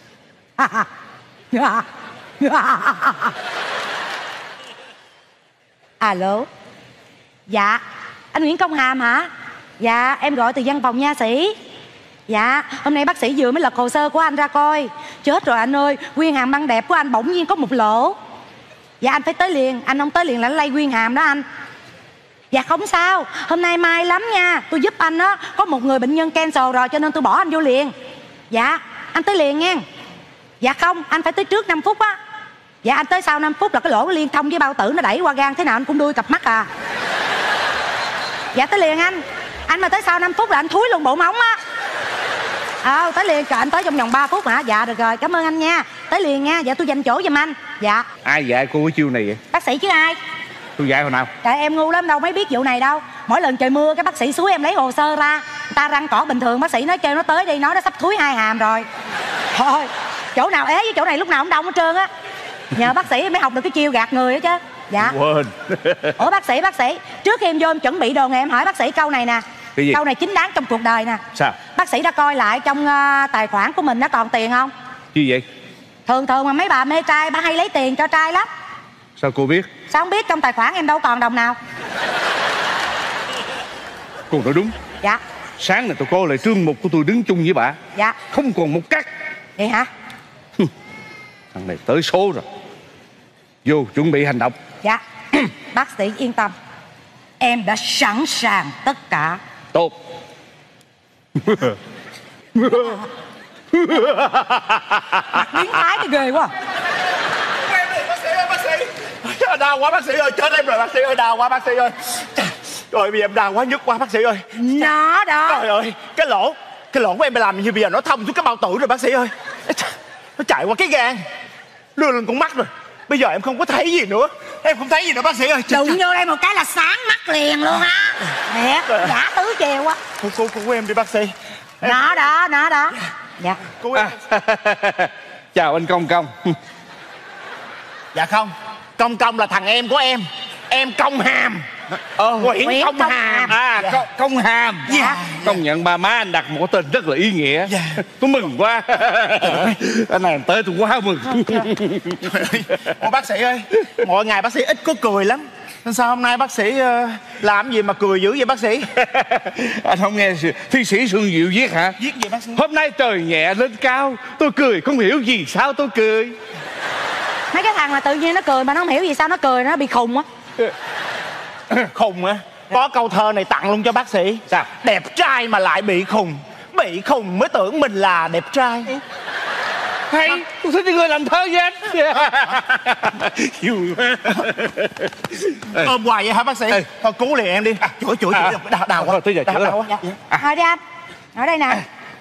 Alo. Dạ. Anh Nguyễn Công Hàm hả? Dạ em gọi từ văn phòng nha sĩ. Dạ hôm nay bác sĩ vừa mới lật hồ sơ của anh ra coi. Chết rồi anh ơi, nguyên hàm răng đẹp của anh bỗng nhiên có một lỗ. Dạ anh phải tới liền, anh không tới liền là lây nguyên hàm đó anh. Dạ không sao, hôm nay may lắm nha. Tôi giúp anh đó, có một người bệnh nhân cancer rồi cho nên tôi bỏ anh vô liền. Dạ anh tới liền nha. Dạ không, anh phải tới trước 5 phút á. Dạ anh tới sau 5 phút là cái lỗ nó liên thông với bao tử, nó đẩy qua gan thế nào anh cũng đuôi cặp mắt à. Dạ tới liền anh. Anh mà tới sau 5 phút là anh thúi luôn bộ móng á. Tới liền, trời anh tới trong vòng 3 phút hả? Dạ được rồi, cảm ơn anh nha. Tới liền nha, dạ tôi dành chỗ giùm anh. Dạ. Ai dạy cô cái chiêu này vậy? Bác sĩ chứ ai? Tôi dạy hồi nào? Trời em ngu lắm đâu mấy biết vụ này đâu. Mỗi lần trời mưa cái bác sĩ xúi em lấy hồ sơ ra. Người ta răng cỏ bình thường, bác sĩ nói kêu nó tới đi, nói nó sắp thúi 2 hàm rồi. Thôi, chỗ nào ế với chỗ này lúc nào cũng đông hết trơn á. Nhờ bác sĩ mới học được cái chiêu gạt người đó chứ. Dạ. Quên. Ủa bác sĩ, trước khi em vô em chuẩn bị đồ nghề em hỏi bác sĩ câu này nè. Cái gì? Câu này chính đáng trong cuộc đời nè. Sao? Bác sĩ đã coi lại trong tài khoản của mình nó còn tiền không? Chi vậy? Thường mà mấy bà mê trai bà hay lấy tiền cho trai lắm. Sao cô biết? Sao không biết, trong tài khoản em đâu còn đồng nào. Cô nói đúng. Dạ. Sáng này tôi coi lại trương mục của tôi đứng chung với bà. Dạ. Không còn một cắt. Vậy hả? Thằng này tới số rồi. Vô chuẩn bị hành động. Dạ. Bác sĩ yên tâm, em đã sẵn sàng tất cả. Tốt. Biến thái cái ghê quá. Bác sĩ ơi, bác sĩ. Đau quá bác sĩ ơi, chết em rồi bác sĩ ơi, đau quá bác sĩ ơi. Trời bây giờ em đau quá, nhức quá bác sĩ ơi. Nó đó. Trời ơi, cái lỗ của em làm như bây giờ nó thông xuống cái bao tử rồi bác sĩ ơi. Nó chạy qua cái gan, đưa lên con mắt rồi. Bây giờ em không có thấy gì nữa. Em không thấy gì nữa bác sĩ ơi. Đụng vô đây một cái là sáng mắt liền luôn á. Thiệt, giả tứ chiều quá. Cô em đi bác sĩ. Nó đó. Dạ. Cô em. Chào anh Công Công. Dạ không, Công là thằng em của em. Em Công Hàm. Nguyễn Công Hàm. Công Hàm. Dạ. Công nhận ba má anh đặt một cái tên rất là ý nghĩa. Dạ. Tôi mừng quá. Anh này tới tôi quá mừng. Ủa bác sĩ ơi, mọi ngày bác sĩ ít có cười lắm. Sao hôm nay bác sĩ làm gì mà cười dữ vậy bác sĩ? Anh không nghe thi sĩ Xuân Diệu viết hả? Viết gì bác sĩ? Hôm nay trời nhẹ lên cao, tôi cười không hiểu gì sao tôi cười. Mấy cái thằng là tự nhiên nó cười mà nó không hiểu gì sao nó cười, nó bị khùng á. Khùng á? Có câu thơ này tặng luôn cho bác sĩ. Sao? Đẹp trai mà lại bị khùng. Bị khùng mới tưởng mình là đẹp trai. Hay, tôi thích người làm thơ với anh. Vui quá. Ôm hoài vậy hả bác sĩ? Thôi cứu liền em đi. Chữa đau quá. Thôi tới giờ chữa rồi. Ngồi đi anh. Ở đây nè.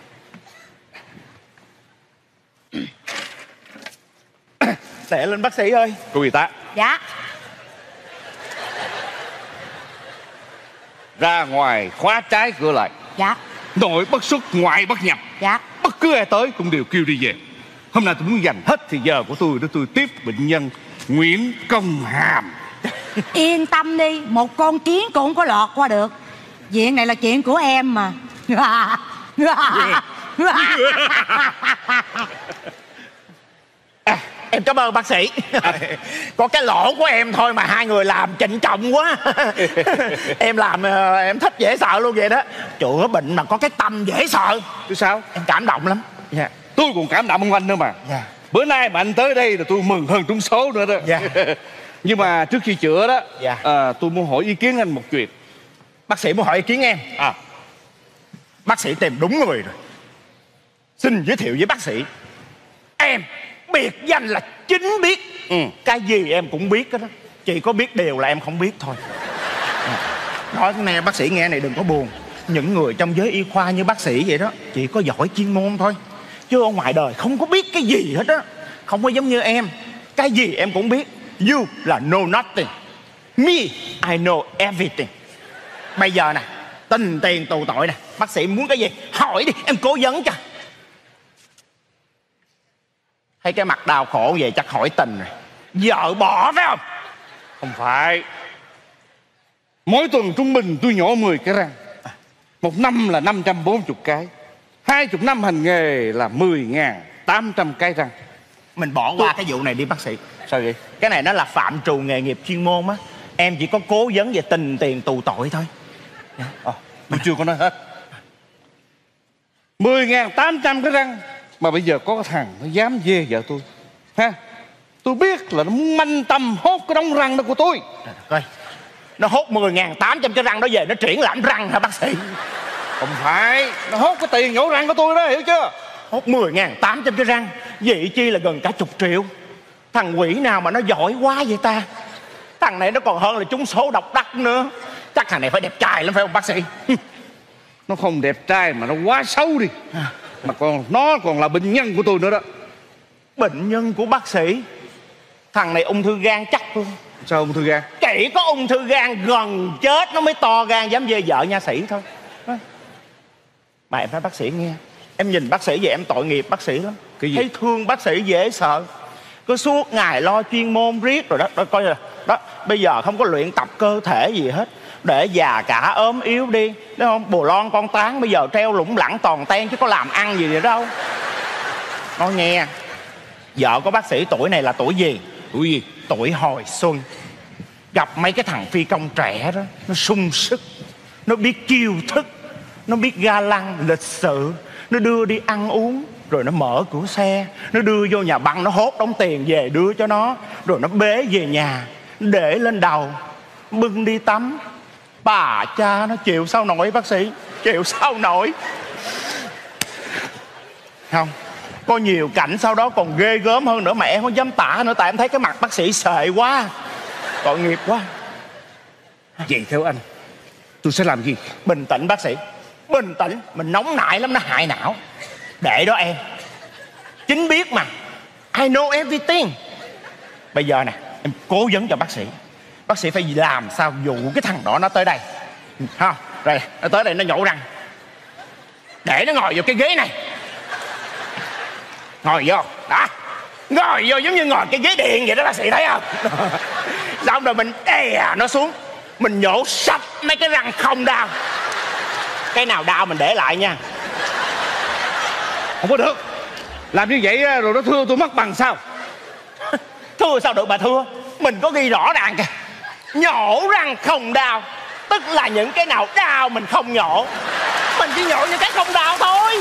Đè lên bác sĩ ơi. Cô y tá. Dạ. Ra ngoài khóa trái cửa lại. Dạ. Nội bất xuất, ngoại bất nhập. Dạ. Bất cứ ai tới cũng đều kêu đi về. Hôm nay tôi muốn dành hết thì giờ của tôi để tôi tiếp bệnh nhân Nguyễn Công Hàm. Yên tâm đi, một con kiến cũng không có lọt qua được. Chuyện này là chuyện của em mà. Em cảm ơn bác sĩ. Có cái lỗ của em thôi mà hai người làm trịnh trọng quá. Em làm em thích dễ sợ luôn vậy đó. Chữa bệnh mà có cái tâm dễ sợ. Chứ sao? Em cảm động lắm. Dạ. Tôi còn cảm động ông anh nữa mà. Dạ. Bữa nay mà anh tới đây là tôi mừng hơn trúng số nữa đó. Dạ. Nhưng mà trước khi chữa đó, dạ. Tôi muốn hỏi ý kiến anh một chuyện. Bác sĩ muốn hỏi ý kiến em. Bác sĩ tìm đúng người rồi. Xin giới thiệu với bác sĩ, em biệt danh là Chính Biết. Cái gì em cũng biết đó. Chỉ có biết điều là em không biết thôi. Nói nè bác sĩ nghe này đừng có buồn. Những người trong giới y khoa như bác sĩ vậy đó chỉ có giỏi chuyên môn thôi, chứ ở ngoài đời không có biết cái gì hết á. không có giống như em. Cái gì em cũng biết. You là know nothing. Me, I know everything. Bây giờ nè, tình tiền tù tội nè, bác sĩ muốn cái gì hỏi đi, em cố vấn cho. Thấy cái mặt đau khổ vậy chắc hỏi tình rồi. Vợ bỏ phải không? Không phải. Mỗi tuần trung bình tôi nhổ 10 cái răng. Một năm là 540 cái. 20 năm hành nghề là 10.800 cái răng. Mình bỏ qua cái vụ này đi bác sĩ. Sao vậy? Cái này nó là phạm trù nghề nghiệp chuyên môn á. Em chỉ có cố vấn về tình tiền tù tội thôi. Tôi chưa có nói hết. 10.800 cái răng. Mà bây giờ có cái thằng nó dám dê vợ tôi ha. Tôi biết là nó muốn manh tâm hốt cái đống răng đó của tôi. Coi, nó hốt 10.800 cái răng đó về nó triển lãm răng hả bác sĩ? Không phải, nó hốt cái tiền nhổ răng của tôi đó, hiểu chưa? Hốt 10.800 cái răng, vậy chi là gần cả chục triệu. Thằng quỷ nào mà nó giỏi quá vậy ta? Thằng này nó còn hơn là trúng số độc đắc nữa. Chắc thằng này phải đẹp trai lắm phải không bác sĩ? Nó không đẹp trai mà nó quá xấu đi. Mà nó còn là bệnh nhân của tôi nữa đó. Bệnh nhân của bác sĩ? Thằng này ung thư gan chắc luôn. Sao ung thư gan? Chỉ có ung thư gan gần chết nó mới to gan dám dê vợ nha sĩ thôi. Mà em nói bác sĩ nghe, em nhìn bác sĩ vậy em tội nghiệp bác sĩ lắm. Cái gì? Thấy thương bác sĩ dễ sợ. Cứ suốt ngày lo chuyên môn riết rồi đó. Coi đó, bây giờ không có luyện tập cơ thể gì hết. Để già cả ốm yếu đi, đúng không? Bồ lon con tán bây giờ treo lủng lẳng toàn ten chứ có làm ăn gì vậy đâu. Nói nghe, vợ của bác sĩ tuổi này là tuổi gì? Tuổi gì? Tuổi hồi xuân. Gặp mấy cái thằng phi công trẻ đó, nó sung sức, nó biết chiêu thức, nó biết ga lăng lịch sự, nó đưa đi ăn uống, rồi nó mở cửa xe, nó đưa vô nhà băng, nó hốt đống tiền về đưa cho nó, rồi nó bế về nhà, để lên đầu, bưng đi tắm. Bà cha nó chịu sao nổi bác sĩ, chịu sao nổi. Không, có nhiều cảnh sau đó còn ghê gớm hơn nữa mà em không dám tả nữa. Tại em thấy cái mặt bác sĩ sệ quá, tội nghiệp quá. Vậy theo anh, tôi sẽ làm gì? Bình tĩnh bác sĩ, bình tĩnh. Mình nóng nảy lắm nó hại não. Để đó em, chính biết mà. I know everything. Bây giờ nè, em cố vấn cho bác sĩ. Bác sĩ phải làm sao dụ cái thằng đó nó tới đây ha. Rồi nó tới đây nó nhổ răng, để nó ngồi vào cái ghế này. Ngồi vô đó, ngồi vô giống như ngồi cái ghế điện vậy đó bác sĩ thấy không? Xong rồi mình đè nó xuống, mình nhổ sạch mấy cái răng không đau. Cái nào đau mình để lại nha. Không có được. Làm như vậy rồi nó thưa tôi mất bằng sao? Thưa sao được bà thưa? Mình có ghi rõ ràng kìa, nhổ răng không đau. Tức là những cái nào đau mình không nhổ, mình chỉ nhổ những cái không đau thôi.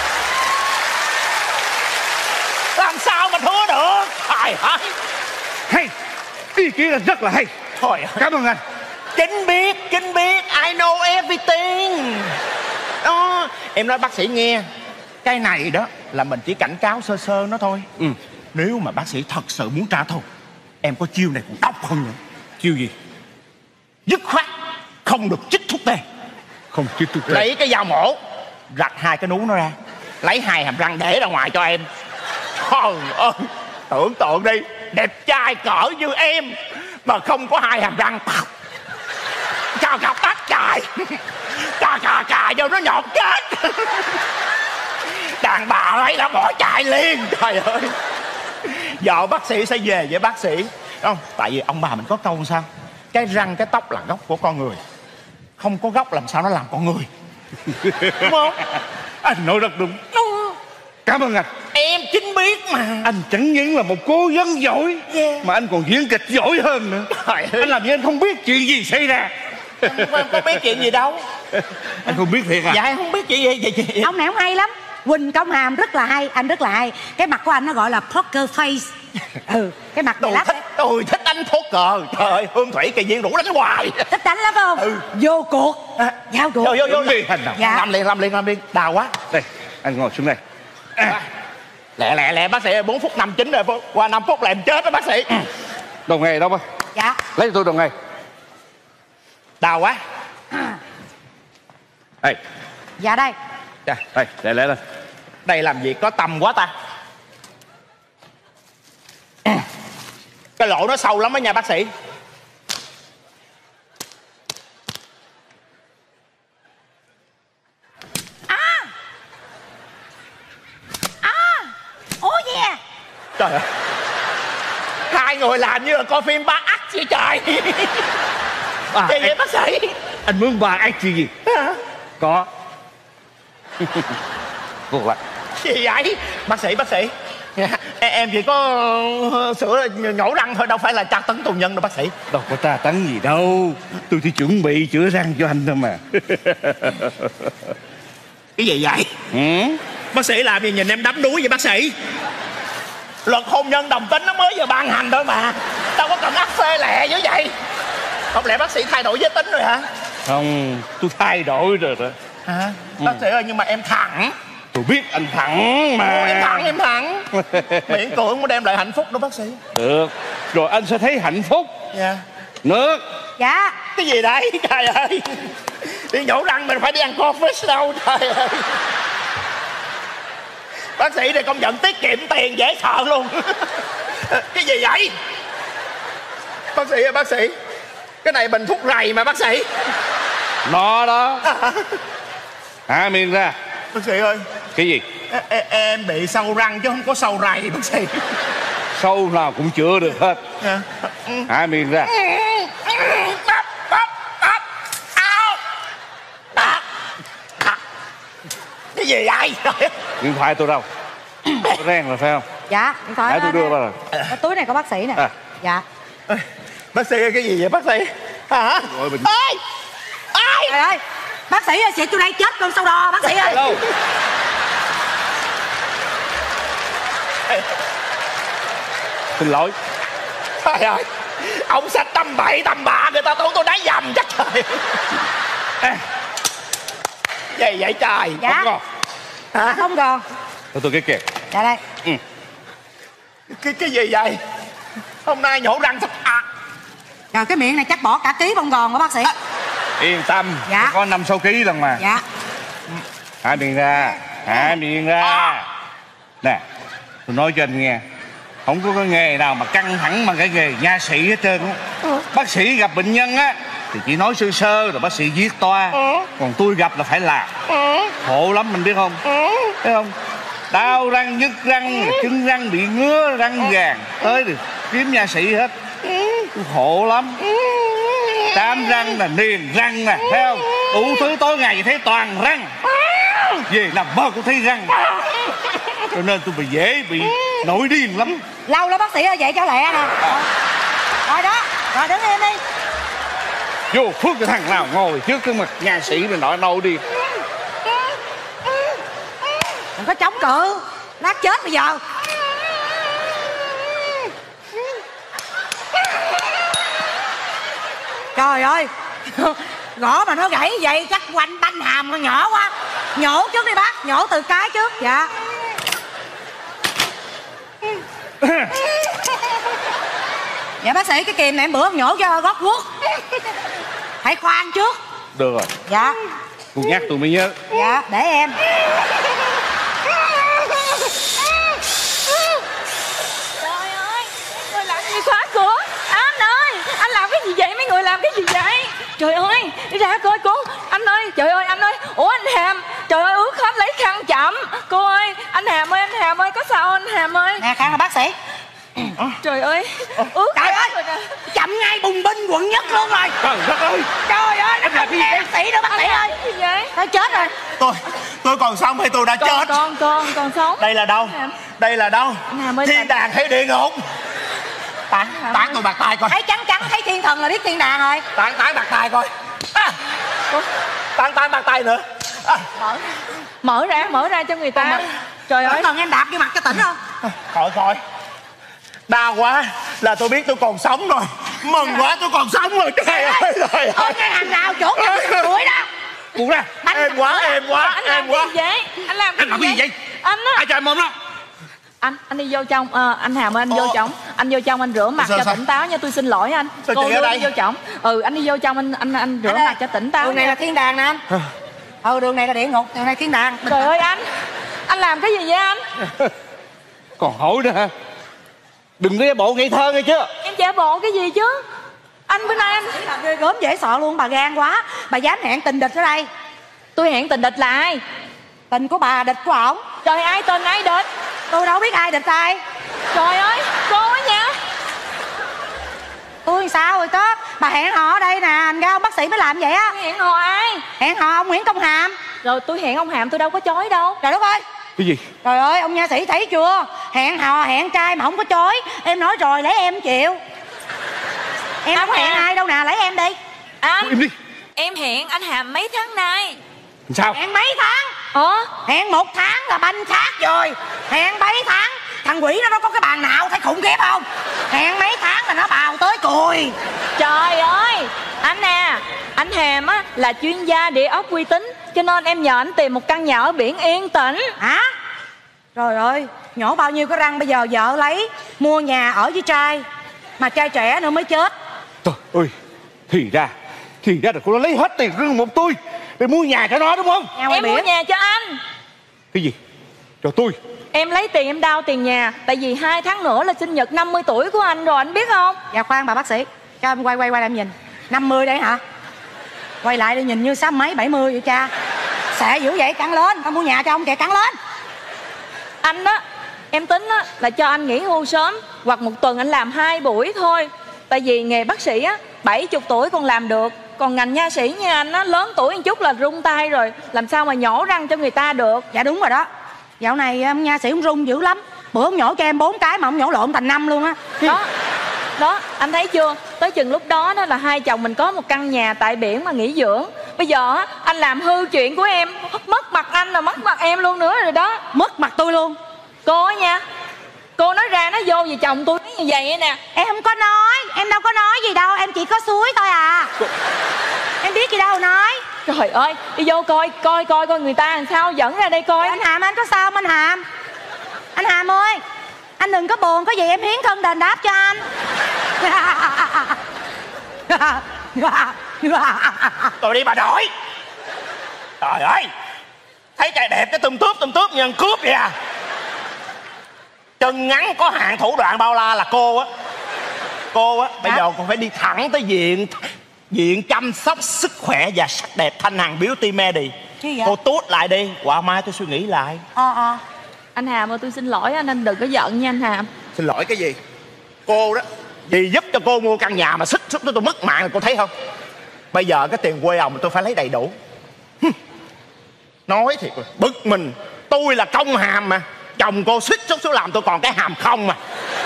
Làm sao mà thưa được? Hay hay, ý kiến là rất là hay. Thôi cảm ơn anh. Chính biết I know everything. Đó, em nói bác sĩ nghe, cái này đó là mình chỉ cảnh cáo sơ sơ nó thôi. Nếu mà bác sĩ thật sự muốn trả thù, em có chiêu này còn độc hơn nữa. Chiêu gì? Dứt khoát không được chích thuốc tê. Không chích thuốc tê. Lấy cái dao mổ, rạch hai cái nú nó ra, lấy hai hàm răng để ra ngoài cho em. Trời ơi, tưởng tượng đi, đẹp trai cỡ như em mà không có hai hàm răng, chà cặp tát cài, cà vô nó nhọt chết. Đàn bà ấy đã bỏ chạy liền. Trời ơi, vợ bác sĩ sẽ về với bác sĩ không? Tại vì ông bà mình có câu sao, cái răng cái tóc là gốc của con người, không có gốc làm sao nó làm con người. Đúng không? Anh nói rất đúng. Cảm ơn anh. Em chính biết mà. Anh chẳng những là một cố vấn giỏi, mà anh còn diễn kịch giỏi hơn nữa. Anh làm như anh không biết chuyện gì xảy ra. Em có biết chuyện gì đâu. Anh không biết thiệt à? Dạ em không biết chuyện gì chị. Ông này ông hay lắm. Quỳnh Công Hàm rất là hay, anh rất là hay. Cái mặt của anh nó gọi là poker face. Cái mặt này lắm. Tôi thích đánh poker. Trời ơi, Hương Thủy kỳ viên rủ đánh hoài. Thích đánh lắm phải không? Vô cuộc. Giao cuộc. Vô đi. Dạ. Làm liền. Đau quá. Đây, anh ngồi xuống đây. Lẹ bác sĩ, 4 phút 59 rồi. Qua 5 phút là em chết đó bác sĩ. Đầu nghề đâu ba? Dạ. Lấy cho tôi đầu nghề. Đau quá. Đây. Dạ đây. Đây, lẹ lên. Đây làm gì có tầm quá ta. Cái lỗ nó sâu lắm đó nha bác sĩ. Ủa gì à? Trời ơi, hai người làm như là coi phim 3 act vậy trời. Gì vậy bác sĩ? Anh muốn 3 act gì? Có. Cuộc lại. Gì vậy? Bác sĩ. Em chỉ có sửa nhổ răng thôi, đâu phải là tra tấn tù nhân đâu bác sĩ. Đâu có tra tấn gì đâu. Tôi chỉ chuẩn bị chữa răng cho anh thôi mà. Cái gì vậy? Bác sĩ làm gì nhìn em đắm đuối vậy bác sĩ? Luật hôn nhân đồng tính nó mới vừa ban hành thôi mà. Đâu có cần ắt phê lẹ như vậy. Không lẽ bác sĩ thay đổi giới tính rồi hả? Không, tôi thay đổi rồi đó. Hả? Bác sĩ ơi, nhưng mà em thẳng. Tôi biết anh thẳng mà. Em thẳng. Miễn cưỡng mới đem lại hạnh phúc đó bác sĩ. Được, rồi anh sẽ thấy hạnh phúc. Dạ. Nước. Dạ. Cái gì đấy trời ơi. Đi nhổ răng mình phải đi ăn coffee đâu trời ơi. Bác sĩ này công nhận tiết kiệm tiền dễ sợ luôn. Cái gì vậy? Bác sĩ ơi bác sĩ, cái này bình thuốc rầy mà bác sĩ. Nó đó. Hả miệng ra. Bác sĩ ơi. Cái gì? Em bị sâu răng chứ không có sâu rầy bác sĩ. Sâu nào cũng chữa được hết. Hả miệng ra. Cái gì vậy? Điện thoại tôi đâu? Có rang rồi phải không? Dạ, điện thoại Để tôi đưa vào rồi. Cái túi này có bác sĩ nè. Dạ. Bác sĩ ơi, cái gì vậy bác sĩ? Hả? Rồi mình... Ê! Trời ơi, bác sĩ ơi, xịt tôi đây chết con sâu đo bác sĩ ơi. Đâu? Xin lỗi. Trời ơi, ông xách tầm bậy tầm bạ người ta tưởng tôi đá dầm chắc trời. Gì vậy trời? Dạ. Không còn. Hả? Không còn. Cho tôi cái kìa. Dạ đây. Cái gì vậy? Hôm nay nhổ răng thật Rồi cái miệng này chắc bỏ cả ký bông gòn của bác sĩ. Yên tâm. Dạ. Có 5-6 ký lần mà. Dạ. Hả miệng ra. Hả miệng ra. Nè, tôi nói cho anh nghe, không có cái nghề nào mà căng thẳng bằng cái nghề nha sĩ hết trơn á. Bác sĩ gặp bệnh nhân á thì chỉ nói sơ sơ rồi bác sĩ viết toa. Còn tôi gặp là phải làm. Khổ lắm mình biết không? Thấy không? Đau răng, nhức răng, chân răng bị ngứa, răng vàng, tới được kiếm nha sĩ hết. Tôi khổ lắm. Đám răng là niềng răng nè, thấy không? Đủ thứ tối ngày thấy toàn răng. Về nằm mơ cũng thấy răng. Cho nên tôi bị dễ bị nổi điên lắm. Lâu lắm bác sĩ ơi, vậy cho lẹ nè. Rồi đó, rồi đứng im đi. Vô phước cái thằng nào ngồi trước cái mặt nha sĩ mình nói nổi điên. Đừng có chống cự, lát chết bây giờ. Trời ơi, gõ mà nó gãy vậy chắc quanh banh hàm con nhỏ quá. Nhổ trước đi bác, nhổ từ cái trước. Dạ. Dạ bác sĩ, cái kìm này em bữa nhổ cho gót guốc. Phải khoan trước. Được rồi. Dạ. Cô nhắc tôi mới nhớ. Dạ, để em. Trời ơi, người làm gì khóa cửa. Anh ơi, anh làm cái gì vậy? Mấy người làm cái gì vậy? Trời ơi, đi ra coi cô. Anh ơi, trời ơi, anh ơi. Ủa anh Hàm, trời ơi ướt hết lấy khăn chậm. Cô ơi, anh Hàm ơi, anh Hàm ơi, có sao anh Hàm ơi? Nè khăn là bác sĩ. Trời ơi, ướt. Trời ơi, chậm ngay bùng binh quận nhất luôn rồi. Trời đất ơi. Trời ơi, em làm gì vậy? Bác sĩ nữa bác sĩ ơi. Cái gì vậy? Thôi chết rồi. Tôi còn sống hay tôi đã chết? Còn sống. Đây là đâu? Đây là đâu? Ơi, thiên đàng hay địa ngục? Tán tôi bạc tay coi. Thấy trắng trắng thấy thiên thần là biết thiên đàng rồi. Tán bạc tay coi. Tán bạc tay nữa. Mở ra cho người ta. Trời ơi. Cần em đạp vô mặt cho tỉnh không? Khỏi. Đau quá là tôi biết tôi còn sống rồi. Mừng quá tôi còn sống rồi. Trời ơi trời ơi. Ôi cái hàng nào chỗ đuổi đó. Buông ra. Em quá. Anh làm cái gì vậy? Anh làm cái gì vậy? Anh á. Ai trời mồm đó. Anh đi vô trong. Anh Hàm ơi, anh vô trong. Anh vô trong anh rửa mặt cho tỉnh táo nha. Tôi xin lỗi anh. Cô đưa anh vô trong. Anh đi vô trong anh rửa mặt cho tỉnh táo. Đường này là thiên đàng nè anh. Đường này là địa ngục, đường này thiên đàng. Trời ơi anh làm cái gì vậy anh? Còn hỏi nữa hả? Đừng có bộ ngây thơ nghe chưa? Em giả bộ cái gì chứ? Anh bữa nay anh Bà ghê gớm dễ sợ luôn, bà gan quá. Bà dám hẹn tình địch ở đây. Tôi hẹn tình địch là ai? Tình của bà, địch của ổng. Trời, ai tình ai địch? Tôi đâu biết ai địch ai. Trời ơi, cô á nha. Tôi sao rồi đó? Bà hẹn hò ở đây nè, anh ra ông bác sĩ mới làm vậy á. Hẹn hò ai? Hẹn hò ông Nguyễn Công Hàm. Rồi tôi hẹn ông Hàm tôi đâu có chối đâu. Trời đất ơi. Cái gì? Trời ơi, ông nha sĩ thấy chưa? Hẹn hò hẹn trai mà không có chối. Em nói rồi, lấy em chịu. Em không hẹn ai đâu nè, lấy em đi. Anh, Im đi. em hẹn anh Hàm mấy tháng nay. Sao? Hẹn mấy tháng? Hẹn 1 tháng là banh xác rồi. Hẹn 7 tháng thằng quỷ nó có cái bàn nào thấy khủng khiếp không? Hẹn mấy tháng là nó bào tới cùi. Trời ơi, anh à, anh Hàm á là chuyên gia địa ốc uy tín, cho nên em nhờ anh tìm một căn nhà ở biển yên tĩnh. Hả? Trời ơi, nhỏ bao nhiêu cái răng bây giờ vợ lấy. Mua nhà ở với trai, mà trai trẻ nữa mới chết. Trời ơi, thì ra là cô đã lấy hết tiền riêng một tôi để mua nhà cho nó đúng không? Em mua nhà cho anh. Cái gì? Cho tôi? Em lấy tiền em đao tiền nhà. Tại vì 2 tháng nữa là sinh nhật 50 tuổi của anh rồi, anh biết không? Dạ khoan bà bác sĩ, cho em quay lại em nhìn. 50 đấy hả? Quay lại để nhìn như 60 mấy 70 vậy cha. Xẹ dữ vậy, cắn lên. Tao mua nhà cho ông kìa, cắn lên. Anh á, em tính á là cho anh nghỉ hưu sớm, hoặc 1 tuần anh làm 2 buổi thôi. Tại vì nghề bác sĩ á 70 tuổi còn làm được, còn ngành nha sĩ như anh á lớn tuổi một chút là rung tay rồi, làm sao mà nhổ răng cho người ta được. Dạ đúng rồi đó. Dạo này ông nha sĩ ông rung dữ lắm. Bữa ông nhổ cho em 4 cái mà ông nhổ lộn thành 5 luôn á. Đó, anh thấy chưa? Tới chừng lúc đó đó là hai chồng mình có một căn nhà tại biển mà nghỉ dưỡng. Bây giờ á anh làm hư chuyện của em, mất mặt anh là mất mặt em luôn nữa rồi đó. Mất mặt tôi luôn. Cô á nha, cô nói ra nói vô về chồng tôi như vậy nè. Em không có nói, em đâu có nói gì đâu, em chỉ có suối thôi à. Em biết gì đâu nói. Trời ơi, đi vô coi người ta làm sao, dẫn ra đây coi. Anh Hàm, anh có sao không anh Hàm? Anh Hàm ơi, anh đừng có buồn, có gì em hiến thân đền đáp cho anh. Tôi đi bà đổi. Trời ơi, thấy trai đẹp cái tùm tướp như ăn cướp vậy à. Chân ngắn có hạn thủ đoạn bao la là cô á. Cô á, bây giờ còn phải đi thẳng tới viện chăm sóc sức khỏe và sắc đẹp Thanh Hằng Beauty Medi. Cô tuốt lại đi, qua mai tôi suy nghĩ lại. Anh Hàm ơi, tôi xin lỗi anh đừng có giận nha anh Hàm. Xin lỗi cái gì? Cô đó, vì giúp cho cô mua căn nhà mà xích tôi mất mạng rồi, cô thấy không? Bây giờ cái tiền quê ông tôi phải lấy đầy đủ. Nói thiệt rồi, bực mình. Tôi là công hàm mà, chồng cô xích số làm tôi còn cái hàm không mà.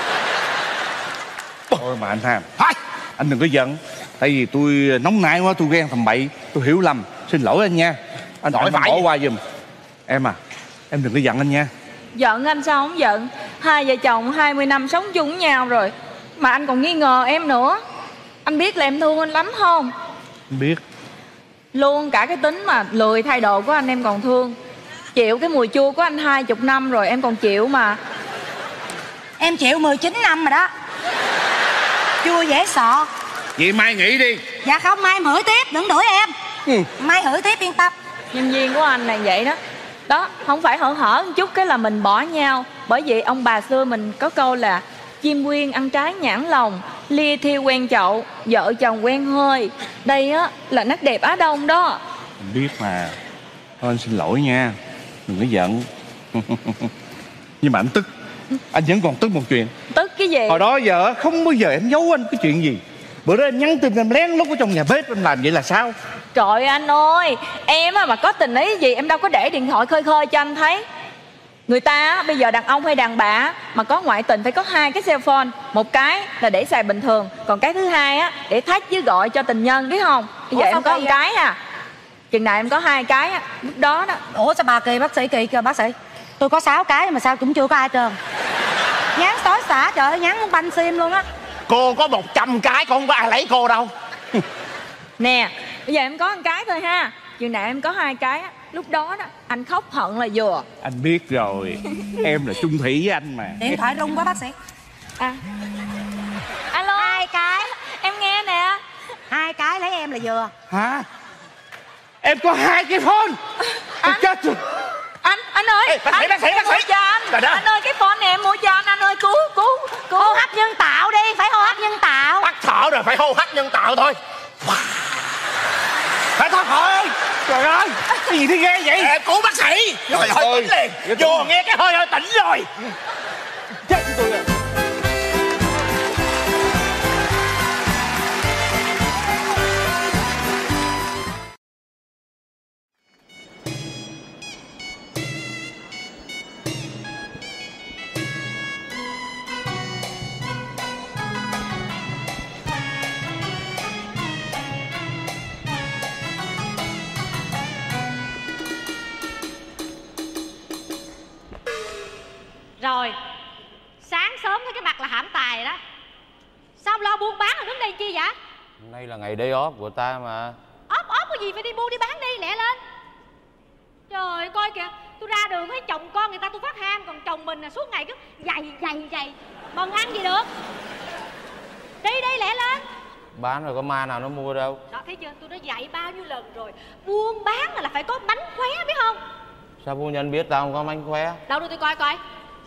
Thôi mà anh Hàm, anh đừng có giận. Tại vì tôi nóng nảy quá, tôi ghen thầm bậy, tôi hiểu lầm. Xin lỗi anh nha. Anh Lỗi phải bỏ qua giùm. Em à, em đừng có giận anh nha. Giận anh sao không giận? Hai vợ chồng 20 năm sống chung với nhau rồi mà anh còn nghi ngờ em nữa. Anh biết là em thương anh lắm không? Anh biết. Luôn cả cái tính mà lười thay đồ của anh em còn thương. Chịu cái mùi chua của anh 20 năm rồi em còn chịu mà. Em chịu 19 năm rồi đó. Chua dễ sợ. Vậy mai nghỉ đi. Dạ không, mai em hửi tiếp, đừng đuổi em. Mai hửi tiếp, yên tâm. Nhân viên của anh này vậy đó. Đó, không phải hở một chút cái là mình bỏ nhau. Bởi vì ông bà xưa mình có câu là chim quyên ăn trái nhãn lòng, lia thiêu quen chậu, vợ chồng quen hơi. Đây á là nét đẹp Á Đông đó. Anh biết mà. Thôi anh xin lỗi nha. Đừng có giận. Nhưng mà anh tức. Anh vẫn còn tức một chuyện. Tức cái gì? Hồi đó giờ không bao giờ em giấu anh cái chuyện gì. Bữa đó em nhắn tin em lén lúc ở trong nhà bếp em làm vậy là sao? Trời anh ơi, em mà có tình ý gì em đâu có để điện thoại khơi khơi cho anh thấy. Người ta bây giờ đàn ông hay đàn bà mà có ngoại tình phải có 2 cái cell phone. Một cái là để xài bình thường, còn cái thứ hai á để thách với gọi cho tình nhân, biết không? Bây giờ em có một cái à. Chừng nào em có 2 cái á, lúc đó đó. Ủa sao bà kỳ bác sĩ kỳ kìa bác sĩ. Tôi có 6 cái mà sao cũng chưa có ai trơn. Nhắn tối xả, trời ơi, nhắn muốn banh sim luôn á. Cô có 100 cái, không có ai lấy cô đâu. Nè, bây giờ em có 1 cái thôi ha. Chừng nào em có 2 cái á, lúc đó đó anh khóc hận là vừa. Anh biết rồi. Em là chung thủy với anh mà. Điện thoại rung quá bác sĩ. Alo. 2 cái. Em nghe nè. 2 cái lấy em là vừa. Hả? Em có 2 cái phone. Anh chết rồi. Anh ơi. Ê, bác sĩ. Cho anh. Anh ơi, cái phone này em mua cho anh ơi, cứu. Hô hấp nhân tạo đi, phải hô hấp nhân tạo. rồi, phải hô hấp nhân tạo thôi. Phải thoát khỏi. Trời ơi, cái gì thế ghê vậy? Cứu bác sĩ. Trời ơi, tỉnh liền. Vừa nghe cái hơi tỉnh rồi. Chết tôi rồi. Rồi, sáng sớm thấy cái mặt là hãm tài rồi đó. Sao lo buôn bán rồi đứng đây chi vậy? Hôm nay là ngày day off của ta mà. Ốp có gì phải đi buôn đi bán đi, lẹ lên. Trời coi kìa, tôi ra đường thấy chồng con người ta tôi phát ham, còn chồng mình là suốt ngày cứ dày. Bần ăn gì được. Đi lẹ lên. Bán rồi có ma nào nó mua đâu. Đó thấy chưa, tôi đã dạy bao nhiêu lần rồi. Buôn bán là phải có bánh khóe biết không? Sao phu nhân biết tao không có mánh khóe? Đâu đưa tôi coi.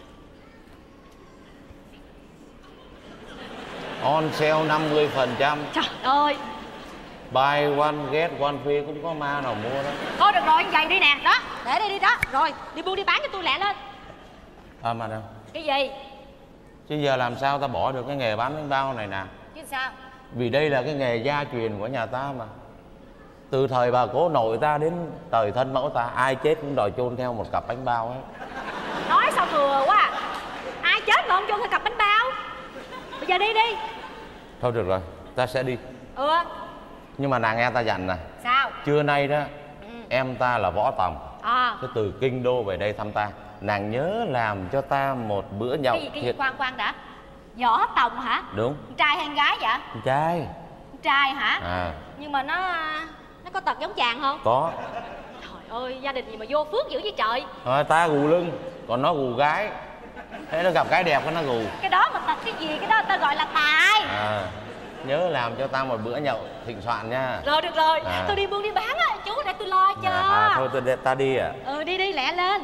On sale 50%. Trời ơi. Buy one get one free, cũng có ma nào mua đó. Thôi được rồi, giày đi nè. Đó, để đây đi đó. Rồi, đi buôn đi bán cho tôi lẹ lên. Mà đâu. Cái gì? Chứ giờ làm sao ta bỏ được cái nghề bán bánh bao này nè? Chứ sao? Vì đây là cái nghề gia truyền của nhà ta mà. Từ thời bà cố nội ta đến thời thân mẫu ta, ai chết cũng đòi chôn theo một cặp bánh bao ấy. Nói sao thừa quá. Ai chết mà không chôn theo cặp bánh bao? Bây giờ đi. Thôi được rồi, ta sẽ đi. Nhưng mà nàng nghe ta dặn nè. Sao? Trưa nay đó em ta là Võ Tòng. Thế từ kinh đô về đây thăm ta, nàng nhớ làm cho ta một bữa nhậu. Cái gì khoan đã. Võ Tòng hả? Đúng. Trai hay gái vậy? Trai. Trai hả? Nhưng mà nó có tật giống chàng không? Có. Trời ơi, gia đình gì mà vô phước dữ vậy trời. Ta gù lưng, còn nó gù gái. Thế nó gặp cái đẹp của nó gù. Cái đó mà tật cái gì, cái đó ta gọi là tài. Nhớ làm cho ta một bữa nhậu thịnh soạn nha. Rồi được rồi, tôi đi buôn đi bán á, chú để tôi lo cho. Thôi ta đi à. Đi lẹ lên.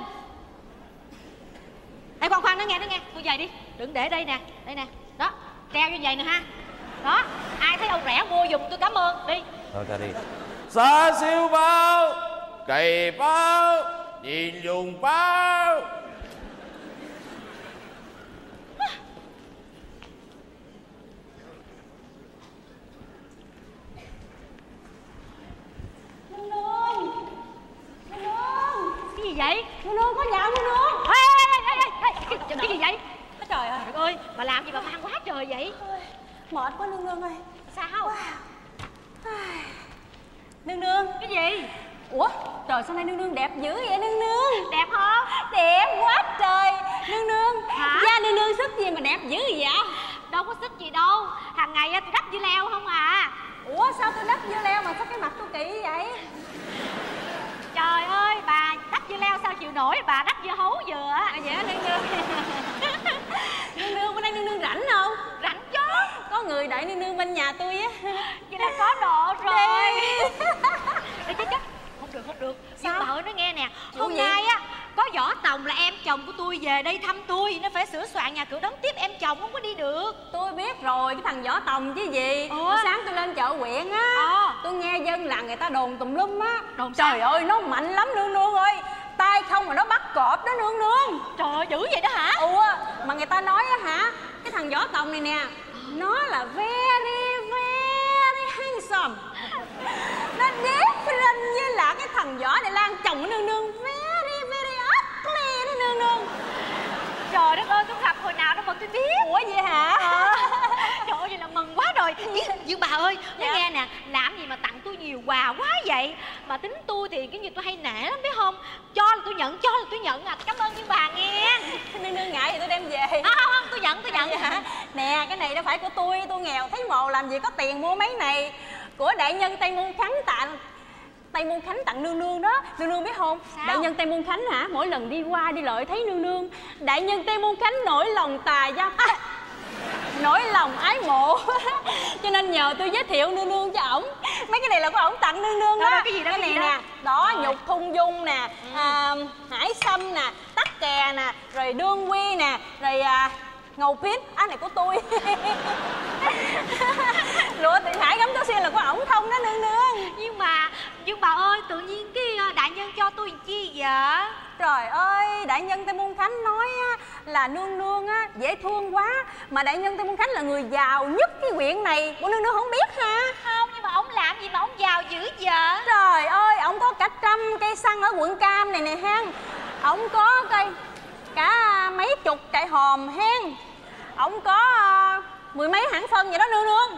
Ê khoan nó nghe, tôi giày đi. Đừng để đây nè, đó, treo như vậy nè ha. Đó, ai thấy ông rẻ mua giùm tôi cảm ơn, đi. Thôi ta đi. Xa siêu bao, cày bao, nhìn dùng bao. Cái gì vậy? Nương có nhậu nương. Ê, cái gì vậy? Trời ơi, bà làm gì mà mang quá trời vậy? Mệt quá nương ơi. Sao? Nương. Cái gì? Ủa, trời sao nay nương đẹp dữ vậy nương? Đẹp không? Đẹp quá trời. Nương. Hả? Da nương sức gì mà đẹp dữ vậy? Đâu có sức gì đâu. Hàng ngày tôi đắp dưa leo không à. Ủa sao tôi đắp dưa leo mà sao cái mặt tôi kỳ vậy? Trời ơi, bà đắp dưa leo sao chịu nổi, bà đắp dưa hấu vừa á. Dạ nương, bữa nay nương rảnh không? Rảnh chứ. Có người đợi nương bên nhà tôi á. Vậy là có độ rồi. Ê, chết. Không được. Nhưng bà ơi nói nghe nè, hôm nay á có Võ Tòng là em chồng của tôi về đây thăm tôi, nó phải sửa soạn nhà cửa đón tiếp em chồng, không có đi được. Tôi biết rồi, cái thằng Võ Tòng chứ gì. Sáng tôi lên chợ huyện á, tôi nghe dân làng người ta đồn tùm lum á. Trời ơi, nó mạnh lắm nương ơi. Tay không mà nó bắt cọp đó nương. Trời ơi, dữ vậy đó hả? Mà người ta nói á hả, cái thằng Võ Tòng này nè, nó là very handsome. Nó different với là cái thằng Võ này Lan chồng nương very ugly đó nương. Trời đất ơi, tôi gặp hồi nào đâu mà tôi biết. Ủa vậy hả? Trời ơi, vậy là mừng quá rồi. Nhưng bà ơi, nói nghe nè, làm gì mà tặng tôi nhiều quà quá vậy? Mà tính tôi thì cái gì tôi hay nể lắm biết không? Cho là tôi nhận à. Cảm ơn như bà nghe. Nương ngại thì tôi đem về. Không, tôi nhận. Nè, cái này đâu phải của tôi nghèo thấy mồ làm gì có tiền mua mấy này. Của đại nhân Tây Môn Khánh tặng nương đó. Nương biết không? Sao? Đại nhân Tây Môn Khánh hả, mỗi lần đi qua đi lợi thấy nương, đại nhân Tây Môn Khánh nổi lòng nổi lòng ái mộ. Cho nên nhờ tôi giới thiệu nương cho ổng. Mấy cái này là của ổng tặng nương đó. Cái gì đó? Cái này nè, đó nhục thung dung nè, hải sâm nè, tắc kè nè, rồi đương quy nè, rồi ngầu phiến. Này của tôi. Lụa Thị Hải gấm tóc xiên là của ổng không đó nương nương. Nhưng bà ơi, tự nhiên cái đại nhân cho tôi chi vậy? Trời ơi, đại nhân Tây Môn Khánh nói á, là nương nương á, dễ thương quá. Mà đại nhân Tây Môn Khánh là người giàu nhất cái huyện này, bộ nương nương không biết ha? Không, nhưng mà ông làm gì mà ông giàu dữ vậy? Trời ơi, ổng có cả 100 cây xăng ở quận Cam này nè hen. Ổng có cả mấy chục trại hòm hen. Ổng có 10 mấy hãng phân vậy đó nương nương.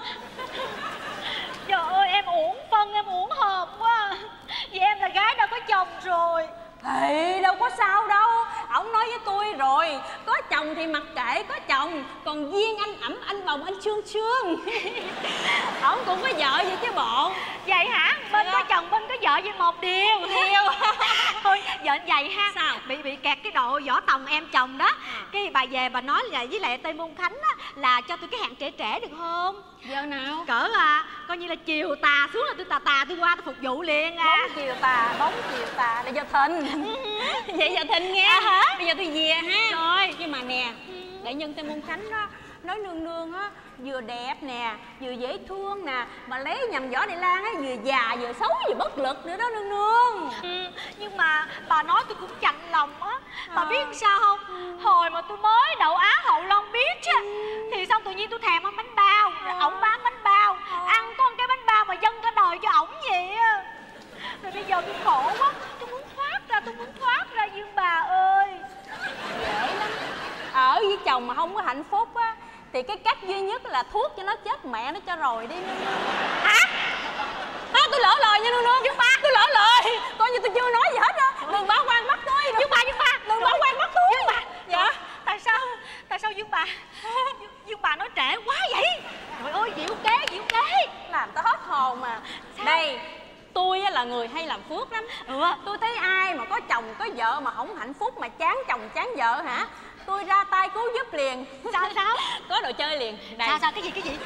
Trời ơi, em uổng phân, em uổng hòm quá. Vì em là gái đã có chồng rồi. Thì đâu có sao đâu. Ổng nói với tôi rồi, có chồng thì mặc kệ có chồng, còn duyên anh ẩm anh bồng anh sương sương. Ổng cũng có vợ vậy chứ bộ. Vậy hả? Bên có chồng bên có vợ với một điều. Thôi vợ vậy ha. Sao? Bị kẹt cái độ võ tòng em chồng đó. Cái bà về bà nói là với lại Tây Môn Khánh á, là cho tôi cái hạn trễ trễ được không? Giờ nào? Cỡ coi như là chiều tà xuống là tôi tà tôi qua tôi phục vụ liền à. Bóng chiều tà là giờ thìn. Vậy giờ thìn nghe. Hả? Bây giờ tôi về ha. Rồi. Nhưng mà nè, đại nhân Tây Môn Khánh đó nói nương nương á vừa đẹp nè, vừa dễ thương nè, mà lấy nhầm Võ Đại Lang á vừa già vừa xấu vừa bất lực nữa đó nương nương. Nhưng mà bà nói tôi cũng chạnh lòng á. Bà biết sao không? Hồi mà tôi mới đậu Á hậu Long Beach á, thì xong tự nhiên tôi thèm ăn bánh bao, rồi ổng bán bánh bao, ăn có một cái bánh bao mà dâng cả đời cho ổng vậy á. Rồi bây giờ tôi khổ quá, tôi muốn thoát ra Dương bà ơi. Dễ lắm. Ở với chồng mà không có hạnh phúc á thì cái cách duy nhất là thuốc cho nó chết mẹ nó cho rồi đi nương nương. Hả? Tôi lỡ lời nha nương nương. Dương ba, tôi lỡ lời. Coi như tôi chưa nói gì hết á. Đừng báo quan bắt tôi. Dương ba, đừng báo quan bắt tôi. Dương bà. Dạ. Tại sao Dương bà nói trễ quá vậy? Trời ơi, diệu kế. Làm tao hết hồn mà. Sao? Đây, tôi là người hay làm phước lắm. Tôi thấy ai mà có chồng có vợ mà không hạnh phúc mà chán chồng chán vợ hả, tôi ra tay cứu giúp liền. Sao? Có đồ chơi liền. Đây. Sao cái gì?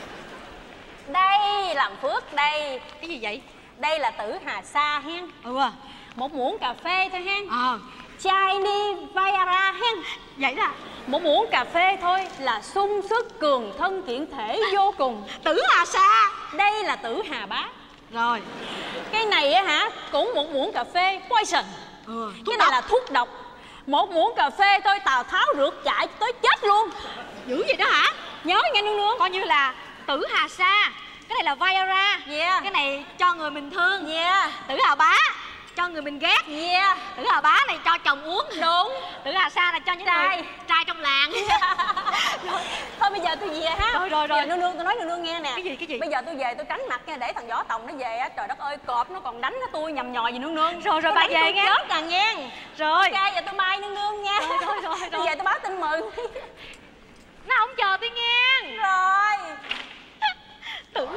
Đây, làm phước đây. Cái gì vậy? Đây là Tử Hà Sa hen. Một muỗng cà phê thôi hen. Chinese Viagra hen. Vậy là một muỗng cà phê thôi là sung sức cường thân kiện thể vô cùng. Tử Hà Sa. Đây là Tử Hà Bá. Rồi. Cái này á hả, cũng một muỗng cà phê poison. Cái này là thuốc độc. Một muỗng cà phê thôi Tào Tháo rượt chạy tới chết luôn. Dữ vậy đó hả? Nhớ nghe nương nương. Coi như là Tử Hà Sa. Cái này là Viagra. Yeah. Cái này cho người mình thương. Yeah. Tử Hà Bá cho người mình ghét. Yeah. Tử Hà Bá này cho chồng uống. Đúng. Tử Hà Sa là cho những người trai trong làng. Thôi bây giờ tôi về ha. Rồi. Giờ nương nương, tôi nói nương nương nghe nè. Cái gì? Bây giờ tôi về tôi tránh mặt nha, để thằng Võ Tòng nó về á, trời đất ơi, cọp nó còn đánh cái tôi nhầm nhòi gì nương nương. Rồi bà về nghe. Chết à nghe. Rồi. Ok, giờ tôi bye nương nương nha. Rồi. Tôi về tôi báo tin mừng. Nó không chờ tôi nghe. Rồi. Tử.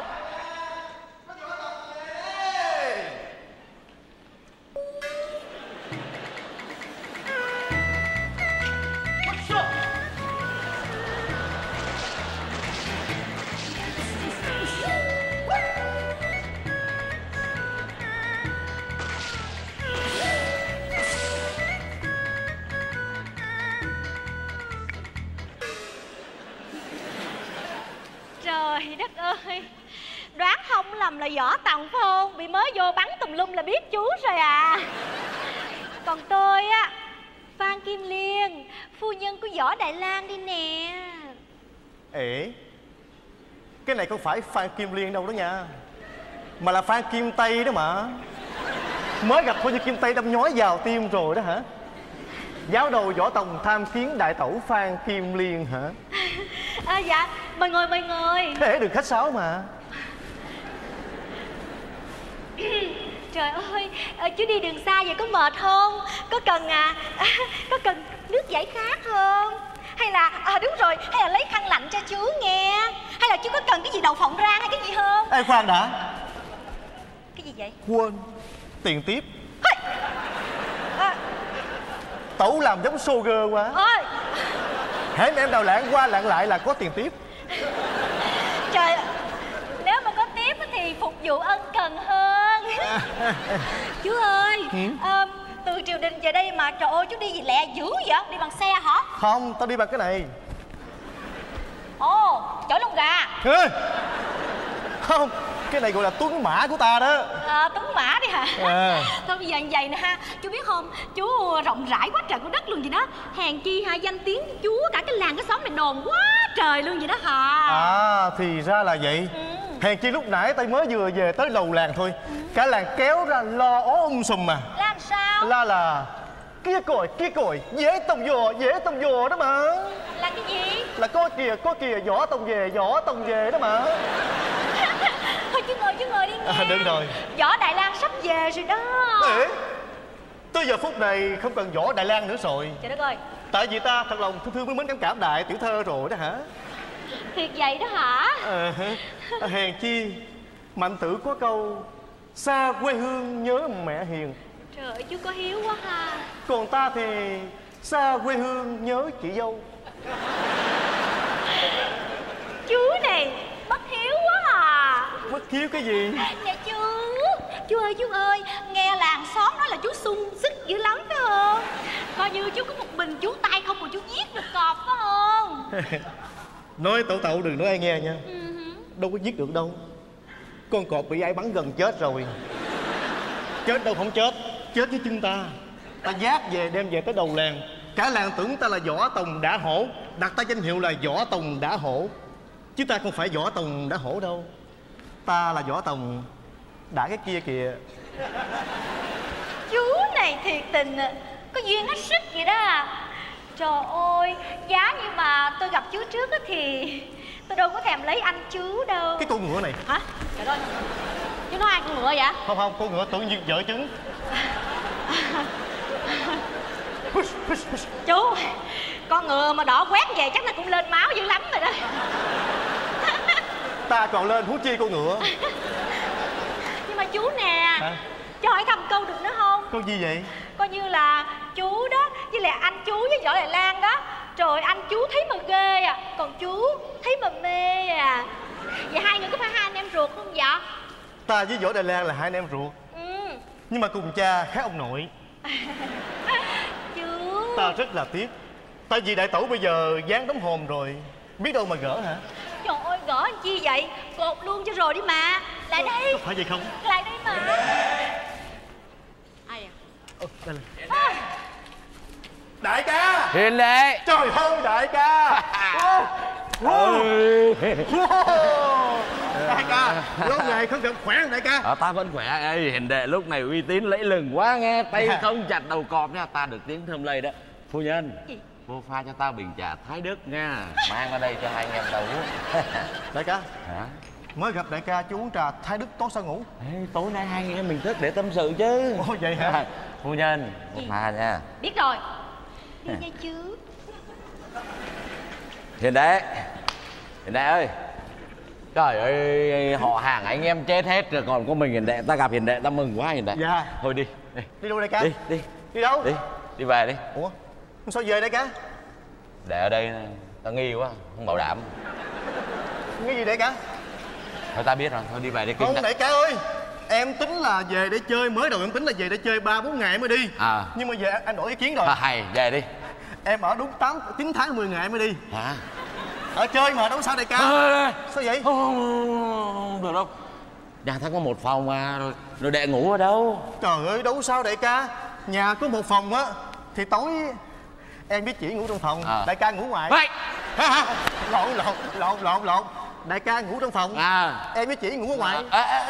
Trời đất ơi, đoán không lầm là Võ Tòng phải không? Bị mới vô bắn tùm lum là biết chú rồi à. Còn tôi á, Phan Kim Liên, phu nhân của Võ Đại Lang đi nè. Ê, cái này không phải Phan Kim Liên đâu đó nha, mà là Phan Kim Tây đó mà. Mới gặp thôi như Kim Tây đâm nhói vào tim rồi đó hả? Giáo đầu Võ Tòng tham kiến đại tẩu Phan Kim Liên hả? Dạ, mời ngồi. Thế được khách sáo mà. Trời ơi, chú đi đường xa vậy có mệt không? Có cần nước giải khát không? Hay là, đúng rồi, hay là lấy khăn lạnh cho chú nghe. Hay là chú có cần cái gì đậu phộng rang hay cái gì không? Ê khoan đã. Cái gì vậy? Quên. Tiền tiếp. Tẩu làm giống Sugar quá. Ôi. Hễ mà em đào lạng qua lạng lại là có tiền tiếp. Trời, nếu mà có tiếp thì phục vụ ân cần hơn. Chú ơi, từ triều đình về đây mà trời ơi chú đi gì lẹ dữ vậy? Đi bằng xe hả? Không, tao đi bằng cái này. Ồ, chở lông gà. Ê, Không, cái này gọi là tuấn mã của ta đó. Tuấn mã đi hả? Thôi bây giờ như vậy nè ha, chú biết không, chú rộng rãi quá trời của đất luôn vậy đó. Hèn chi ha, danh tiếng chú cả cái làng cái xóm này đồn quá trời luôn vậy đó hả? Thì ra là vậy. Hèn chi lúc nãy tay mới vừa về tới đầu làng thôi, cả làng kéo ra lo ó sùm mà. Làm sao? Là kia còi dễ tông dồ đó mà. Là cái gì? Là có kìa võ tông về đó mà. Thôi chú ngồi đi nghe. Được rồi. Võ Đại Lang sắp về rồi đó. Tới giờ phút này không cần võ Đại Lang nữa rồi. Trời đất ơi. Tại vì ta thật lòng thương mến cảm đại tiểu thơ rồi đó hả? Thiệt vậy đó hả? Hèn chi Mạnh Tử có câu xa quê hương nhớ mẹ hiền. Trời ơi, chú có hiếu quá ha. Còn ta thì xa quê hương nhớ chị dâu. Chú này bất hiếu quá à. Bất hiếu cái gì? Dạ chú ơi, nghe làng xóm nói là chú sung sức dữ lắm phải không? Coi như chú có một mình chú tay không mà chú giết được cọp phải không? Nói tậu đừng nói ai nghe nha. Đâu có giết được đâu. Con cọp bị ai bắn gần chết rồi. Chết đâu không chết, chết với chân ta. Ta vác về đem về tới đầu làng. Cả làng tưởng ta là Võ Tòng Đả Hổ, đặt ta danh hiệu là Võ Tòng Đả Hổ. Chứ ta không phải Võ Tòng Đả Hổ đâu. Ta là Võ Tòng Đả cái kia kìa. Chú này thiệt tình có duyên hết sức vậy đó. Trời ơi, giá như mà tôi gặp chú trước thì tôi đâu có thèm lấy anh chú đâu. Cái con ngựa này. Hả? Trời ơi, chú nói ai con ngựa vậy? Không, con ngựa tự nhiên vợ trứng. Chú, con ngựa mà đỏ quét về chắc là cũng lên máu dữ lắm rồi đó. Ta còn lên huống chi con ngựa. Nhưng mà chú nè, cho hỏi thăm câu được nữa không? Câu gì vậy? Coi như là chú đó với lại anh chú với Võ Đại Lang đó. Trời, anh chú thấy mà ghê à, còn chú thấy mà mê à. Vậy hai người có phải hai anh em ruột không vậy? Ta với Võ Đại Lang là hai anh em ruột. Nhưng mà cùng cha khác ông nội. Chú. Ta rất là tiếc. Tại vì đại tẩu bây giờ dán tấm hồn rồi, biết đâu mà gỡ hả? Trời ơi, gỡ làm chi vậy? Cột luôn cho rồi đi mà. Lại đây. Có phải vậy không? Lại đây mà. Ai Đây là... Đại ca. Hiền đệ. Trời ơi đại ca. Đại ca, lâu ngày không gặp khỏe không đại ca? Ta vẫn khỏe. Ê, hiền đệ lúc này uy tín lẫy lừng quá nghe. Tay không chặt đầu cọp nha. Ta được tiếng thơm lây đó. Phu nhân, vô pha cho ta bình trà Thái Đức nha. Mang ở đây cho hai anh em ta uống. Đại ca. Hả? Mới gặp đại ca chú uống trà Thái Đức tối sao ngủ? Ê, tối nay hai anh em mình thức để tâm sự chứ. Ồ vậy hả? Phu nhân, vô pha nha. Biết rồi. Đi nha chú. Hiền đệ. Hiền đệ ơi. Trời ơi, họ hàng anh em chết hết rồi còn có mình hiền đệ. Ta gặp hiền đệ ta mừng quá hiền đệ. Dạ. Thôi đi. Đi đâu đại ca? Đi. Đi đâu? Đi về đi. Ủa? Sao về đại ca? Để ở đây ta nghi quá, không bảo đảm. Nghi gì đại ca? Thôi ta biết rồi, thôi đi về đi. Không đại ca ơi, em tính là về để chơi, mới đầu em tính là về để chơi 3-4 ngày mới đi. Nhưng mà về anh đổi ý kiến rồi. Hay, về đi. Em ở đúng 9 tháng 10 ngày mới đi. Hả? Ở chơi mà đâu sao đại ca? Sao vậy? Không được đâu. Nhà ta có một phòng mà, rồi đệ ngủ ở đâu? Trời ơi, đâu sao đại ca? Nhà có một phòng á, thì tối em biết chỉ ngủ trong phòng, đại ca ngủ ngoài. Lộn. Đại ca ngủ trong phòng, em với chị ngủ ở ngoài.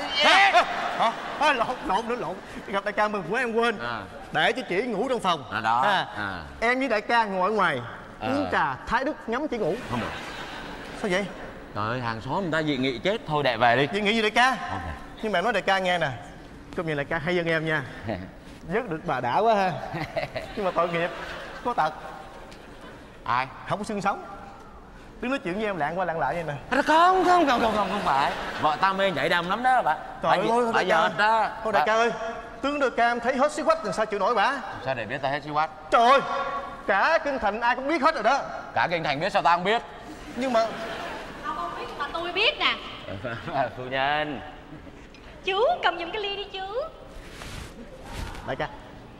Lộn. Gặp đại ca mừng quá em quên. Để cho chị ngủ trong phòng. Em với đại ca ngồi ở ngoài uống trà Thái Đức ngắm chị ngủ. Không được. Sao vậy? Trời ơi, hàng xóm người ta dị nghị chết. Thôi đệ về đi. Dị nghị gì đại ca? Nhưng mà em nói đại ca nghe nè, công nhận đại ca hay hơn em nha. Vớt được bà đã quá ha. Nhưng mà tội nghiệp, có tật. Ai? Không có xương sống. Đứng nói chuyện với em lạng qua lạng lại vậy nè. Không phải. Vợ tao mê nhảy đầm lắm đó bà. Trời ơi, bà giật đó. Thôi đại ca ơi, tướng được ca em thấy hết xí quách làm sao chịu nổi bà. Sao để biết ta hết xí quách? Trời ơi, cả kinh thành ai cũng biết hết rồi đó. Cả kinh thành biết sao ta không biết? Nhưng mà ông không biết mà tôi biết nè. Phu nhân. Chú cầm giùm cái ly đi chú. Đại ca.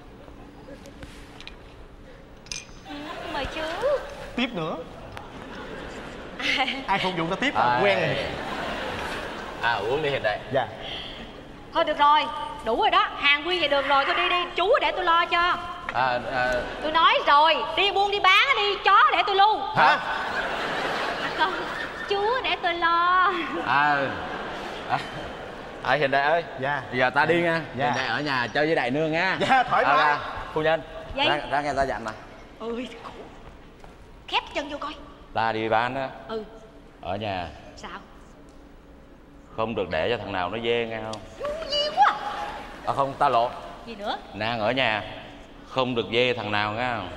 Mời chú. Tiếp nữa. Ai phục vụ ta tiếp quen rồi. Uống đi Hiền Đệ. Dạ. Thôi được rồi, đủ rồi đó, hàng nguyên vậy được rồi, tôi đi đi, chú để tôi lo cho. Tôi nói rồi, đi buôn đi bán đi, chó để tôi lu. Hả? Không, chú để tôi lo. Hiền Đệ ơi. Dạ. Bây giờ ta đi nha. Dạ. Hiền Đệ ở nhà chơi với Đại Nương nha. Dạ, thoải mái. Phu nhân, Vậy? ra nghe ta dặn nè. Ơi, khép chân vô coi. Ta đi bán á. Ở nhà Sao? không được để cho thằng nào nó dê nghe không? Dê quá. Không, ta lộn. Gì nữa? Nàng ở nhà không được dê thằng nào nghe không?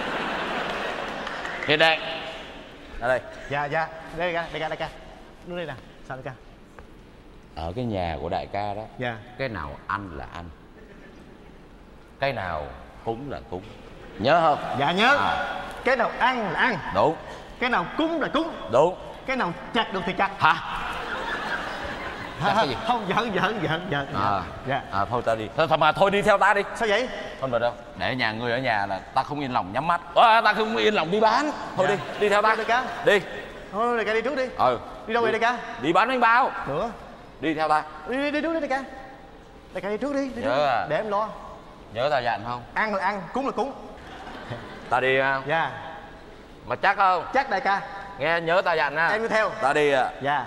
Hiền Đệ, ra đây. Dạ. Đây ca. Đứng đây nè. Sao đây ca? Ở cái nhà của đại ca đó. Dạ. Cái nào ăn là ăn, cái nào cúng là cúng, nhớ không? Dạ nhớ. Cái nào ăn là ăn. Đúng. Cái nào cúng là cúng. Đúng. Cái nào chặt được thì chặt. Hả? Chặt cái gì? Không, giỡn. Dạ. Thôi ta đi. Thôi đi theo ta đi. Sao vậy? Không được đâu. Để nhà ngươi ở nhà là ta không yên lòng nhắm mắt. Ta không yên lòng đi bán. Thôi Dạ. đi theo ta. Đại ca. Đi. Thôi đại ca đi trước đi. Đi đâu vậy đại ca? Đi bán bánh bao. Nữa. Đi theo ta. Đi trước đi đại ca. Đại ca đi trước đi. Nhớ để em lo. Nhớ ta dặn không? Ăn là ăn, cúng là cúng. Ta đi không? Dạ. Mà chắc không? Chắc đại ca. Nghe nhớ ta dặn nha. Em đi theo. Ta đi à. Dạ.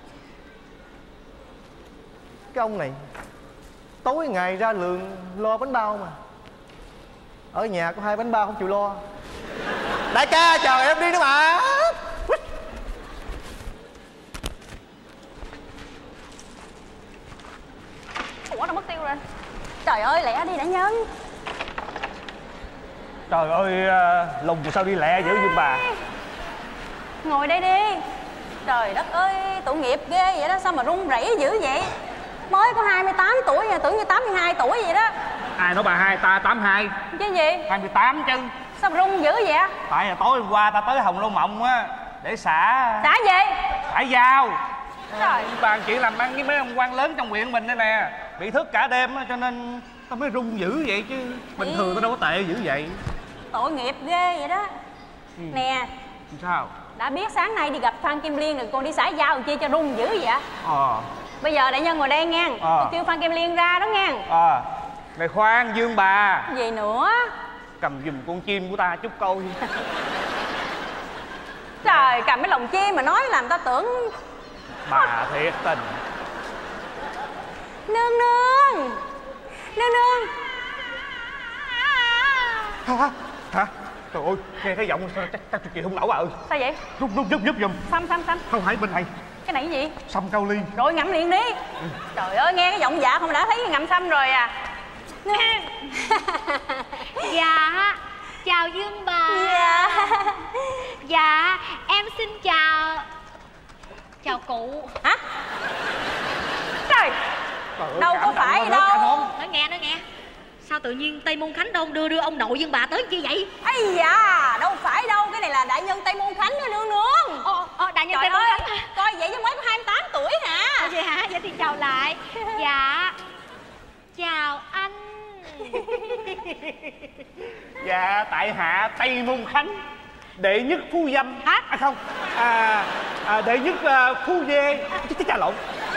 Cái ông này tối ngày ra lường lo bánh bao mà ở nhà có 2 bánh bao không chịu lo. Đại ca chờ em đi nữa mà. Ủa đâu mất tiêu rồi. Trời ơi lẹ đi Đại Nhân. Trời ơi, lùng sao đi lẹ dữ Dương bà. Ngồi đây đi. Trời đất ơi, tội nghiệp ghê vậy đó. Sao mà run rẩy dữ vậy? Mới có 28 tuổi nha, tưởng như 82 tuổi vậy đó. Ai nói bà hai, ta 82. Chứ gì? 28 chứ. Sao mà run dữ vậy? Tại là tối hôm qua ta tới Hồng Lô Mộng á, để xả gì? Xả dao. Trời. Bàn chuyện làm ăn với mấy ông quan lớn trong huyện mình đây nè, bị thức cả đêm á, cho nên tao mới run dữ vậy chứ. Bình thường tao đâu có tệ dữ vậy. Tội nghiệp ghê vậy đó. Nè. Sao? Đã biết sáng nay đi gặp Phan Kim Liên rồi con đi xả dao làm chi cho run dữ vậy? Bây giờ Đại Nhân ngồi đây nghe. Tôi kêu Phan Kim Liên ra đó nghe. Này khoan Dương bà. Gì nữa? Cầm giùm con chim của ta chút coi. Trời, cầm cái lồng chim mà nói làm ta tưởng. Bà thiệt tình. Nương nương. Nương nương. Hả? Trời ơi, nghe cái giọng chắc chị không nổi bà ơi. Sao vậy? Rút giúp giùm. Xăm. Không phải bên này. Cái này cái gì? Xăm cao ly. Rồi ngậm liền đi. Trời ơi, nghe cái giọng dạ không đã thấy ngậm xăm rồi à. Dạ, chào Dương bà. Dạ, em xin chào cụ. Hả? Trời, đâu có phải đâu. Nói nghe. Sao tự nhiên Tây Môn Khánh Đông đưa ông nội Dương bà tới chi vậy? Ây da, đâu phải đâu, cái này là đại nhân Tây Môn Khánh đó nương nương. Đại nhân Trời Tây Môn ơi, Khánh. coi vậy chứ mới có 28 tuổi hả? Vậy hả? Vậy thì chào lại. Dạ, chào anh. Dạ, tại hạ Tây Môn Khánh, đệ nhất phu dâm. Hả? Không, đệ nhất phu dê. Cha lộn.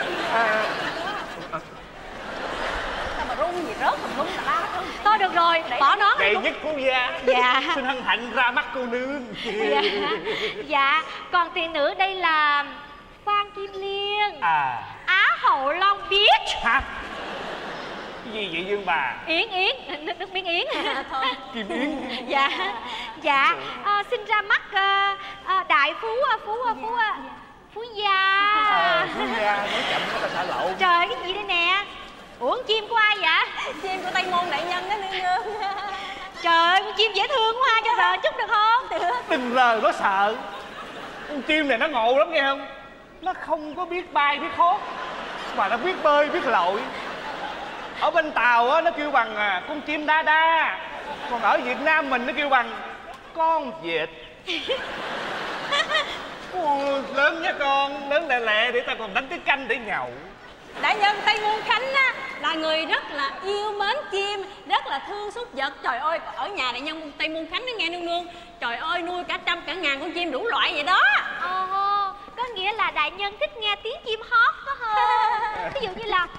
Sao mà run gì rớt mà run là ba run. Thôi được rồi, bỏ nó. Đệ nhất phu gia. Dạ. Xin hân hạnh ra mắt cô nương. Dạ, còn tiền nữa đây là Phan Kim Liên. Á hậu Long Beach. Hả? Cái gì vậy Dương bà? Yến, nước miếng Yến. Thôi. Kim Yến. Dạ, xin ra mắt đại phú gia. Phú gia, nói chậm có ta xả lộn. Trời, cái gì đây nè? Ủa, con chim của ai vậy? Chim của Tây Môn đại nhân đó nương nương. Trời ơi, con chim dễ thương quá, cho sờ chút được không? Đừng rờ nó sợ. Con chim này nó ngộ lắm nghe không? Nó không có biết bay biết hót, mà nó biết bơi biết lội. Ở bên Tàu á nó kêu bằng con chim đa đa, còn ở Việt Nam mình nó kêu bằng con vịt. Lớn nha con, lớn lẹ lẹ để ta còn đánh cái canh để nhậu. Đại nhân Tây Môn Khánh á là người rất là yêu mến chim, rất là thương súc vật. Trời ơi, ở nhà đại nhân Tây Môn Khánh đó nghe nương nương. Trời ơi, nuôi cả trăm cả ngàn con chim đủ loại vậy đó. Có có nghĩa là đại nhân thích nghe tiếng chim hót đó không? Ví dụ như là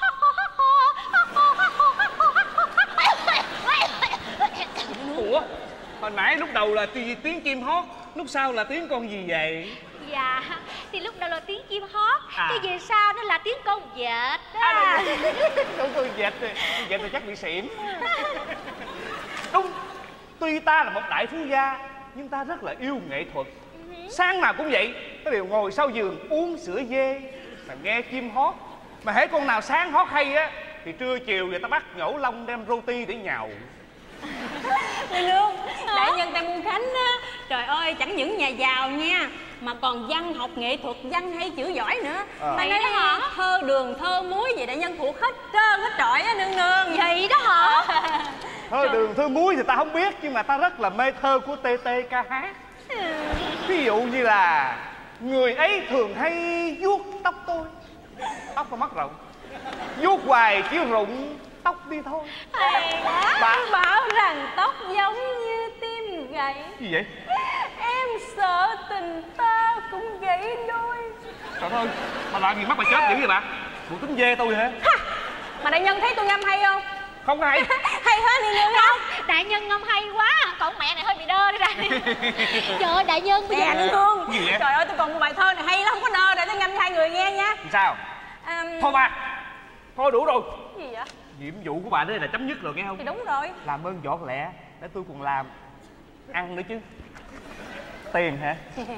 Ủa, hồi nãy lúc đầu là tiếng chim hót, lúc sau là tiếng con gì vậy? Dạ, thì lúc đầu là tiếng chim hót, cái về sau nó là tiếng con vẹt đó. Con vẹt thì chắc bị xỉn. Đúng, tuy ta là một đại phú gia nhưng ta rất là yêu nghệ thuật. Sáng nào cũng vậy, ta đều ngồi sau giường uống sữa dê mà nghe chim hót. Mà hễ con nào sáng hót hay á thì trưa chiều người ta bắt nhổ lông đem roti để nhào. Nương, đại nhân Tam Muôn Khánh á, trời ơi, chẳng những nhà giàu nha, mà còn văn học nghệ thuật, văn hay chữ giỏi nữa. Ta nói đó hả? Thơ đường, thơ muối gì đại nhân thuộc hết trơn hết trọi á nương nương. Vậy đó hả? Thơ đường, thơ muối thì ta không biết, nhưng mà ta rất là mê thơ của TTKH. Ví dụ như là người ấy thường hay vuốt tóc tôi, tóc có mắt rộng, vuốt hoài chỉ rụng tóc đi thôi. Bạn bảo rằng tóc giống như tim gãy. Gì vậy? Em sợ tình ta cũng gãy đôi. Trời ơi, mà làm gì mắc mà chết dữ vậy bà? Bộ tính dê tôi hả? Mà đại nhân thấy tôi ngâm hay không? Không hay. Hay hết đi nương không? Đại nhân ngâm hay quá, còn mẹ này hơi bị đơ đi ra. Trời ơi, đại nhân bây giờ nương. Trời ơi, tôi còn một bài thơ này hay lắm, không có đơ, để tôi ngâm cho hai người nghe nha. Sao? Thôi bà, thôi đủ rồi. Gì vậy? Nhiệm vụ của bà đây là chấm dứt rồi nghe không? Thì đúng rồi. Làm ơn giọt lẹ để tôi còn làm ăn nữa chứ. Tiền hả?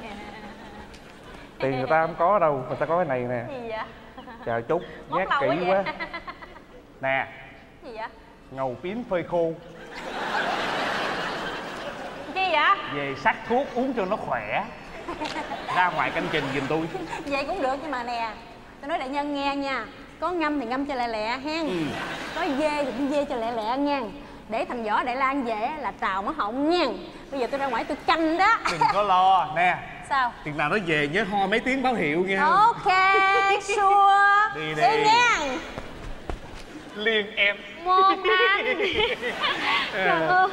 Tiền người ta không có đâu, người ta có cái này nè. Gì vậy? Chờ chút, nhát kỹ quá. Nè. Gì vậy? Ngầu tím phơi khô. Chi vậy? Về sắc thuốc uống cho nó khỏe. Ra ngoài canh chừng giùm tôi. Vậy cũng được, nhưng mà nè, tôi nói đại nhân nghe nha, có ngâm thì ngâm cho lẹ lẹ hen. Có dê thì cũng dê cho lẹ lẹ nha. Để thành vỏ Đại Lang về là trào mất họng nha. Bây giờ tôi ra ngoài tôi canh đó. Đừng có lo nè. Sao? Chừng nào nó về nhớ ho mấy tiếng báo hiệu nghe không? Ok, sure. Đi nha. Liên em. Ngon anh. Trời ơi.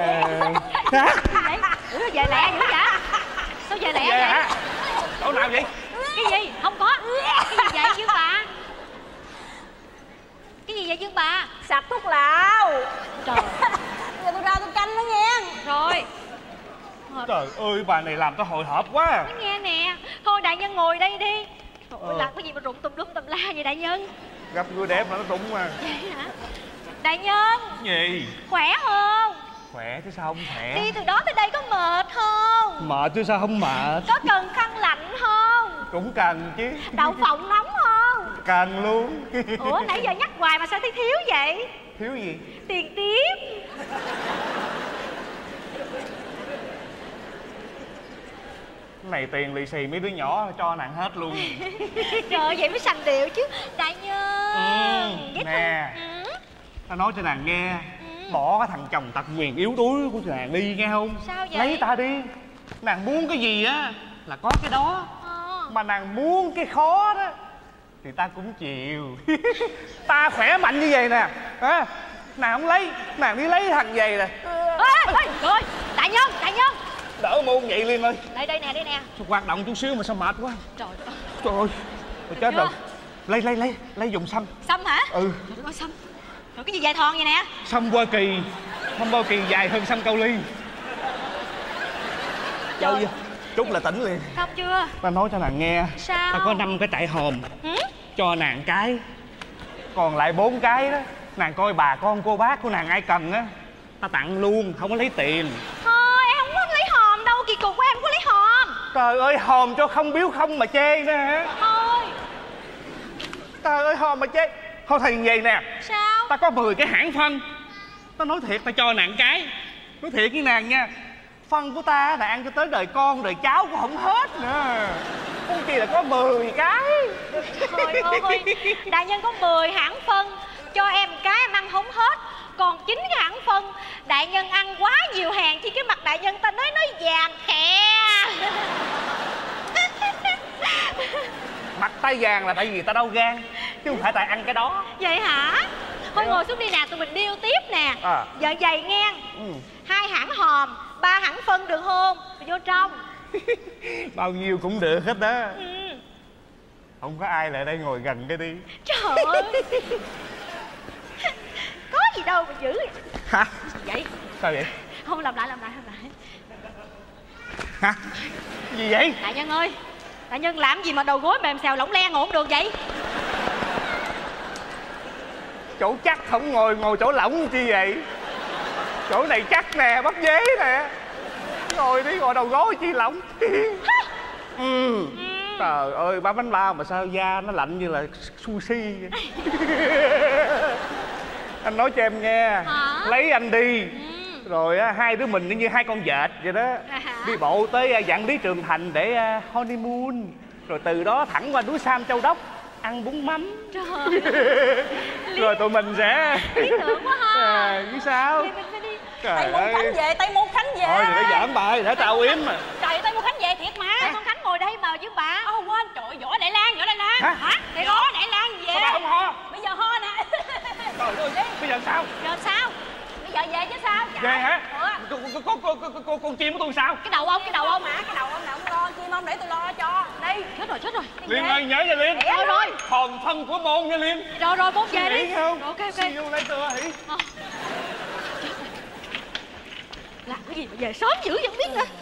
Ủa về lẹ dữ vậy? Sao về lẹ vậy? Chỗ nào vậy? Cái gì? Không có. Cái gì vậy Dương bà? Cái gì vậy Dương bà? Sạc thuốc lào. Trời. Bây giờ tôi ra tôi canh nó nghe. Rồi. Trời ơi, bà này làm tôi hồi hộp quá. Nói nghe nè. Thôi đại nhân ngồi đây đi. Trời ơi, làm cái gì mà rụng tùm lum tùm la vậy đại nhân? Gặp người đẹp mà nó rụng mà. Vậy hả? Đại nhân. Gì? Khỏe không? Khỏe chứ sao không khỏe. Đi từ đó tới đây có mệt không? Mệt chứ sao không mệt. Có cần khăn lạnh không? Cũng cần chứ. Đậu phộng nóng không? Cần luôn. Ủa nãy giờ nhắc hoài mà sao thấy thiếu vậy? Thiếu gì? Tiền tiếp. Này tiền lì xì mấy đứa nhỏ cho nàng hết luôn. Trời vậy mới sành điệu chứ. Đại nhân. Nè. Tao nói cho nàng nghe. Bỏ cái thằng chồng tật nguyền yếu đuối của nàng đi nghe không? Sao vậy? Lấy ta đi. Nàng muốn cái gì á là có cái đó. Mà nàng muốn cái khó đó thì ta cũng chịu. Ta khỏe mạnh như vậy nè. Nàng không lấy, nàng đi lấy thằng vậy nè. Rồi, đại nhân, đại nhân. Đỡ môn vậy Liên ơi. Đây nè, đây nè. Sao hoạt động chút xíu mà sao mệt quá. Trời ơi. Trời ơi. Tôi chết rồi. Lấy dùng sâm. Sâm hả? Ừ. Trời ơi, sâm. Rồi cái gì dài thon vậy nè? Sâm Hoa Kỳ. Sâm Hoa Kỳ dài hơn sâm Cao Ly. Chơi chút là tỉnh liền. Xong chưa? Ta nói cho nàng nghe. Sao? Ta có 5 cái trại hòm. Cho nàng cái. Còn lại 4 cái đó nàng coi bà con cô bác của nàng ai cần á, ta tặng luôn, không có lấy tiền. Thôi em không có lấy hòm đâu, kỳ cục của em không có lấy hòm. Trời ơi, hòm cho không biếu không mà chê nữa hả? Thôi. Trời ơi, hòm mà chê. Thôi thì vậy nè. Sao? Ta có 10 cái hãng phân. Ta nói thiệt, ta cho nàng cái. Nói thiệt với nàng nha, phân của ta là ăn cho tới đời con đời cháu cũng không hết nữa. Con kia là có 10 cái. Trời ơi, đại nhân có 10 hãng phân, cho em cái em ăn không hết. Còn 9 cái hãng phân, đại nhân ăn quá nhiều hàng chi cái mặt đại nhân ta nói vàng khè. Mặt tay vàng là tại vì ta đau gan, chứ không phải tại ăn cái đó. Vậy hả? Thôi ngồi xuống đi nè, tụi mình điêu tiếp nè. Giờ giày ngang 2 hãng hòm, 3 hãng phân được không? Rồi vô trong. Bao nhiêu cũng được hết đó. Không có ai lại đây ngồi gần cái đi. Trời ơi. Có gì đâu mà dữ. Hả? Vậy? Sao vậy? Không, làm lại. Hả? Gì vậy? Đại nhân ơi, đại nhân làm gì mà đầu gối mềm xèo lỏng le ngổn được vậy? Chỗ chắc không ngồi chỗ lỏng chi vậy? Chỗ này chắc nè, bắp dế nè. Ngồi đi, ngồi đầu gối chi lỏng. Trời ơi, bán bánh bao mà sao da nó lạnh như là sushi vậy? Anh nói cho em nghe. Hả? Lấy anh đi. Rồi hai đứa mình như hai con vẹt vậy đó. Đi bộ tới Vạn Lý Trường Thành để honeymoon. Rồi từ đó thẳng qua núi Sam Châu Đốc ăn bún mắm. Trời. Rồi tụi mình sẽ Lý tưởng quá ha. Chứ sao? Tây Môn Khánh về, Tây Môn Khánh về. Thôi đừng có giỡn bài, để tao yếm mà. Trời, Tây Môn Khánh về thiệt mà. Tây Môn Khánh ngồi đây mà với bà. Quên, trời, Võ Đại Lang. Hả? Để Võ Đại Lang về. Sao bà không ho? Bây giờ ho nè. Trời ơi, bây giờ sao? Giờ sao? Bây giờ về chứ sao? Về hả? Con chim của tôi sao? Cái đầu ông hả? Cái đầu ông nào không lo chim ông, để tôi lo cho. Đi. Chết rồi. Liên ơi, nhớ nha Liên. Rồi. Hòn thân của môn nha Liên. Rồi, môn về đi. Không? Ok. See you later hỉ. Làm cái gì mà về sớm dữ vậy không biết nữa.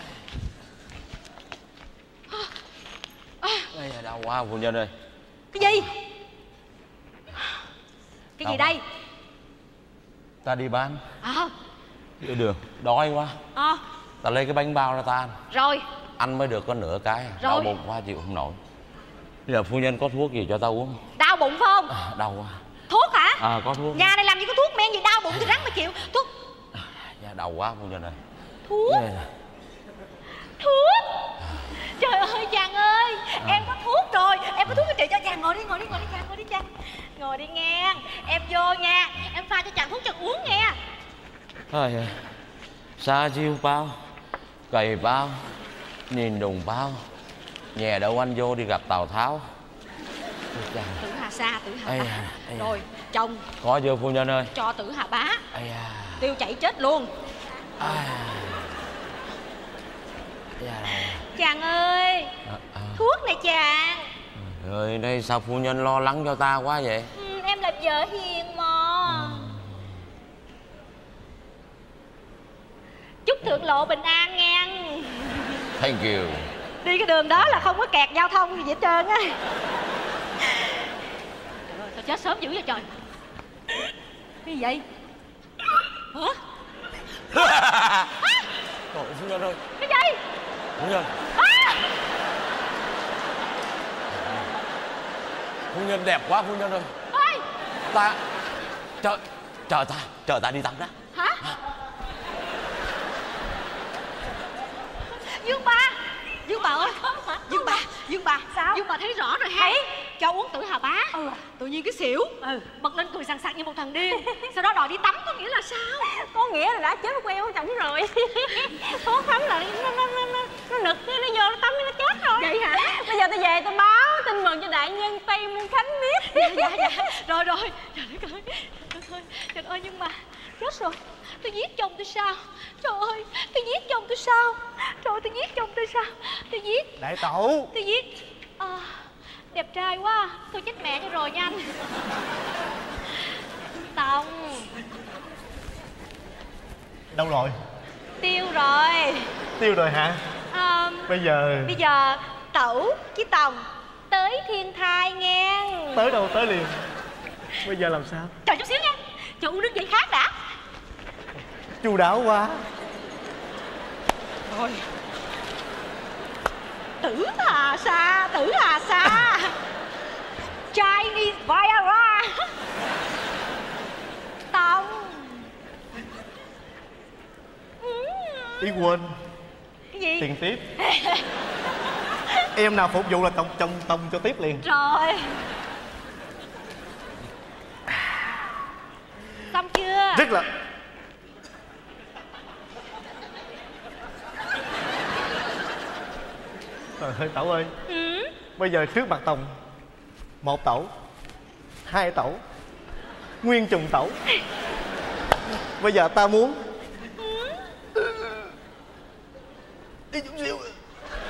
Ây, đau quá phu nhân ơi. Cái gì? Cái gì đây? Ta đi bán. Đi đường, đói quá. Ta lấy cái bánh bao ra ta ăn. Rồi. Ăn mới được có nửa cái. Rồi. Đau bụng quá chịu không nổi. Bây giờ phu nhân có thuốc gì cho ta uống? Đau bụng phải không? Đau quá. Thuốc hả? Có thuốc. Nhà này làm gì có thuốc men gì, đau bụng thì rắn mà chịu. Thuốc. Dạ, đau quá phu nhân ơi. Thuốc. Trời ơi chàng ơi, em có thuốc rồi. Em có thuốc cho chị cho chàng. Ngồi đi chàng. Ngồi đi nghe. Em vô nha. Em pha cho chàng thuốc cho uống nghe. Thôi, sa chiêu bao, cày bao, nhìn đùng bao, nhè đậu anh vô đi gặp Tào Tháo. Tử Hà Sa, Tử Hà Ây Bá. da. Rồi, chồng. Có chưa phu nhân ơi? Cho Tử Hà Bá. Ây da. Tiêu chảy chết luôn. Chàng ơi, thuốc này chàng. Rồi đây sao phu nhân lo lắng cho ta quá vậy? Em là vợ hiền mà. Chúc thượng lộ bình an nghe. Thank you. Đi cái đường đó là không có kẹt giao thông gì hết trơn á. Trời ơi, sao chết sớm dữ vậy trời. Cái gì vậy? Hả? Trời phu nhân ơi. Cái gì? Phu nhân. Phu nhân đẹp quá phu nhân ơi. Ta chờ ta đi tắm đó. Hả? Dương Ba ơi. Dương Ba. Sao? Dương Ba thấy rõ rồi ha. Cho uống Tử Hà Bá. Tự nhiên cái xỉu. Bật lên cười sằng sặc như một thằng điên. Sau đó đòi đi tắm, có nghĩa là sao? Có nghĩa là đã chết queo của chồng rồi. Thuốc tắm là nó nực, nó vô nó tắm nó chết rồi. Vậy hả? Bây giờ tôi về tôi báo tin mừng cho đại nhân Tây Môn Khánh biết. Dạ. Rồi. Trời ơi nhưng mà chết rồi. Tôi giết chồng tôi sao? Trời ơi, tôi giết chồng tôi sao? Tôi giết Đại tẩu. Tôi giết đẹp trai quá. Tôi chết mẹ cho rồi nha anh. Tòng. Đâu rồi? Tiêu rồi hả? Bây giờ Tẩu với Tòng tới Thiên Thai nghe. tới đâu tới liền. Bây giờ làm sao? Chờ chút xíu nha. Cho uống nước giải khát đã. Chu đáo quá. Rồi. Tử Hà Sa Chinese Viagra. Tòng. Ý quên. Cái gì? Tiền tiếp. Em nào phục vụ là tông cho tiếp liền. Rồi. Xong chưa? Rất là. Trời ơi Tẩu ơi. Bây giờ trước mặt Tòng 1 tẩu, 2 tẩu, nguyên chùm tẩu. Bây giờ ta muốn đi chút xíu.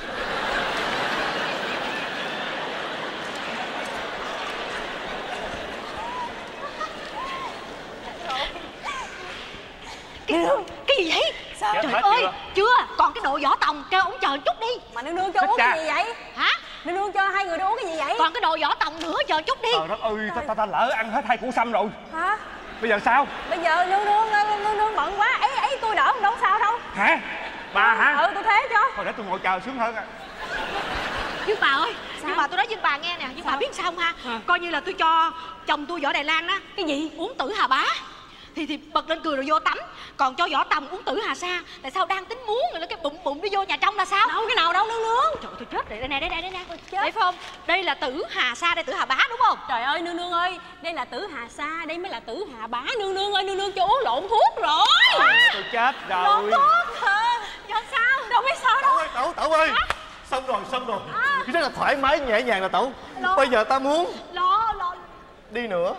ơi, chưa. Còn cái đồ vỏ tòng kêu ổng chờ chút đi. Mà nương nương cho uống cái gì vậy? Hả? Nương nương cho hai người đó uống cái gì vậy? Còn cái đồ vỏ tòng nữa, chờ chút đi. Trời đất ơi, ta lỡ ăn hết 2 củ sâm rồi. Hả? Bây giờ sao? Bây giờ nương nương bận quá. Ấy tôi đỡ không đâu sao đâu. Hả? Bà hả? Ừ, tôi thế cho. Thôi để tôi ngồi chờ sướng hơn à. Dương bà ơi, nhưng mà tôi nói Dương bà nghe nè, Dương bà biết sao không ha? Coi như là tôi cho chồng tôi võ Đài Loan đó. Cái gì? Uống tử Hà Bá. Thì bật lên cười rồi vô tắm. Còn cho võ Tòng uống tử Hà Sa. Tại sao đang tính muốn rồi cái bụng đi vô nhà trong là sao? Đâu cái nào đâu nương nương. Trời ơi, tôi chết rồi. Đây nè. Đấy phải không? Đây là tử Hà Sa, đây tử Hà Bá đúng không? Trời ơi nương nương ơi, đây là tử Hà Sa, đây mới là tử Hà Bá. Nương nương ơi, nương nương cho uống lộn thuốc rồi. Tôi chết rồi. Lộn thuốc hả? Giờ sao? Đâu biết sao đâu. Tẩu ơi. Xong rồi. Rất là thoải mái nhẹ nhàng là Tẩu. Bây giờ ta muốn Lo đi nữa.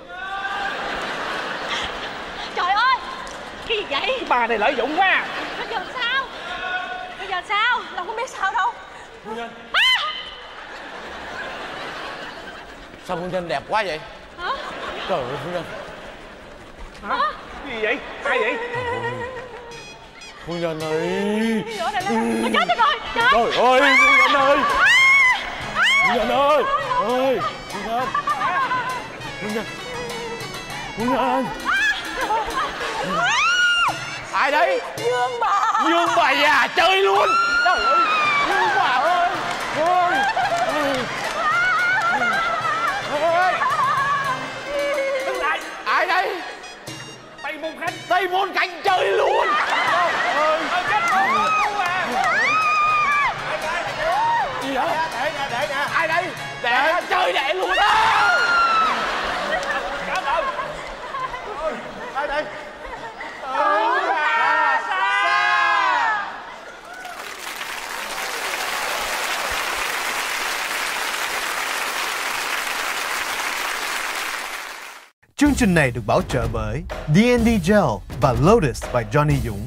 Trời ơi, cái gì vậy? Cái bà này lợi dụng quá. Bây giờ sao? Đâu có biết sao đâu. Sao phu nhân đẹp quá vậy? Hả? Trời ơi phu nhân. Hả? Cái gì vậy? Ai vậy? Phu nhân ơi. Tôi chết rồi. Trời ơi phu nhân ơi. Phu nhân ơi. Phu nhân. Ai đấy? Dương bà. Dương bà già chơi luôn. Trời ơi. Dương bà ơi. Đứng lại. Ai đấy? Tây Môn Khánh chơi luôn. Gì vậy? Để nè. Ai đây? Để chơi đệ luôn đó. Cảm ơn. Ai đây? Chương trình này được bảo trợ bởi D&D Gel và Lotus by Johnny Dũng.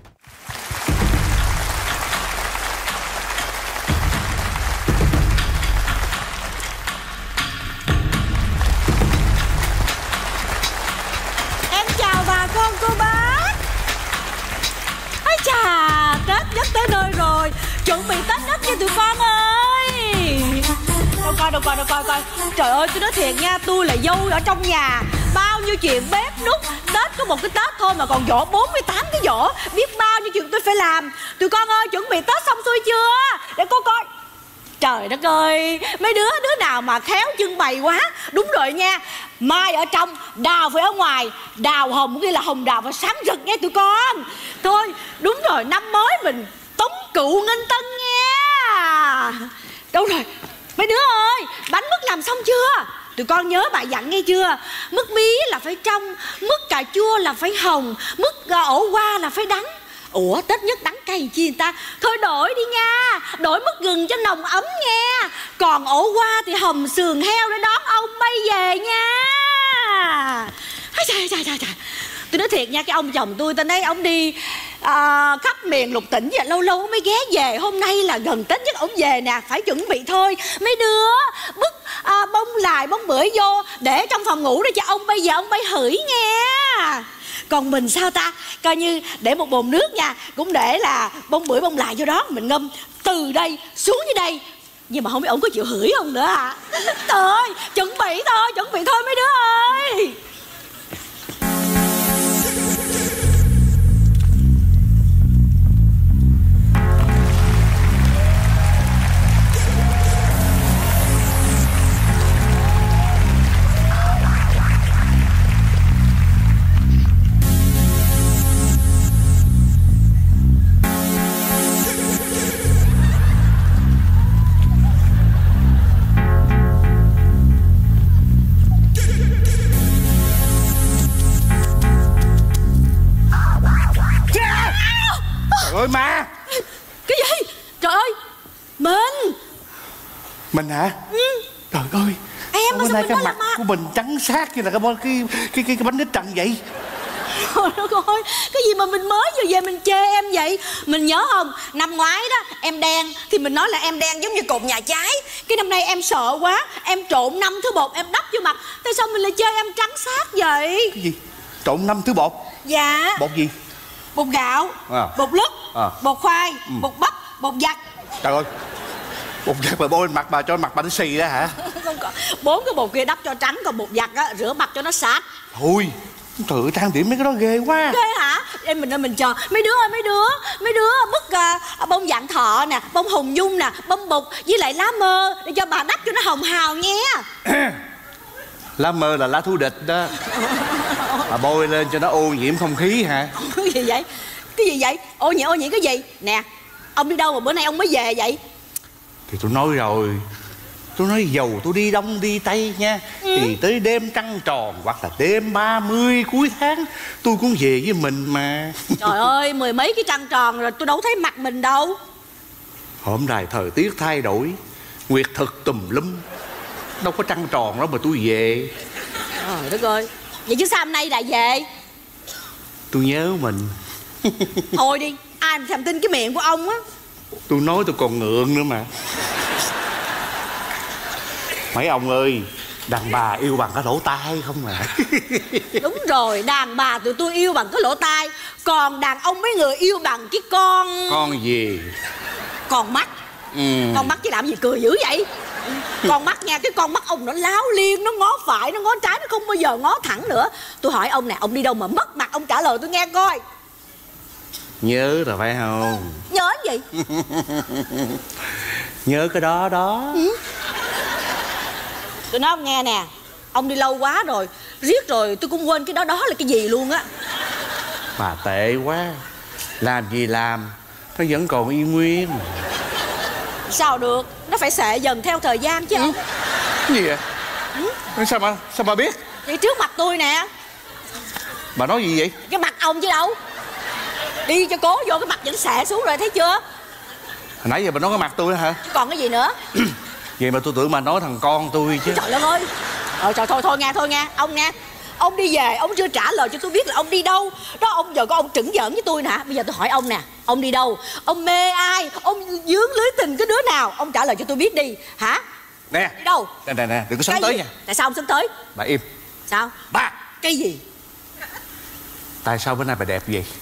Em chào bà con cô bác. Ây chà, Tết nhất tới nơi rồi. Chuẩn bị Tết nhất cho tụi con ơi. Đâu coi. Trời ơi, tôi nói thiệt nha, tôi là dâu ở trong nhà. Bao nhiêu chuyện bếp núc. Tết có một cái Tết thôi mà còn giỏ 48 cái giỏ. Biết bao nhiêu chuyện tôi phải làm. Tụi con ơi, chuẩn bị Tết xong xuôi chưa? Để cô coi. Trời đất ơi, mấy đứa nào mà khéo trưng bày quá. Đúng rồi nha, mai ở trong, đào phải ở ngoài. Đào hồng nghĩa là hồng đào phải sáng rực nghe tụi con. Thôi, đúng rồi, năm mới mình tống cựu nghênh tân nha. Đâu rồi, mấy đứa ơi, bánh mứt làm xong chưa? Tụi con nhớ bà dặn nghe chưa? Mứt bí là phải trong, mứt cà chua là phải hồng, mứt ổ qua là phải đắng. Ủa, Tết nhất đắng cay chi người ta? Thôi đổi đi nha, đổi mứt gừng cho nồng ấm nha. Còn ổ qua thì hầm sườn heo để đón ông bay về nha. Trời. Tôi nói thiệt nha, cái ông chồng tôi ta nói ông đi khắp miền lục tỉnh và lâu lâu mới ghé về. Hôm nay là gần Tết nhất ông về nè, phải chuẩn bị thôi. Mấy đứa bứt bông lại bông bưởi vô để trong phòng ngủ để cho ông bây giờ ông bay hửi nha. Còn mình sao ta? Coi như để một bồn nước nha, cũng để là bông bưởi bông lại vô đó. Mình ngâm từ đây xuống dưới đây. Nhưng mà không biết ông có chịu hửi không nữa à? Trời ơi, chuẩn bị thôi mấy đứa ơi. Trời ơi ma. Cái gì? Trời ơi, Mình hả? Trời ơi. Em bữa sao nay mình cái nói mặt là ma? của mình trắng sát như là cái bánh ít trần vậy. Trời đất ơi, cái gì mà mình mới vừa về mình chê em vậy? Mình nhớ không, năm ngoái đó em đen thì mình nói là em đen giống như cột nhà trái. Cái năm nay em sợ quá, em trộn 5 thứ bột em đắp vô mặt. Tại sao mình lại chê em trắng sát vậy? Cái gì? Trộn 5 thứ bột? Dạ. Bột gì? bột gạo, bột lứt, bột khoai, bột bắp, bột giặt. Trời ơi, bột giặt mà bôi mặt bà cho mặt bà nó xì ra hả? Không có. 4 cái bột kia đắp cho trắng, còn bột giặt á rửa mặt cho nó sạch. Thôi, trời ơi, trang điểm mấy cái đó ghê quá. Ghê hả? Em mình chờ mấy đứa bức bông vạn thọ nè, bông hồng nhung nè, bông bột với lại lá mơ để cho bà đắp cho nó hồng hào nha. Lá mơ là lá thù địch đó. Bà bôi lên cho nó ô nhiễm không khí hả? Cái gì vậy? Cái gì vậy? Ô nhiễm cái gì? Nè, ông đi đâu mà bữa nay ông mới về vậy? Thì tôi nói rồi, tôi nói dầu tôi đi đông đi tây nha, thì tới đêm trăng tròn hoặc là đêm 30 cuối tháng tôi cũng về với mình mà. Trời ơi, 10 mấy cái trăng tròn rồi tôi đâu thấy mặt mình đâu. Hôm nay thời tiết thay đổi, nguyệt thực tùm lum, đâu có trăng tròn đó mà tôi về. Trời đất ơi, vậy chứ sao hôm nay lại về? Tôi nhớ mình. Thôi đi, ai mà thèm tin cái miệng của ông á. Tôi nói tôi còn ngượng nữa mà. Mấy ông ơi, đàn bà yêu bằng cái lỗ tai không à? Đúng rồi, đàn bà tụi tôi yêu bằng cái lỗ tai, còn đàn ông mấy người yêu bằng cái con... Con gì? Con mắt. Con mắt chứ làm gì cười dữ vậy? Con mắt nha, cái con mắt ông nó láo liên, nó ngó phải, nó ngó trái, nó không bao giờ ngó thẳng nữa. Tôi hỏi ông nè, ông đi đâu mà mất mặt, ông trả lời tôi nghe coi. Nhớ rồi phải không? Nhớ gì? Nhớ cái đó đó. Tôi nói ông nghe nè, ông đi lâu quá rồi, riết rồi tôi cũng quên cái đó là cái gì luôn á. Bà tệ quá, làm gì làm, nó vẫn còn y nguyên. Sao được, nó phải xệ dần theo thời gian chứ ông. Cái gì vậy? Sao bà biết? Vậy trước mặt tôi nè. Bà nói gì vậy? Cái mặt ông chứ đâu. Đi cho cố vô cái mặt vẫn xệ xuống rồi thấy chưa? Hồi nãy giờ bà nói cái mặt tôi đó hả? Chứ còn cái gì nữa? Vậy mà tôi tưởng bà nói thằng con tôi chứ. Trời ơi. Trời thôi nghe. Ông nghe. Ông đi về, ông chưa trả lời cho tôi biết là ông đi đâu. Đó, ông giờ có ông trửng giỡn với tôi nè. Bây giờ tôi hỏi ông nè, ông đi đâu? Ông mê ai? Ông dướng lưới tình cái đứa nào? Ông trả lời cho tôi biết đi. Hả? Nè. Đi đâu? Nè, đừng có sấn tới nha. Tại sao ông sấn tới? Bà im. Sao? Bà. Cái gì? Tại sao bữa nay bà đẹp vậy?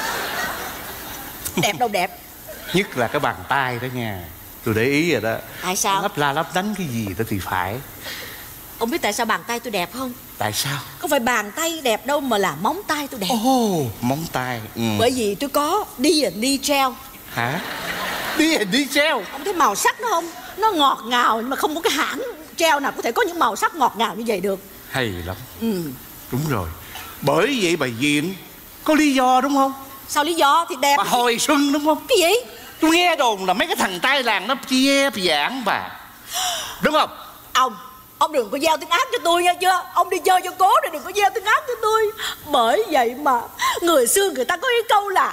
Đẹp đâu đẹp. Nhất là cái bàn tay đó nha. Tôi để ý rồi đó. Tại sao? Lấp la lấp đánh cái gì đó thì phải. Ông biết tại sao bàn tay tôi đẹp không? Tại sao? Không phải bàn tay đẹp đâu mà là móng tay tôi đẹp. Móng tay. Bởi vì tôi có D&D gel. Hả? D&D gel? Ông thấy màu sắc nó không? Nó ngọt ngào nhưng mà không có cái hãng gel nào có thể có những màu sắc ngọt ngào như vậy được. Hay lắm. Đúng rồi. Bởi vậy bà Diện có lý do đúng không? Sao lý do? Thì đẹp. Bà hồi xuân đúng không? Cái gì? Tôi nghe đồn là mấy cái thằng trai làng nó chia giảng bà. Đúng không? Ông đừng có gieo tiếng ác cho tôi nha chưa? Ông đi chơi cho cố thì đừng có gieo tiếng ác cho tôi. Bởi vậy mà người xưa người ta có cái câu là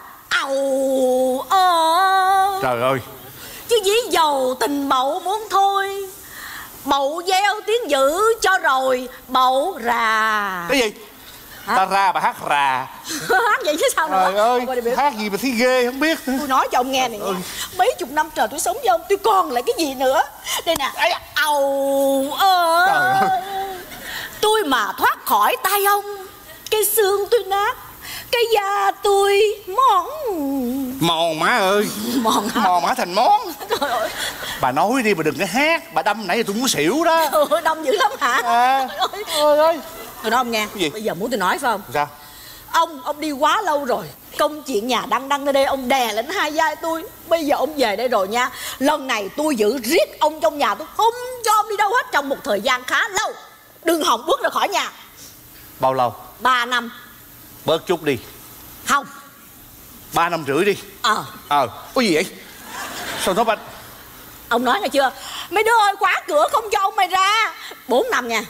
ầu ơ. Trời ơi. Chứ dí dầu tình bậu muốn thôi. Bậu gieo tiếng dữ cho rồi bậu rà. Cái gì? Hả? Ta ra bà hát rà. Hát vậy chứ sao nữa? Trời ơi, hát gì mà thấy ghê không biết. Tôi nói cho ông nghe này, mấy chục năm trời tôi sống với ông, tôi còn lại cái gì nữa. Đây nè, ầu ơ. Tôi mà thoát khỏi tay ông, cái xương tôi nát, cái da tôi mòn má ơi. Mòn má thành món. Trời ơi. Bà nói đi, bà đừng có hát. Bà đâm nãy giờ tôi muốn xỉu đó. Đâm dữ lắm hả? Trời ơi. Tôi nói ông nghe. Cái gì? Bây giờ muốn tôi nói phải không? Sao? Ông đi quá lâu rồi. Công chuyện nhà đăng ở đây ông đè lên hai vai tôi. Bây giờ ông về đây rồi nha. Lần này tôi giữ riết ông trong nhà, tôi không cho ông đi đâu hết trong một thời gian khá lâu. Đừng hòng bước ra khỏi nhà. Bao lâu? 3 năm. Bớt chút đi. Không. 3 năm rưỡi đi. Có gì vậy? Sao nó bạch? Ông nói nghe chưa? Mấy đứa ơi, khóa cửa không cho ông mày ra. 4 năm nha.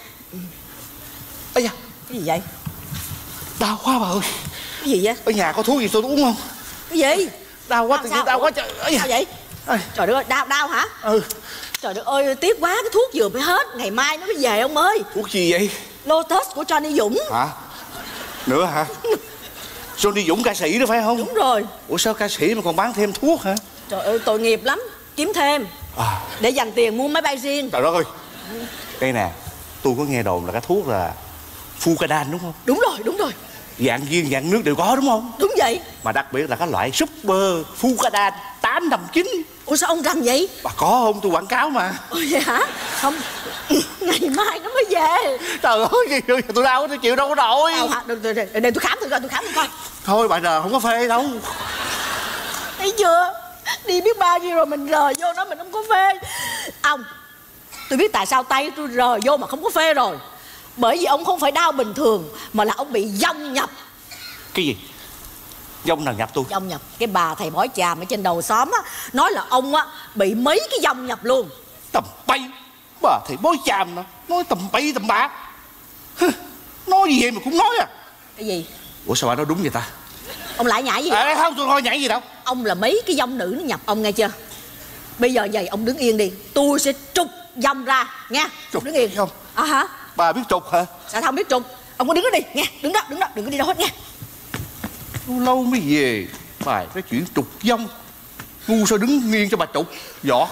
Ây da. Cái gì vậy? Đau quá bà ơi. Cái gì vậy? Ở nhà có thuốc gì tôi uống không? Cái gì? Đau quá, tự nhiên đau quá trời. Sao vậy? Trời đất ơi, đau hả? Trời đất ơi, tiếc quá, cái thuốc vừa mới hết, ngày mai nó mới về ông ơi. Thuốc gì vậy? Lotus của Johnny Dũng. Hả? Nữa hả? Johnny Dũng ca sĩ đó phải không? Đúng rồi. Ủa sao ca sĩ mà còn bán thêm thuốc hả? Trời ơi, tội nghiệp lắm. Kiếm thêm để dành tiền mua máy bay riêng. Trời đất ơi. Đây nè, tôi có nghe đồn là cái thuốc là Fucadan đúng không? Đúng rồi. Dạng viên dạng nước đều có đúng không? Đúng vậy. Mà đặc biệt là cái loại Super Fugadan 859. Ủa sao ông rành vậy? Bà có không? Tôi quảng cáo mà. Ủa vậy hả? Không. Ngày mai nó mới về. Trời ơi, tôi đau, tôi chịu đâu có nổi. Đau hả? Để tôi khám thử coi, tôi khám thử coi. Thôi bà giờ không có phê đâu. Thấy chưa? Đi biết bao nhiêu rồi mình rờ vô nó mình không có phê. Ông, tôi biết tại sao tay tôi rờ vô mà không có phê rồi. Bởi vì ông không phải đau bình thường, mà là ông bị dông nhập. Cái gì? Dông nào nhập tôi? Dông nhập. Cái bà thầy bói chàm ở trên đầu xóm á, nói là ông á bị mấy cái dông nhập luôn. Tầm bay. Bà thầy bói chàm mà nói tầm bay tầm bạ. Nói gì vậy mà cũng nói à? Cái gì? Ủa sao bà nói đúng vậy ta? Ông lại nhảy gì? Không, tôi thôi nhảy gì đâu. Ông là mấy cái dông nữ nó nhập ông nghe chưa? Bây giờ vậy ông đứng yên đi, tôi sẽ trục dông ra nha. Trục đứng yên không? À hả? Bà biết trục hả? Sao không biết trục? Ông có đứng đó đi nghe, đứng đó, đừng có đi đâu hết nha. Lâu mới về bài cái chuyện trục dông. Ngu sao đứng nghiêng cho bà trục võ.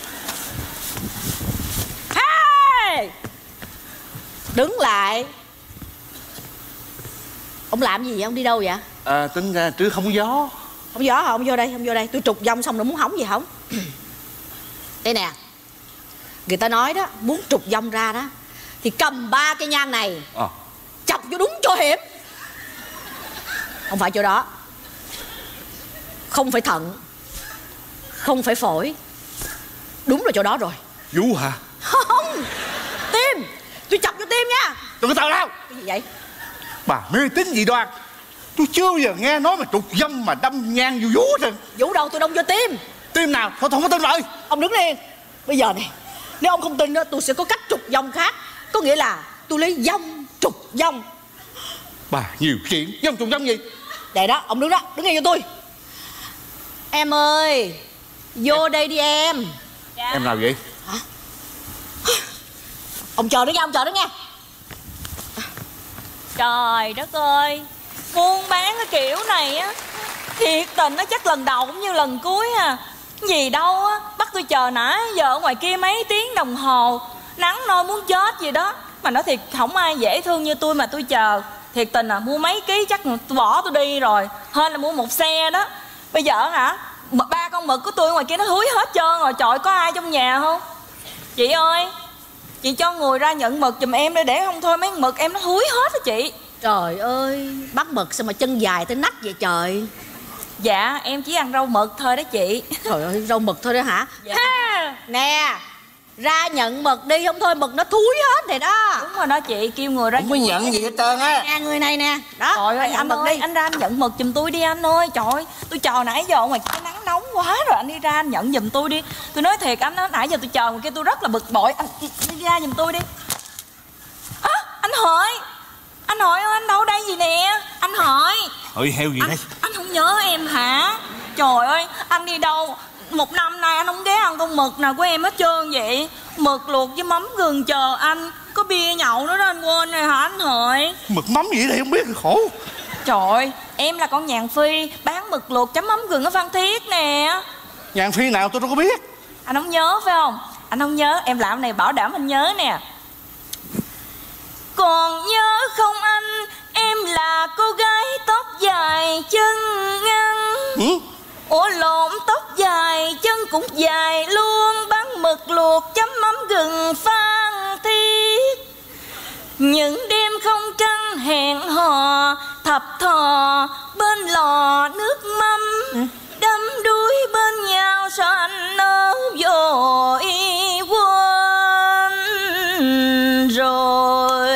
Hey! Đứng lại. Ông làm gì vậy? Ông đi đâu vậy? Tính ra chứ không có gió. Không gió hả? Ông vô đây, tôi trục dông xong rồi muốn hóng gì không? Đây nè. Người ta nói đó, muốn trục dông ra đó thì cầm 3 cây nhang này chọc vô đúng chỗ hiểm. Không phải chỗ đó. Không phải thận. Không phải phổi. Đúng là chỗ đó rồi. Vú hả? Không. Tim. Tôi chọc vô tim nha. Đừng có tao đâu. Cái gì vậy? Bà mê tín gì Đoan? Tôi chưa bao giờ nghe nói mà trục dông mà đâm nhang vô vú rồi. Vú đâu, tôi đâm vô tim. Tim nào? Thôi không có tin rồi. Ông đứng lên. Bây giờ này, nếu ông không tin đó, tôi sẽ có cách trục dông khác. Có nghĩa là tôi lấy dông trục dông. Bà nhiều chuyện. Dông trục dông gì? Để đó, ông đứng đó, đứng ngay cho tôi. Em ơi, vô đây đi em. Dạ. Em nào vậy? Hả? Ông chờ đó nha, ông chờ đó nha. Trời đất ơi, buôn bán cái kiểu này á, thiệt tình nó chắc lần đầu cũng như lần cuối à. Gì đâu á, bắt tôi chờ nãy giờ ở ngoài kia mấy tiếng đồng hồ, nắng nôi muốn chết gì đó. Mà nói thiệt không ai dễ thương như tôi mà tôi chờ. Thiệt tình à, mua mấy ký chắc tôi bỏ tôi đi rồi. Hơn là mua một xe đó. Bây giờ hả, 3 con mực của tôi ngoài kia nó thúi hết trơn rồi. Trời, có ai trong nhà không? Chị ơi, chị cho người ra nhận mực giùm em đi, để không thôi mấy con mực em nó thúi hết á chị. Trời ơi, bắt mực sao mà chân dài tới nách vậy trời? Dạ, em chỉ ăn rau mực thôi đó chị. Trời ơi, rau mực thôi đó hả? Dạ. Ha! Nè, ra nhận mực đi, không thôi mực nó thúi hết rồi đó. Đúng rồi đó chị, kêu người ra. Không có nhận gì hết trơn á. Nè, người này nè. Đó, trời ơi, anh ơi, đi. anh ra anh nhận mực giùm tôi đi anh ơi. Trời ơi, tôi chờ nãy giờ ngoài cái nắng nóng quá rồi, anh đi ra anh nhận giùm tôi đi. Tôi nói thiệt anh, nãy giờ tôi chờ ngoài kia tôi rất là bực bội. Anh đi ra giùm tôi đi. Anh Hội ơi, anh đâu đây gì nè? Anh Hội. Ơi heo gì đây? Anh không nhớ em hả? Trời ơi, anh đi đâu? Một năm nay anh không ghé ăn con mực nào của em hết trơn vậy. Mực luộc với mắm gừng chờ anh. Có bia nhậu nữa đó anh quên rồi hả anh Hội? Mực mắm gì đây không biết, khổ. Trời ơi, em là con Nhàn Phi, bán mực luộc chấm mắm gừng ở Phan Thiết nè. Nhàn Phi nào tôi đâu có biết. Anh không nhớ phải không? Anh không nhớ, em làm này bảo đảm anh nhớ nè. Còn nhớ không anh, em là cô gái tóc dài chân ngắn. Ủa lộn, tóc dài chân cũng dài luôn, bán mực luộc chấm mắm gừng Phan Thiết. Những đêm không trăng hẹn hò, thập thò bên lò nước mắm, đắm đuối bên nhau sao anh nỡ vội quên rồi.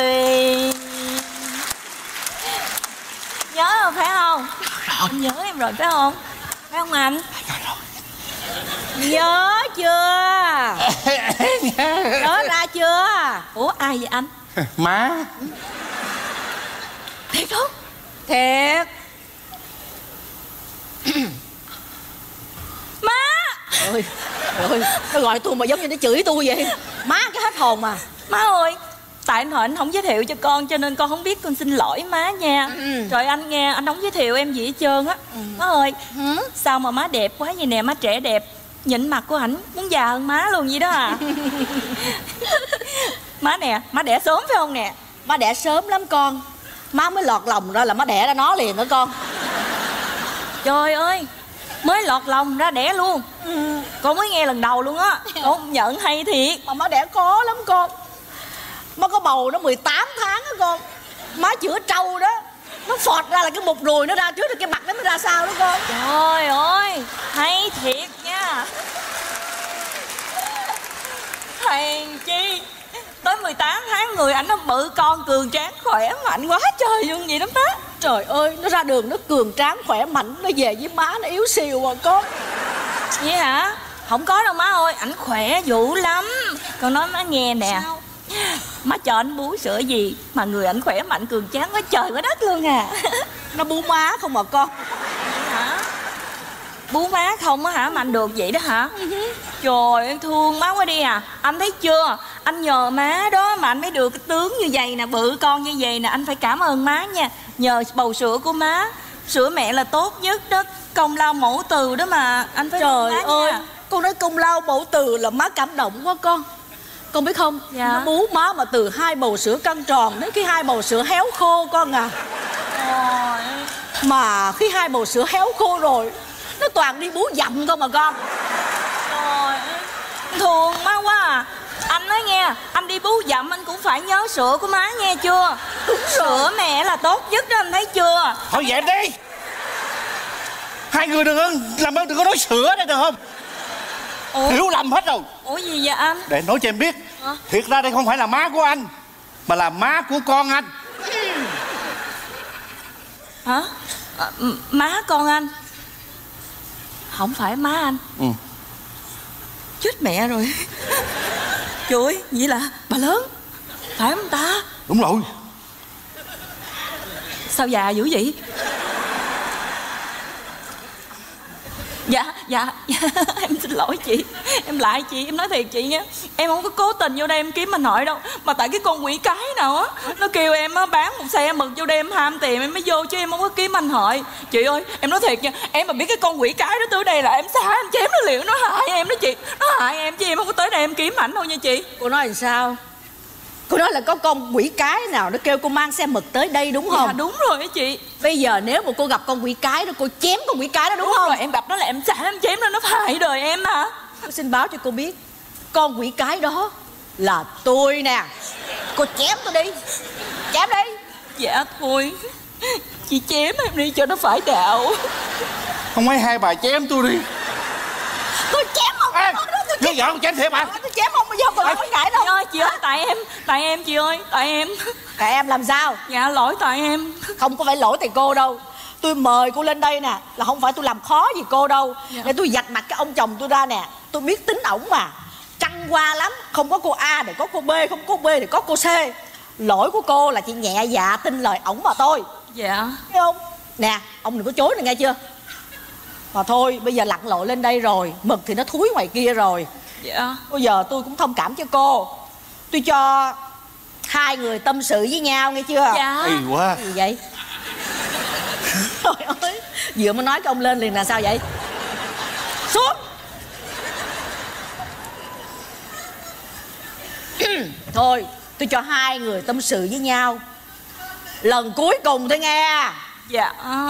Nhớ rồi phải không? Anh nhớ em rồi phải không? Phải không anh? Nhớ chưa? Nhớ ra chưa? Ủa ai vậy anh? Má. Thiệt không? Thiệt. Má. Ôi, ôi, nó gọi tôi mà giống như nó chửi tôi vậy. Má cái hết hồn mà. Má ơi, tại anh Hội anh không giới thiệu cho con cho nên con không biết, con xin lỗi má nha. Rồi anh nghe, anh không giới thiệu em gì hết trơn á. Má ơi, sao mà má đẹp quá vậy nè, má trẻ đẹp. Nhìn mặt của ảnh muốn già hơn má luôn vậy đó à. Má nè, má đẻ sớm phải không nè? Má đẻ sớm lắm con. má mới lọt lòng ra là má đẻ ra nó liền đó con. Trời ơi, mới lọt lòng ra đẻ luôn. Con mới nghe lần đầu luôn á. Con nhận hay thiệt. Mà má đẻ khó lắm con. Má có bầu nó 18 tháng á con. Má chữa trâu đó, nó phọt ra là cái mục ruồi nó ra trước rồi cái mặt nó mới ra sau đó con. Trời ơi, hay thiệt nha. Hèn chi tới 18 tháng người ảnh nó bự con cường tráng khỏe mạnh quá trời luôn vậy đó má. Trời ơi, nó ra đường nó cường tráng khỏe mạnh, nó về với má nó yếu xìu mà con. Vậy hả? Không có đâu má ơi, ảnh khỏe dữ lắm. Con nói má nghe nè. Sao? Má cho ảnh bú sữa gì mà người ảnh khỏe mạnh cường tráng quá trời quá đất luôn à. Nó bú má không mà con. Hả? Bú má không á hả mà anh được vậy đó hả? Trời ơi thương má quá đi à. Anh thấy chưa, anh nhờ má đó mà anh mới được cái tướng như vậy nè, bự con như vậy nè. Anh phải cảm ơn má nha. Nhờ bầu sữa của má, sữa mẹ là tốt nhất đó, công lao mẫu từ đó mà. Anh phải trời má ơi nha. Con nói công lao mẫu từ là má cảm động quá con. Con biết không, dạ. nó bú má mà từ 2 bầu sữa căng tròn đến khi 2 bầu sữa héo khô con à. Mà khi 2 bầu sữa héo khô rồi, nó toàn đi bú dặm không mà con. Trời, thương má quá à. Anh nói nghe, anh đi bú dặm anh cũng phải nhớ sữa của má nghe chưa. Sữa mẹ là tốt nhất đó, anh thấy chưa. Thôi vậy đi. Hai người đừng có nói sữa đây được không? Ủa? Hiểu lầm hết rồi. Ủa gì vậy anh? Để nói cho em biết, thiệt ra đây không phải là má của anh, mà là má của con anh. Hả? Má con anh? Không phải má anh. Chết mẹ rồi. Trời ơi, vậy là bà lớn phải không ta? Đúng rồi. Sao già dữ vậy? Dạ em xin lỗi chị. Em lại chị, em nói thiệt chị nha. Em không có cố tình vô đây em kiếm anh Hội đâu. Mà tại cái con quỷ cái nào á, nó kêu em á bán một xe mực vô đây em ham tiền em mới vô, chứ em không có kiếm anh Hội. Chị ơi, em nói thiệt nha. Em mà biết cái con quỷ cái đó tới đây là em xả em chém nó liền. Nó hại em đó chị. Nó hại em chứ em không có tới đây em kiếm ảnh đâu nha chị. Cô nói làm sao? Cô nói là có con quỷ cái nào nó kêu cô mang xe mực tới đây đúng không? Dạ đúng rồi á chị. Bây giờ nếu mà cô gặp con quỷ cái đó, cô chém con quỷ cái đó đúng không? Rồi em gặp nó là em xả em chém nó hại đời em hả? Tôi xin báo cho cô biết, con quỷ cái đó là tôi nè. Cô chém tôi đi. Chém đi. Dạ thôi, chị chém em đi cho nó phải đạo. Không mấy hai bà chém tôi đi. Tôi chém không? Nó giỡn chém thiệt bà. Tôi chém không bao giờ tôi không có ngại đâu. Chị ơi, chị ơi, tại em chị ơi, tại em. Tại em làm sao? Dạ lỗi tại em. Không có phải lỗi tại cô đâu. Tôi mời cô lên đây nè là không phải tôi làm khó gì cô đâu. Để tôi vạch mặt cái ông chồng tôi ra nè. Tôi biết tính ổng mà, trăng qua lắm. Không có cô A để có cô B, không có cô B để có cô C. Lỗi của cô là chị nhẹ dạ tin lời ổng mà thôi. Dạ. Thấy không? Nè, ông đừng có chối nữa nghe chưa. Mà thôi, bây giờ lặn lội lên đây rồi, mực thì nó thúi ngoài kia rồi. Dạ. Bây giờ tôi cũng thông cảm cho cô. Tôi cho hai người tâm sự với nhau nghe chưa? Dạ. Ây quá. Gì vậy? Trời ơi, vừa mới nói cái ông lên liền là sao vậy? Xuống. Thôi, tôi cho hai người tâm sự với nhau lần cuối cùng thôi nghe. Dạ.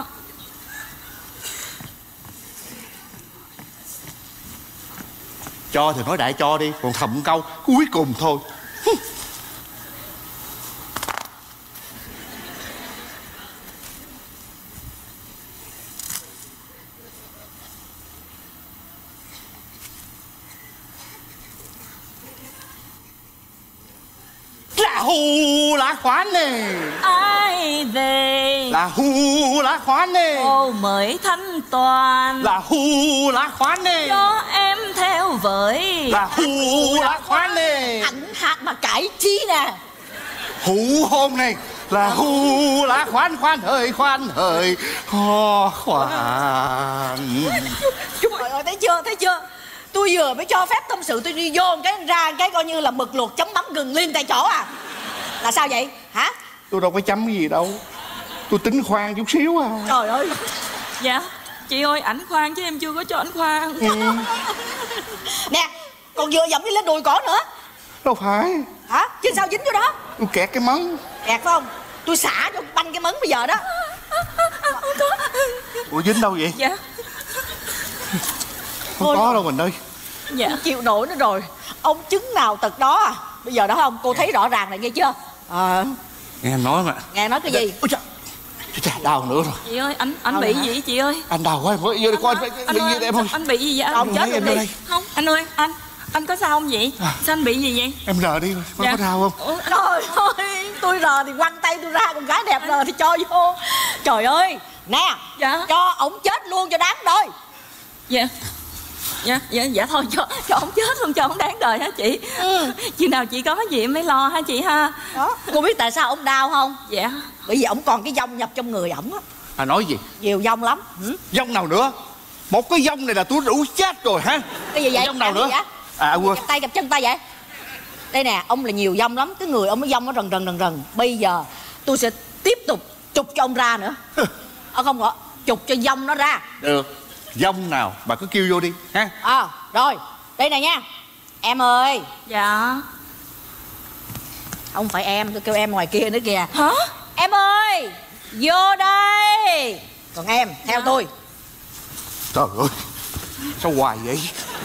Cho thì nói đại cho đi, còn thầm câu cuối cùng thôi. Là hù lá khoán nè. Ai về Là hù lá khoán nè. ô mới thanh toàn. Là hù lá khoán nè. Cho em theo với. Là hù lá khoán nè. Ảnh hạt mà cãi chi nè. Hù hôn này. Là hù lá khoán khoán hời ho khoán. Trời ơi, thấy chưa? Tôi vừa mới cho phép tâm sự, tôi đi vô cái ra cái coi như là mực luộc chấm mắm gừng liên tại chỗ à. Là sao vậy hả? Tôi đâu có chấm gì đâu. Tôi tính khoan chút xíu à. Trời ơi. Dạ chị ơi, ảnh khoan chứ em chưa có cho ảnh khoan. Nè, còn vừa dậm đi lên đùi cổ nữa. Đâu phải. Hả? Chứ sao dính vô đó? Tôi kẹt cái móng. Kẹt phải không? tôi xả cho banh cái mấn bây giờ đó. Ủa dính đâu vậy? Dạ. Không có đâu mình ơi. Dạ. Không chịu nổi nữa rồi. Ông chứng nào tật đó à. Bây giờ đó không, cô thấy rõ ràng này nghe chưa? Nghe em nói mà. Nghe em nói cái gì? Ôi trời, đau nữa rồi. Chị ơi, anh bị gì vậy chị ơi? Anh đau quá, em ơi, vô đây coi anh bị gì em ơi. Anh bị gì vậy? Ông chết luôn đi. Không, anh ơi, anh có sao không vậy? Sao anh bị gì vậy? Em rờ đi, có đau không? Trời ơi, tôi rờ thì quăng tay tôi ra, con gái đẹp rờ thì cho vô. Trời ơi, nè, cho ổng chết luôn cho đáng đời. Dạ thôi, cho ổng chết luôn, cho ổng đáng đời hả chị? Chừng nào chị có cái gì em mới lo hả chị ha? Đó, cô biết tại sao ổng đau không? Dạ. Bởi vì ổng còn cái vong nhập trong người ổng á. Nói gì? Nhiều vong lắm. Vong nào nữa? Một cái vong này là tôi đủ chết rồi hả? Cái gì vậy? Vong nào nữa? Quên. Cặp tay cặp chân tay vậy? Đây nè, ông là nhiều vong lắm. Cái người ông nó vong nó rần. Bây giờ tôi sẽ tiếp tục trục cho ông ra nữa. Không ạ, trục cho vong nó ra. Được. Vong nào bà cứ kêu vô đi ha. Rồi, đây này nha. Em ơi. Dạ. Không phải em, tôi kêu em ngoài kia nữa kìa. Hả? Em ơi, vô đây. Còn em, theo tôi. Trời ơi, sao hoài vậy?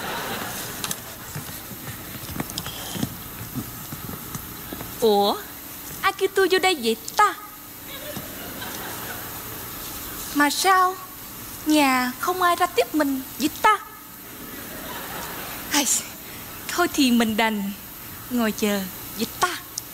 Ủa, ai kêu tôi vô đây vậy ta? Mà sao nhà không ai ra tiếp mình vậy ta? Thôi thì mình đành ngồi chờ vậy ta.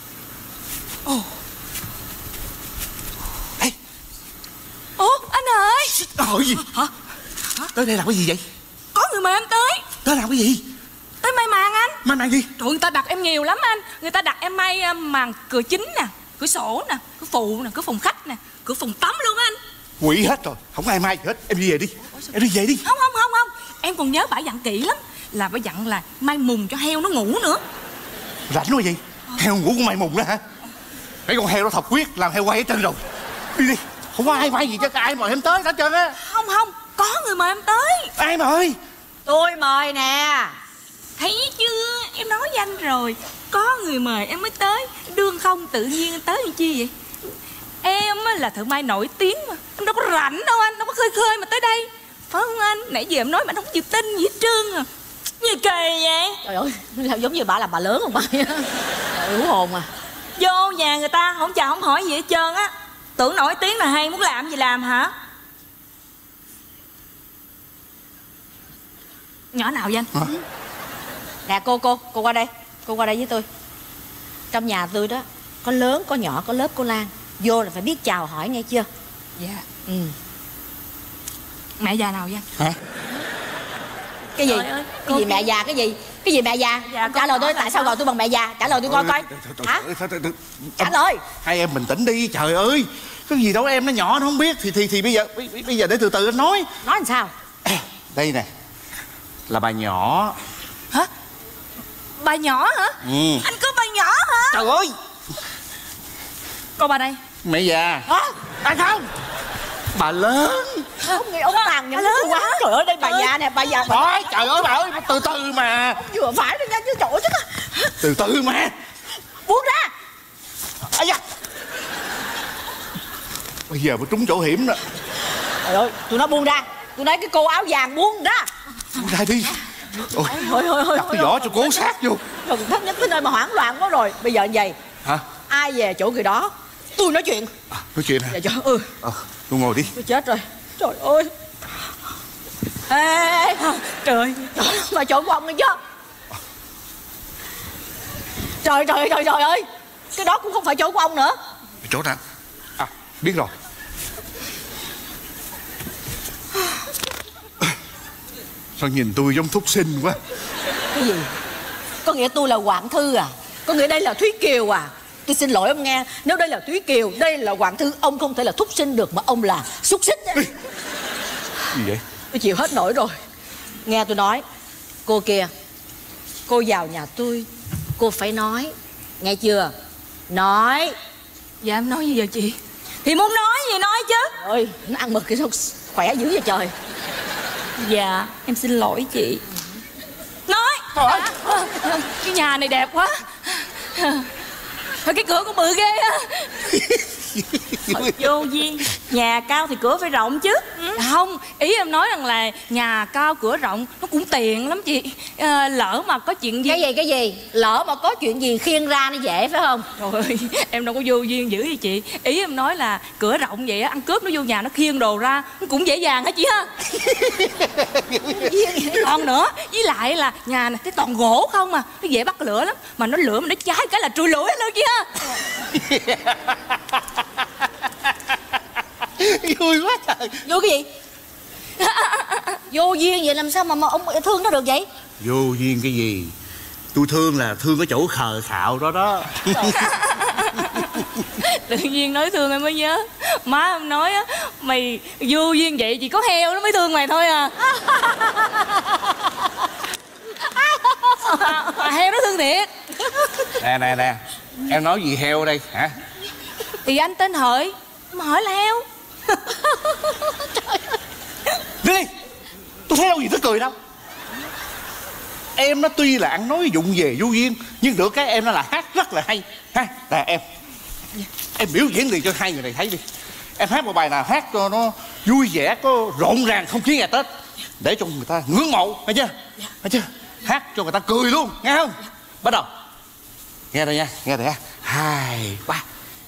Ủa anh ơi. Hỏi gì? Hả? Tới đây làm cái gì vậy? Có người mời em tới. Tới làm cái gì? Tới may màn anh. May màn gì? Trời, người ta đặt em nhiều lắm anh. Người ta đặt em may màn cửa chính nè, cửa sổ nè, cửa phụ nè, cửa phòng khách nè, cửa phòng tắm luôn anh. Quỷ hết rồi, không ai may gì hết. Em đi về đi. Em đi về đi. Không. Em còn nhớ bà dặn kỹ lắm. Là bà dặn là may mùng cho heo nó ngủ nữa. Rảnh quá gì? Heo ngủ con may mùng đó hả? Cái con heo nó thọc huyết làm heo quay hết trơn rồi. Đi đi. Không có ai may gì cho ai mời em tới hết trơn á. Không, có người mời em tới. Ai mời? Tôi mời nè. Thấy chưa, em nói với anh rồi. Có người mời em mới tới. Đương không tự nhiên tới làm chi vậy? Em là thợ may nổi tiếng mà. Em đâu có rảnh đâu anh, đâu có khơi mà tới đây. Phải không anh? Nãy giờ em nói mà anh không chịu tin gì hết trơn à. Như kỳ vậy. Trời ơi, giống như bà là bà lớn không bà? Trời, hú hồn à. Vô nhà người ta không chào không hỏi gì hết trơn á. Tưởng nổi tiếng là hay, muốn làm gì làm hả? Nhỏ nào vậy anh? Nè cô qua đây. Cô qua đây với tôi. Trong nhà tôi đó, có lớn, có nhỏ, có lớp, có Lan. Vô là phải biết chào hỏi nghe chưa? Dạ. Mẹ già nào vậy? Hả? Cái gì? Ơi, cái gì mẹ già cái gì? Cái gì mẹ già? Dạ, trả lời tôi, tại sao gọi tôi bằng mẹ già? Trả lời tôi coi coi. Hả? Trả lời. Hai em bình tĩnh đi, trời ơi. Cái gì đâu em nó nhỏ nó không biết thì bây giờ để từ từ anh nói. Nói làm sao? Đây nè. Là bà nhỏ. Hả? Bà nhỏ hả? Anh có bà nhỏ hả? Trời ơi. Cô bà đây. Mẹ già. Không. Bà lớn. Không nghĩ ông tàn nhẫn tôi quá. Trời ơi, đây bà già nè, bà già. Thôi, trời ơi bà ơi, từ từ mà. Vừa phải thôi nha chứ chỗ chứ. Từ từ mà. Buông ra. Ây da. Bây giờ mới trúng chỗ hiểm nè. Trời ơi, tôi nói buông ra. Tôi nói cái cô áo vàng buông ra. Buông ra đi. Thôi. Đặt cái vỏ cho cố sát vô. Đừng thấp nhất tới nơi mà hoảng loạn quá rồi. Bây giờ như vậy. Hả? Ai về chỗ người đó tôi nói chuyện. Nói chuyện hả? Dạ Tôi ngồi đi. Tôi chết rồi. Trời ơi. Ê, trời mà chỗ của ông nghe chưa? Trời ơi. Cái đó cũng không phải chỗ của ông nữa. Chỗ nào? Biết rồi. Sao nhìn tôi giống thúc sinh quá? Cái gì? Có nghĩa tôi là Hoàng Thư à? Có nghĩa đây là Thúy Kiều à? Tôi xin lỗi ông nghe. Nếu đây là Thúy Kiều, đây là Hoàng Thư, ông không thể là thúc sinh được, mà ông là xúc xích. Gì vậy? Tôi chịu hết nổi rồi. Nghe tôi nói. Cô kìa, cô vào nhà tôi, cô phải nói. Nghe chưa? Nói. Dạ em nói gì giờ chị? Thì muốn nói gì nói chứ. Ơi, nó ăn mực cái sao khỏe dữ vậy trời. Dạ em xin lỗi chị. Nói. Thôi. Cái nhà này đẹp quá. Thôi cái cửa cũng bự ghê á. Vô duyên. Nhà cao thì cửa phải rộng chứ. Không, ý em nói rằng là nhà cao cửa rộng nó cũng tiền lắm chị. Lỡ mà có chuyện gì. Cái gì? Lỡ mà có chuyện gì khiêng ra nó dễ phải không? Trời ơi, em đâu có vô duyên dữ vậy chị. Ý em nói là cửa rộng vậy á, ăn cướp nó vô nhà nó khiêng đồ ra nó cũng dễ dàng hả chị ha. Còn nữa, với lại là nhà này cái toàn gỗ không mà nó dễ bắt lửa lắm. Mà nó lửa mà nó cháy cái là trùi lửa luôn chị ha. Vui quá trời. Vô cái gì? Vô duyên vậy làm sao mà ông thương nó được vậy? Vô duyên cái gì? Tôi thương là thương cái chỗ khờ khạo đó đó. Tự nhiên nói thương em mới nhớ. Má em nói á, mày vô duyên vậy chỉ có heo nó mới thương mày thôi à. Heo nó thương thiệt. Nè, em nói gì heo đây hả? Thì anh tên Hợi mà hỏi là heo. Đi, tôi thấy đâu gì tức cười đâu. Em nó tuy là ăn nói dụng về vô duyên, nhưng được cái em nó là hát rất là hay ha. Nè em biểu diễn liền cho hai người này thấy đi. Em hát một bài nào hát cho nó vui vẻ, có rộn ràng không khí ngày Tết, để cho người ta ngưỡng mộ, nghe chưa? Nghe chưa? Hát cho người ta cười luôn, nghe không? Bắt đầu. Nghe đây nha, nghe đây nha. 2, 3.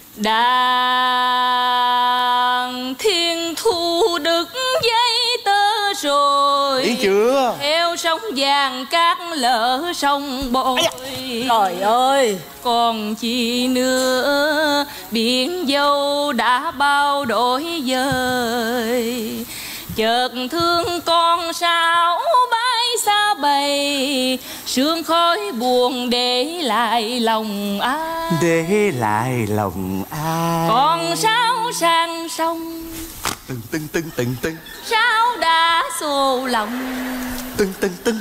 Đàn thiên thu đứt dây tơ rồi. Đi chưa? Theo sông vàng cát lỡ sông bội. Trời ơi, còn chi nữa, biển dâu đã bao đổi dời. Chợt thương con sao bay xa bầy, sương khói buồn để lại lòng ai. Để lại lòng ai. Còn sao sang sông, Từng. sao đã xô lòng. Từng.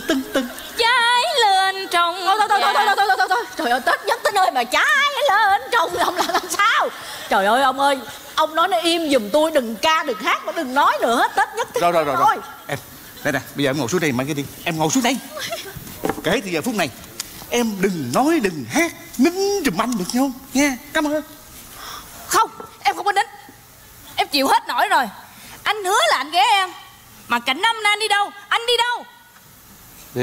Cháy lên trong. Thôi. Trời ơi, Tết nhất tới nơi mà cháy lên trong lòng là làm sao? Trời ơi ông ơi, ông nói nó im giùm tôi, đừng ca đừng hát mà đừng nói nữa. Tết nhất tới Rồi. Em, đây nè, bây giờ em ngồi xuống đây mà cái đi. Em ngồi xuống đây. Kể từ giờ phút này em đừng nói đừng hát, nín giùm anh được không? Nha, cảm ơn. Không, em không có nín. Em chịu hết nổi rồi. Anh hứa là anh ghé em. Mà cả năm nay anh đi đâu? Anh đi đâu? Đi.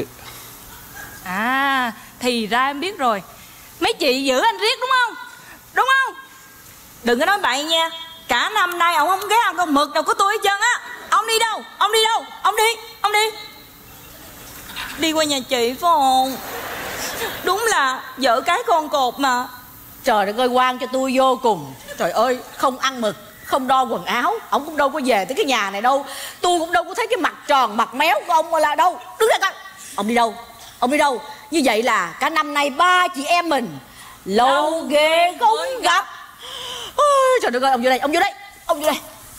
À, thì ra em biết rồi. Mấy chị giữ anh riết đúng không? Đúng không? Đừng có nói bậy nha. Cả năm nay ông không ghé ăn con mực nào của tôi hết trơn á. Ông đi đâu? Ông đi đâu? Ông đi. Đi qua nhà chị phải không? Đúng là vợ cái con cột mà. Trời đất ơi, quan cho tôi vô cùng. Trời ơi, không ăn mực, không đo quần áo, ông cũng đâu có về tới cái nhà này đâu. Tôi cũng đâu có thấy cái mặt tròn mặt méo của ông là đâu. Đứng ra coi. Ông đi đâu? Như vậy là cả năm nay ba chị em mình lâu ghê không gặp. Ôi, trời đất ơi, ông vô đây.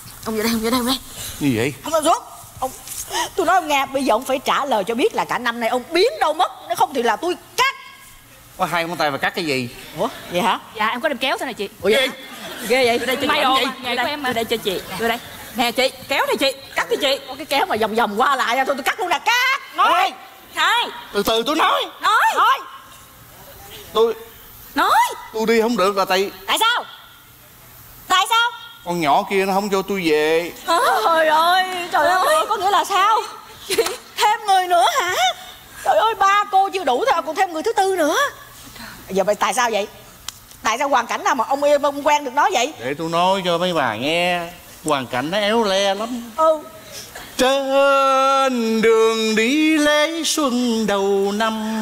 Như vậy? Ông nằm xuống. Tôi nói ông nghe, bây giờ ông phải trả lời cho biết là cả năm nay ông biến đâu mất. Nếu không thì là tôi cắt. Có hai ngón tay mà cắt cái gì? Ủa, vậy hả? Dạ em có đem kéo thế này chị. Ủa vậy? Ghê vậy? Đây cho may đồ nghề của em mà. Đây cho chị. Đưa đây. Nè chị, kéo này chị, cắt cho chị. Có cái kéo mà vòng qua lại thôi tôi cắt luôn nè, cắt. Nói. Từ từ tôi nói. Tôi đi không được là tại sao? con nhỏ kia nó không cho tôi về. Trời ơi, có nghĩa là sao? Thêm người nữa hả? Trời ơi, ba cô chưa đủ thôi còn thêm người thứ tư nữa. Giờ tại sao vậy? Tại sao hoàn cảnh nào mà ông quen được nói vậy? Để tôi nói cho mấy bà nghe. Hoàn cảnh nó éo le lắm. Trên đường đi lễ xuân đầu năm.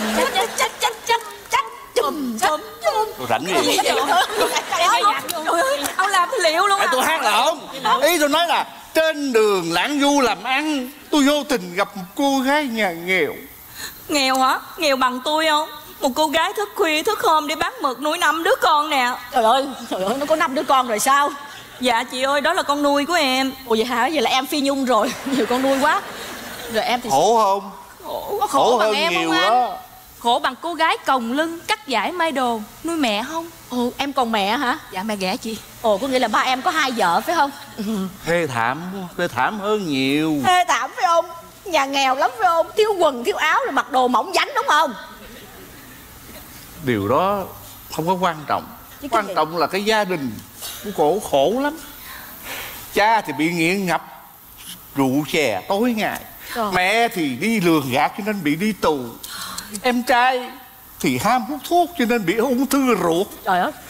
Chum. Tôi rảnh gì? Ông làm tư liệu luôn. Tôi hát là không? Ý tôi nói là trên đường lãng du làm ăn, tôi vô tình gặp một cô gái nhà nghèo. Nghèo hả? Nghèo bằng tôi không? Một cô gái thức khuya thức hôm để bán mực nuôi 5 đứa con nè. Trời ơi, nó có 5 đứa con rồi sao? Dạ chị ơi, đó là con nuôi của em. Ủa vậy hả? Vậy là em Phi Nhung rồi. Nhiều con nuôi quá. Rồi em thì khổ không? Khổ bằng hơn em nhiều không anh? đó. Khổ bằng cô gái còng lưng cắt vải may đồ nuôi mẹ không? Ồ, em còn mẹ hả? Dạ mẹ ghẻ chị. Ồ, có nghĩa là ba em có 2 vợ phải không? Thê thảm hơn nhiều. Thê thảm phải không? Nhà nghèo lắm phải không? Thiếu quần thiếu áo rồi mặc đồ mỏng dánh đúng không? Điều đó không có quan trọng. Quan trọng là cái gia đình Của cổ khổ lắm. Cha thì bị nghiện ngập rượu chè tối ngày. Mẹ thì đi lường gạt cho nên bị đi tù. Em trai thì ham hút thuốc cho nên bị ung thư ruột. Trời ơi.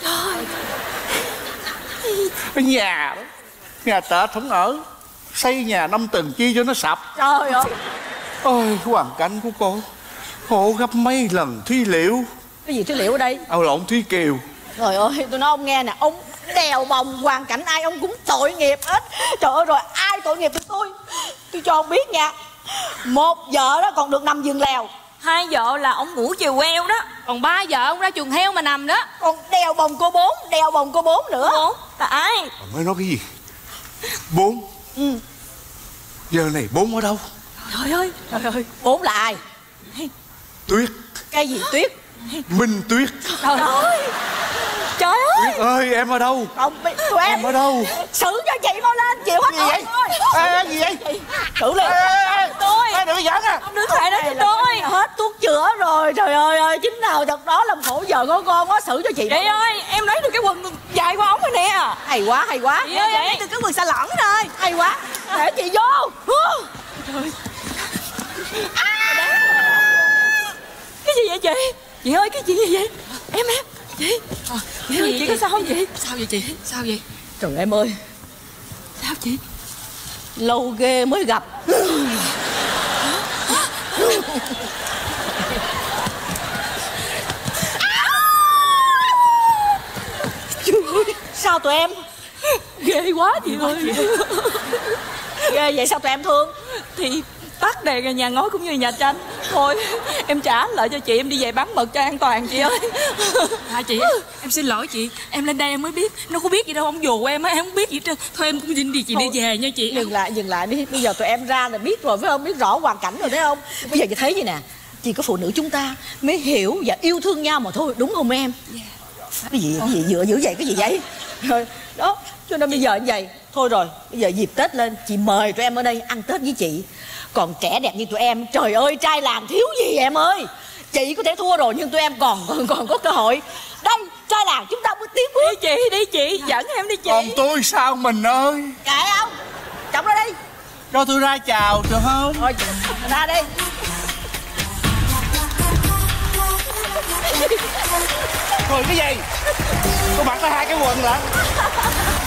Cái nhà đó, nhà trệt không ở, xây nhà 5 tầng chi cho nó sập. Trời ơi. Ôi, hoàn cảnh của cô khổ gấp mấy lần Thúy Liễu. Cái gì Thúy Liễu ở đây? Lộn, Thúy Kiều. Trời ơi, tôi nói ông nghe nè, ông đèo bồng hoàn cảnh ai ông cũng tội nghiệp hết. Trời ơi, rồi ai tội nghiệp với tôi cho ông biết nha. Một vợ đó còn được nằm giường lèo, 2 vợ là ông ngủ chiều queo đó, còn 3 vợ ông ra chuồng heo mà nằm đó. Còn đèo bồng cô 4, đèo bồng cô 4 nữa. 4 là ai? Mới nói cái gì? 4? Giờ này 4 ở đâu? Trời ơi, 4 là ai? Tuyết. Cái gì Tuyết? Minh Tuyết. Trời ơi. Trời ơi. Tuyết ơi, em ở đâu? Không, tụi em ở đâu? xử cho chị mau lên, chịu hết gì vậy? Gì vậy? Xử liền. Tôi đừng giỡn à. Ông đứng lại đó cho tôi. Hết thuốc chữa rồi. Trời ơi, chính nào thật đó làm khổ vợ của con á, xử cho chị. Chị ơi, em lấy được cái quần dài qua ống rồi nè. Hay quá. Chị ơi, em lấy được cái quần xà lỏng rồi. Hay quá. Để chị vô. Trời. Cái gì vậy chị? Chị ơi, cái gì vậy? Em chị. Chị có sao không chị? Sao vậy chị? Sao vậy? Trời em ơi. Sao chị? Lâu ghê mới gặp. Trời ơi, sao tụi em? Ghê quá chị ơi. Ghê vậy sao tụi em thương? Thì tắt đèn nhà ngói cũng như nhà tranh. Thôi em trả lại cho chị, em đi về bán mật cho an toàn chị ơi. Chị, em xin lỗi chị. Em lên đây em mới biết. Nó có biết gì đâu, ông dù em á, em không biết gì hết. Thôi em cũng xin đi chị. Thôi, đi về nha chị. Dừng lại đi. Bây giờ tụi em ra là biết rồi phải không? Biết rõ hoàn cảnh rồi thấy không? Bây giờ chị thấy vậy nè, chỉ có phụ nữ chúng ta mới hiểu và yêu thương nhau mà thôi, đúng không em? Cái gì dựa dữ vậy, cái gì vậy? Rồi đó, cho nên bây giờ như vậy thôi. Rồi bây giờ dịp Tết lên, chị mời tụi em ở đây ăn Tết với chị. Còn trẻ đẹp như tụi em, trời ơi, trai làng thiếu gì em ơi. Chị có thể thua rồi nhưng tụi em còn có cơ hội. Đây, trai làng chúng ta mới tiến bước. Đi chị, dẫn em đi chị. Còn tôi sao mình ơi? Kệ ông, chồng ra đi. Cho tôi ra chào được không? Thôi, ra đi. Rồi cái gì? Tôi mặc có 2 cái quần lận.